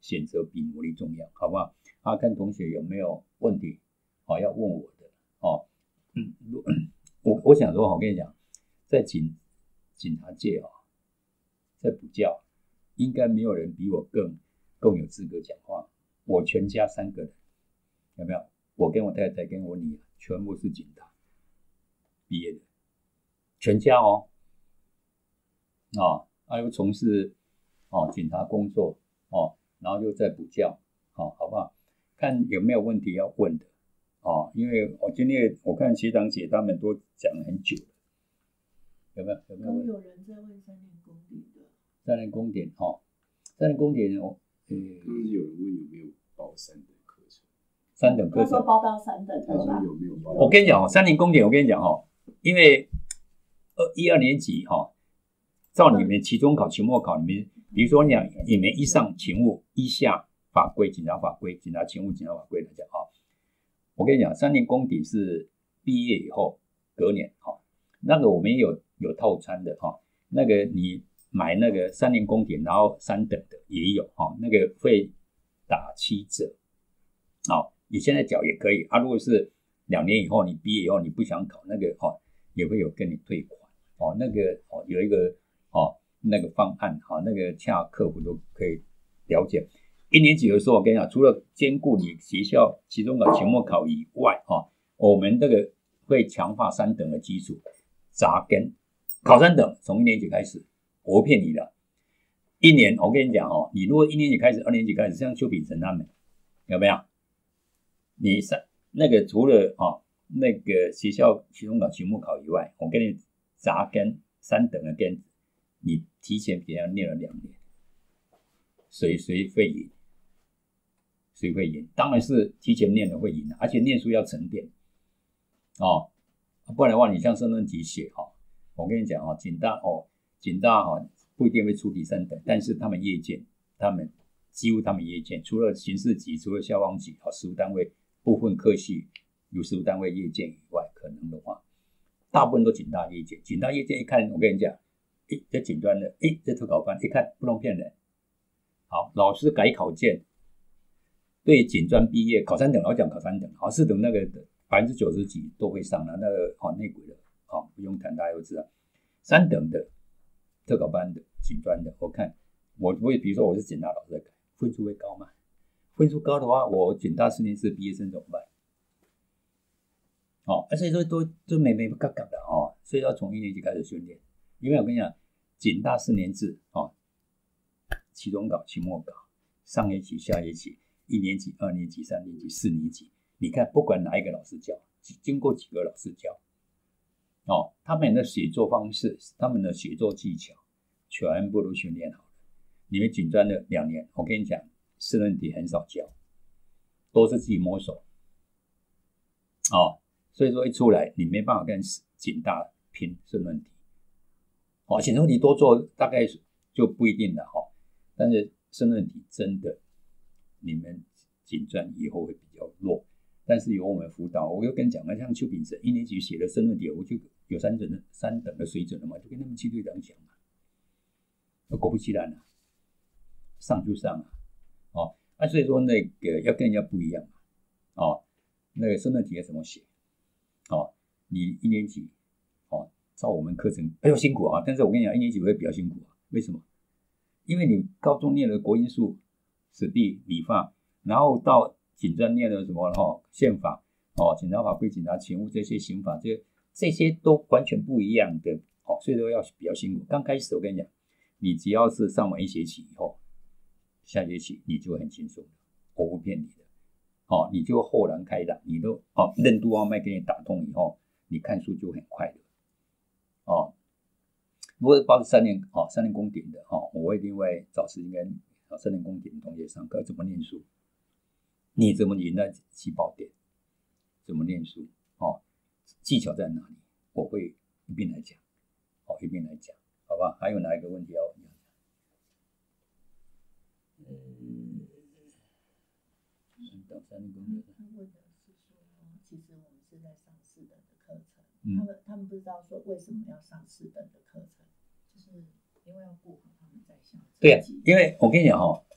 Speaker 6: 选择比努力重要，好不好？啊，看同学有没有问题，好、哦、要问我的哦。嗯，我我想说，我跟你讲，在警警察界啊、哦，在补教，应该没有人比我更更有资格讲话。我全家三个人，有没有？我跟我太太跟我女儿全部是警察毕业的，全家哦，哦，还有从事哦警察工作哦，然后又在补教，哦，好不好？看有没有问题要问的哦，因为我今天我看学长姐他们都讲了很久了，有没有？有没有问？
Speaker 2: 都有人在问三年公点的。
Speaker 6: 三年公点哦，三年公点哦，呃，
Speaker 3: 就是有人问有没有报三等课程，
Speaker 6: 三等课程
Speaker 2: 他说报到三等
Speaker 3: 他说
Speaker 2: 的吧？
Speaker 3: 有没有报？
Speaker 6: 我跟你讲哦，三年公点，我跟你讲哦，因为二一二年级哈、哦，照你们期中考、期末考，你们比如说你讲你们一上勤务，一下法规、警察法规、警察勤务、警察法规来讲啊、哦，我跟你讲，三年公底是毕业以后隔年哈、哦，那个我们有有套餐的哈、哦，那个你买那个三年公点，然后三等的也有哈、哦，那个会打七折，好、哦，你现在缴也可以啊。如果是两年以后你毕业以后你不想考那个哦，也会有跟你退款哦，那个哦有一个哦那个方案哈、哦，那个洽客服都可以了解。一年级的时候，我跟你讲，除了兼顾你学校期中考、期末考以外哈、哦，我们这个会强化三等的基础，扎根考三等，从一年级开始，我不骗你的。一年我跟你讲哦，你如果一年级开始、二年级开始，像邱秉成他们有没有？你三那个除了哦那个学校期中考、期末考以外，我跟你扎根三等的根，你提前比他念了两年，谁谁会赢？谁会赢？当然是提前念的会赢，而且念书要沉淀哦，不然的话，你像申论题写哈、哦，我跟你讲哦，警大哦，警大哈、哦、不一定会出第三等，但是他们业界，他们几乎他们业界，除了刑事局、除了消防局、好实务单位。部分科系有实务单位业界以外，可能的话，大部分都警大业界。警大业界一看，我跟你讲，诶，这警专的，诶，这特考班一看不能骗人。好，老师改考卷，对警专毕业考三等，老讲考三等，好四等那个百分之九十几都会上了，那个好内鬼的，好不用谈，大家都知道。三等的特考班的警专的，我看我我比如说我是警大老师在改，分数会高吗？分数高的话，我警大四年制毕业生怎么办？哦，所以说都都没没嘎嘎的哦，所以要从一年级开始训练。因为我跟你讲，警大四年制哦，期中考、期末考，上学期、下学期，一年级、二年级、三年级、四年级，你看不管哪一个老师教，经过几个老师教，哦，他们的写作方式、他们的写作技巧，全部都训练好了。你们警专的两年，我跟你讲。申论题很少教，都是自己摸索，哦，所以说一出来你没办法跟警大拼申论题，哦，申论题多做大概就不一定了哈、哦，但是申论题真的你们警专以后会比较弱，但是有我们辅导，我又跟你讲了，像邱秉成一年级写的申论题，我就有三等的三等的水准了嘛，就跟他们七队长讲嘛，那果不其然啊，上就上啊。哦，啊，所以说那个要跟人家不一样嘛，哦，那个申论题要怎么写？哦，你一年级，哦，照我们课程，哎呦辛苦啊！但是我跟你讲，一年级会比较辛苦啊，为什么？因为你高中念了国英数、史地、理化，然后到警专念了什么哦，宪法、哦，警察法规、警察勤务这些刑法，这这些都完全不一样的，哦，所以说要比较辛苦。刚开始我跟你讲，你只要是上完一学期以后。下学期你就很轻松了，我不骗你的，哦，你就豁然开朗，你都哦任督二脉给你打通以后，你看书就很快乐，哦，如果报三年哦三年公点的哦，我一定会找时间跟哦三年公点的同学上课，怎么念书，你怎么赢在起跑点，怎么念书哦，技巧在哪里，我会一并来讲，哦一并来讲，好吧？还有哪一个问题要问？嗯，到三年公点。
Speaker 2: 他问的是说，其实我们是在上四等的课程，嗯、他们他们不知道说为什么要上四等的课程，就是因为要顾好他们在校。
Speaker 6: 对啊，因为我跟你讲哦，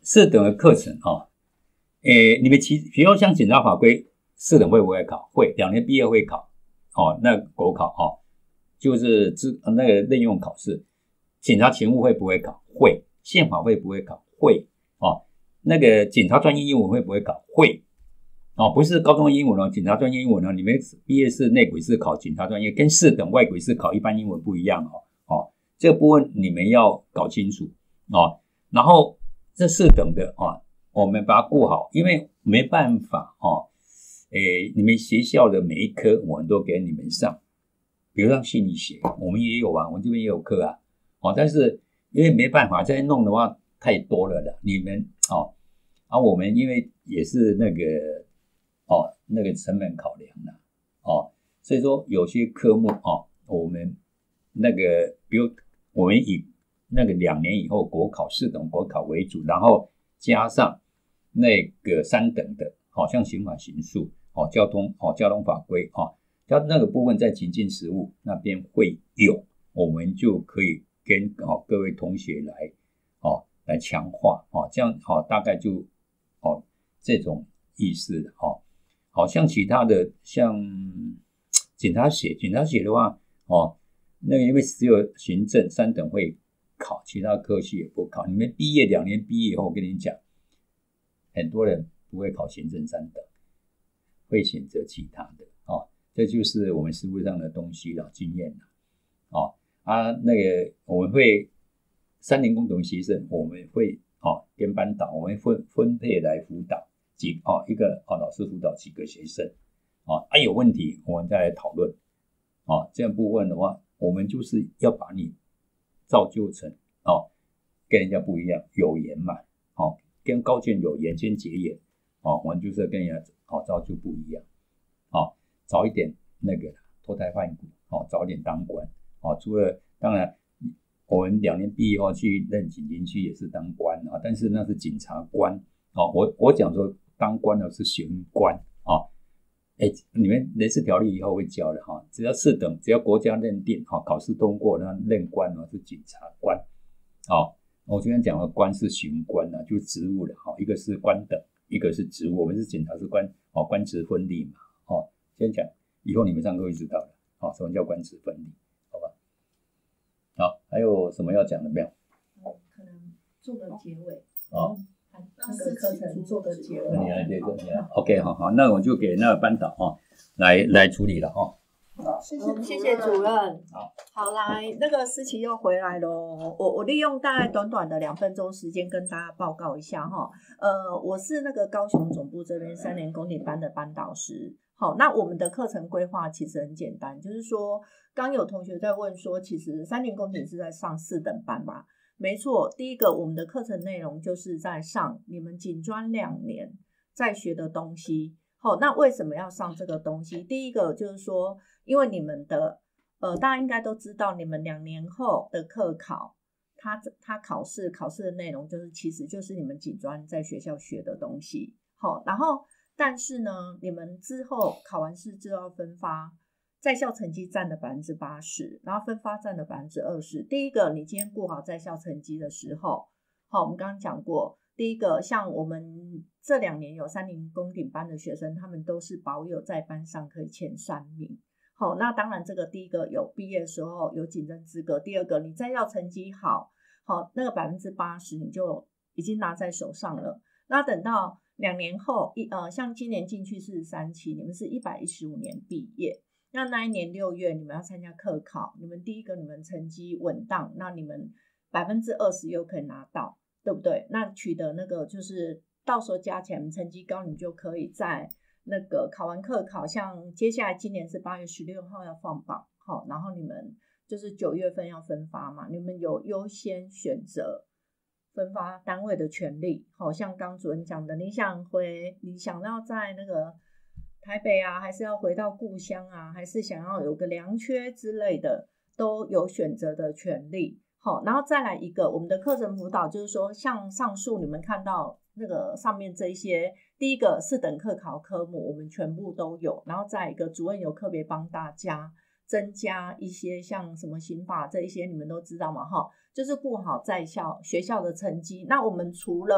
Speaker 6: 四等的课程哦，诶，你们其比如说像检察法规四等会不会考？会，两年毕业会考哦，那国考哦，就是资那个任用考试。检察勤务会不会考？会。宪法会不会考？会哦。那个检察专业英文会不会考？会哦，不是高中英文哦，检察专业英文哦，你们毕业是内轨是考检察专业，跟四等外轨是考一般英文不一样哦。哦，这个部分你们要搞清楚哦。然后这四等的哦，我们把它顾好，因为没办法哦，诶，你们学校的每一科我们都给你们上，比如像心理学，我们也有啊，我们这边也有课啊，哦，但是因为没办法再弄的话太多了啦，你们哦，啊，我们因为也是那个哦那个成本考量啦，哦，所以说有些科目哦，我们那个比如我们以那个两年以后国考四等国考为主，然后加上那个三等的，好、哦、像刑法刑诉，哦交通哦交通法规哦，像那个部分在情境实务那边会有，我们就可以跟哦各位同学来哦来强化哦，这样哦大概就哦这种意思的哦，好像其他的像检察协检察协的话哦，那个因为只有行政三等会考，其他科系也不考。你们毕业两年毕业以后，我跟你讲，很多人不会考行政三等，会选择其他的哦。这就是我们实务上的东西了，经验了哦。啊，那个我们会三年共同学生，我们会哦跟班导，我们分分配来辅导几哦一个哦老师辅导几个学生哦，啊有问题我们再来讨论哦。这样部分的话，我们就是要把你造就成哦，跟人家不一样，有缘嘛，哦，跟高见有缘，先结缘，哦，我们就是跟人家哦造就不一样，哦，早一点那个脱胎换骨，哦，早点当官，哦，除了当然我们两年毕业后去任警监区也是当官啊，但是那是警察官，哦，我我讲说当官的是刑官，哦。哎，你们人事条例以后会教的哈，只要四等，只要国家认定哈，考试通过，那任官呢是检察官，哦，我今天讲的官是刑官啊，就是职务的哈，一个是官等，一个是职务，我们是检察是官，哦，官职分立嘛，哦，先讲，以后你们上课会知道的，哦，什么叫官职分立，好吧？好，还有什么要讲的没有？
Speaker 2: 嗯，可能做个结尾。
Speaker 6: 哦。
Speaker 2: 那个课程做个结尾。
Speaker 6: 你来这个，你来 ，OK， 好好，那我就给那个班导哈来来处理了哈。
Speaker 1: 好，谢谢
Speaker 2: 谢谢主任。
Speaker 6: 好，
Speaker 2: 好来，那个思琪又回来喽。我我利用大概短短的两分钟时间跟大家报告一下哈。呃，我是那个高雄总部这边三年公领班的班导师。好，那我们的课程规划其实很简单，就是说，刚有同学在问说，其实三年公领是在上四等班嘛？没错，第一个我们的课程内容就是在上你们警专两年在学的东西。好，那为什么要上这个东西？第一个就是说，因为你们的呃，大家应该都知道，你们两年后的课考，它它考试考试的内容就是其实就是你们警专在学校学的东西。好，然后但是呢，你们之后考完试之后要分发。在校成绩占了 百分之八十， 然后分发占了 百分之二十。 第一个，你今天顾好在校成绩的时候，好，我们刚刚讲过，第一个像我们这两年有三年公顶班的学生，他们都是保有在班上可以前三名。好，那当然这个第一个有毕业的时候有警政资格，第二个你在校成绩好，好，那个 百分之八十 你就已经拿在手上了。那等到两年后一呃，像今年进去是三期，你们是一百一十五年毕业，那那一年六月你们要参加课考，你们第一个你们成绩稳当，那你们 百分之二十 又可以拿到，对不对？那取得那个就是到时候加起来你们成绩高，你就可以在那个考完课考，像接下来今年是八月十六号要放榜，好，然后你们就是九月份要分发嘛，你们有优先选择分发单位的权利。好，像刚主任讲的，你想回你想要在那个台北啊，还是要回到故乡啊，还是想要有个良缺之类的，都有选择的权利。好，然后再来一个我们的课程辅导，就是说像上述你们看到那个上面这一些，第一个四等课考科目我们全部都有，然后再一个主任有特别帮大家增加一些像什么刑法这一些你们都知道嘛哈，就是顾好在校学校的成绩。那我们除了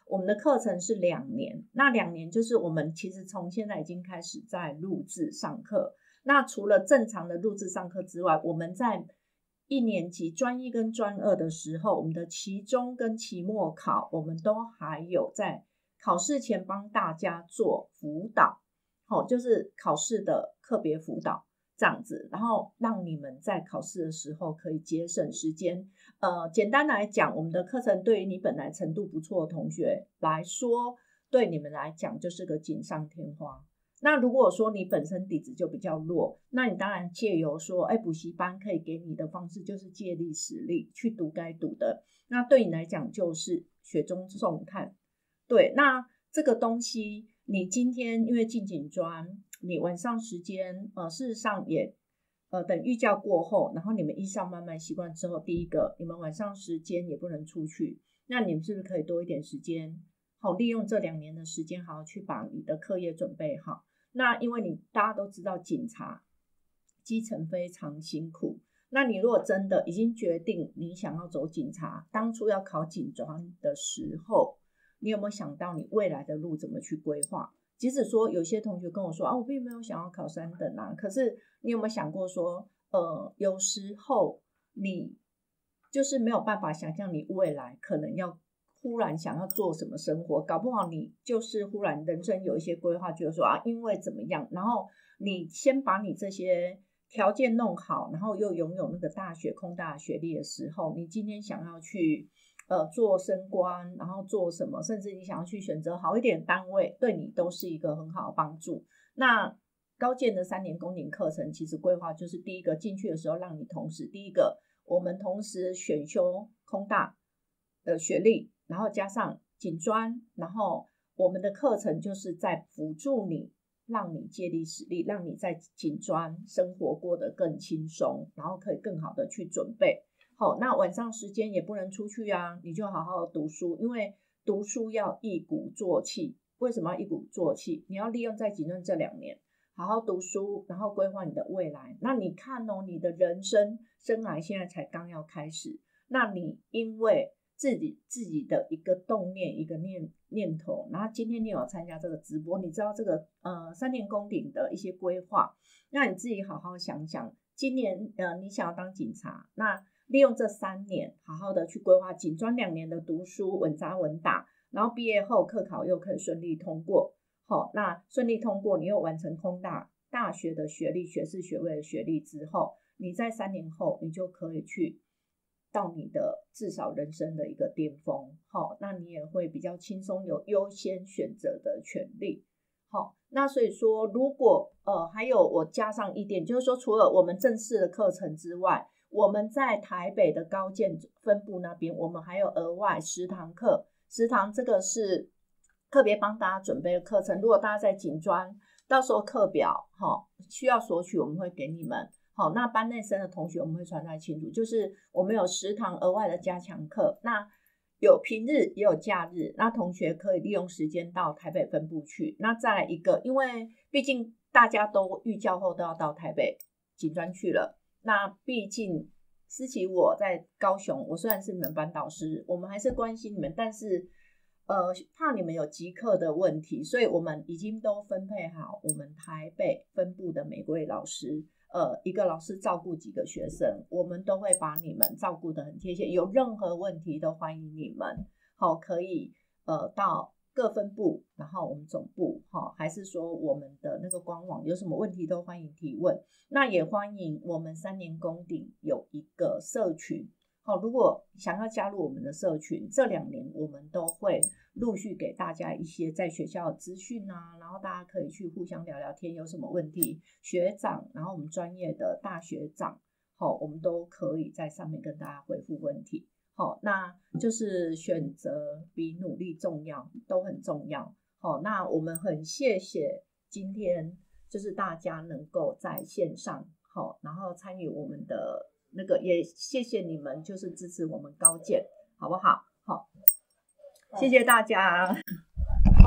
Speaker 2: 我们的课程是两年，那两年就是我们其实从现在已经开始在录制上课。那除了正常的录制上课之外，我们在一年级专一跟专二的时候，我们的期中跟期末考，我们都还有在考试前帮大家做辅导，哦，就是考试的课别辅导这样子，然后让你们在考试的时候可以节省时间。呃，简单来讲，我们的课程对于你本来程度不错的同学来说，对你们来讲就是个锦上添花。那如果说你本身底子就比较弱，那你当然借由说，哎，补习班可以给你的方式就是借力使力去读该读的，那对你来讲就是雪中送炭。对，那这个东西，你今天因为进警专，你晚上时间，呃，事实上也，呃，等预教过后，然后你们一上慢慢习惯之后，第一个，你们晚上时间也不能出去，那你们是不是可以多一点时间，好，利用这两年的时间，好好去把你的课业准备好。那因为你大家都知道，警察基层非常辛苦。那你如果真的已经决定你想要走警察，当初要考警专的时候，你有没有想到你未来的路怎么去规划？即使说有些同学跟我说啊，我并没有想要考三等啊，可是你有没有想过说，呃，有时候你就是没有办法想象你未来可能要忽然想要做什么生活，搞不好你就是忽然人生有一些规划，觉得说啊，因为怎么样，然后你先把你这些条件弄好，然后又拥有那个大学空大的学历的时候，你今天想要去呃做升官，然后做什么，甚至你想要去选择好一点的单位，对你都是一个很好的帮助。那高建的三年公领课程其实规划就是第一个进去的时候，让你同时第一个我们同时选修空大的学历，然后加上警专，然后我们的课程就是在辅助你，让你借力使力，让你在警专生活过得更轻松，然后可以更好的去准备。好，那晚上时间也不能出去啊，你就好好的读书，因为读书要一鼓作气。为什么要一鼓作气？你要利用在警专这两年好好读书，然后规划你的未来。那你看哦，你的人生生涯现在才刚要开始，那你因为自己自己的一个动念，一个念念头，然后今天你有参加这个直播，你知道这个呃三年公领的一些规划，那你自己好好想想，今年呃你想要当警察，那利用这三年好好的去规划警专两年的读书，稳扎稳打，然后毕业后课考又可以顺利通过。好，那顺利通过，你又完成空大大学的学历、学士学位的学历之后，你在三年后你就可以去到你的至少人生的一个巅峰。好，那你也会比较轻松，有优先选择的权利。好，那所以说如果呃还有我加上一点，就是说除了我们正式的课程之外，我们在台北的高建分部那边，我们还有额外十堂课，十堂这个是特别帮大家准备的课程。如果大家在警专，到时候课表齁需要索取，我们会给你们。好，那班内生的同学我们会传达清楚，就是我们有十堂额外的加强课，那有平日也有假日，那同学可以利用时间到台北分部去。那再来一个，因为毕竟大家都预教后都要到台北警专去了，那毕竟思琪我在高雄，我虽然是你们班导师，我们还是关心你们，但是呃怕你们有即课的问题，所以我们已经都分配好我们台北分部的每位老师，呃一个老师照顾几个学生，我们都会把你们照顾得很贴切，有任何问题都欢迎你们好可以呃到各分部，然后我们总部齁还是说我们的那个官网有什么问题都欢迎提问。那也欢迎我们三年公领有一个社群，好，如果想要加入我们的社群，这两年我们都会陆续给大家一些在学校的资讯啊，然后大家可以去互相聊聊天，有什么问题学长然后我们专业的大学长好，我们都可以在上面跟大家回复问题。好，那就是选择比努力重要，都很重要。好，那我们很谢谢今天就是大家能够在线上好，然后参与我们的那个，也谢谢你们就是支持我们高建，好不好？好，谢谢大家。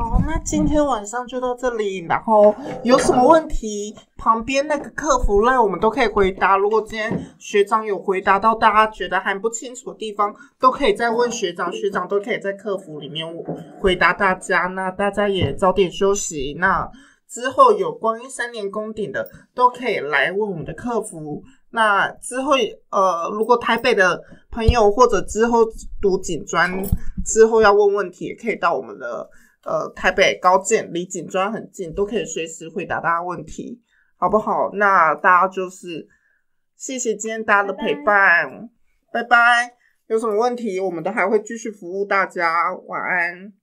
Speaker 1: 好，那今天晚上就到这里。然后有什么问题，旁边那个客服赖我们都可以回答。如果今天学长有回答到大家觉得还不清楚的地方，都可以再问学长，学长都可以在客服里面回答大家。那大家也早点休息。那之后有关于三年公鼎的，都可以来问我们的客服。那之后，呃，如果台北的朋友或者之后读警专之后要问问题，也可以到我们的呃台北高建，离警专很近，都可以随时回答大家问题，好不好？那大家就是谢谢今天大家的陪伴，拜拜。拜拜，有什么问题我们都还会继续服务大家，晚安。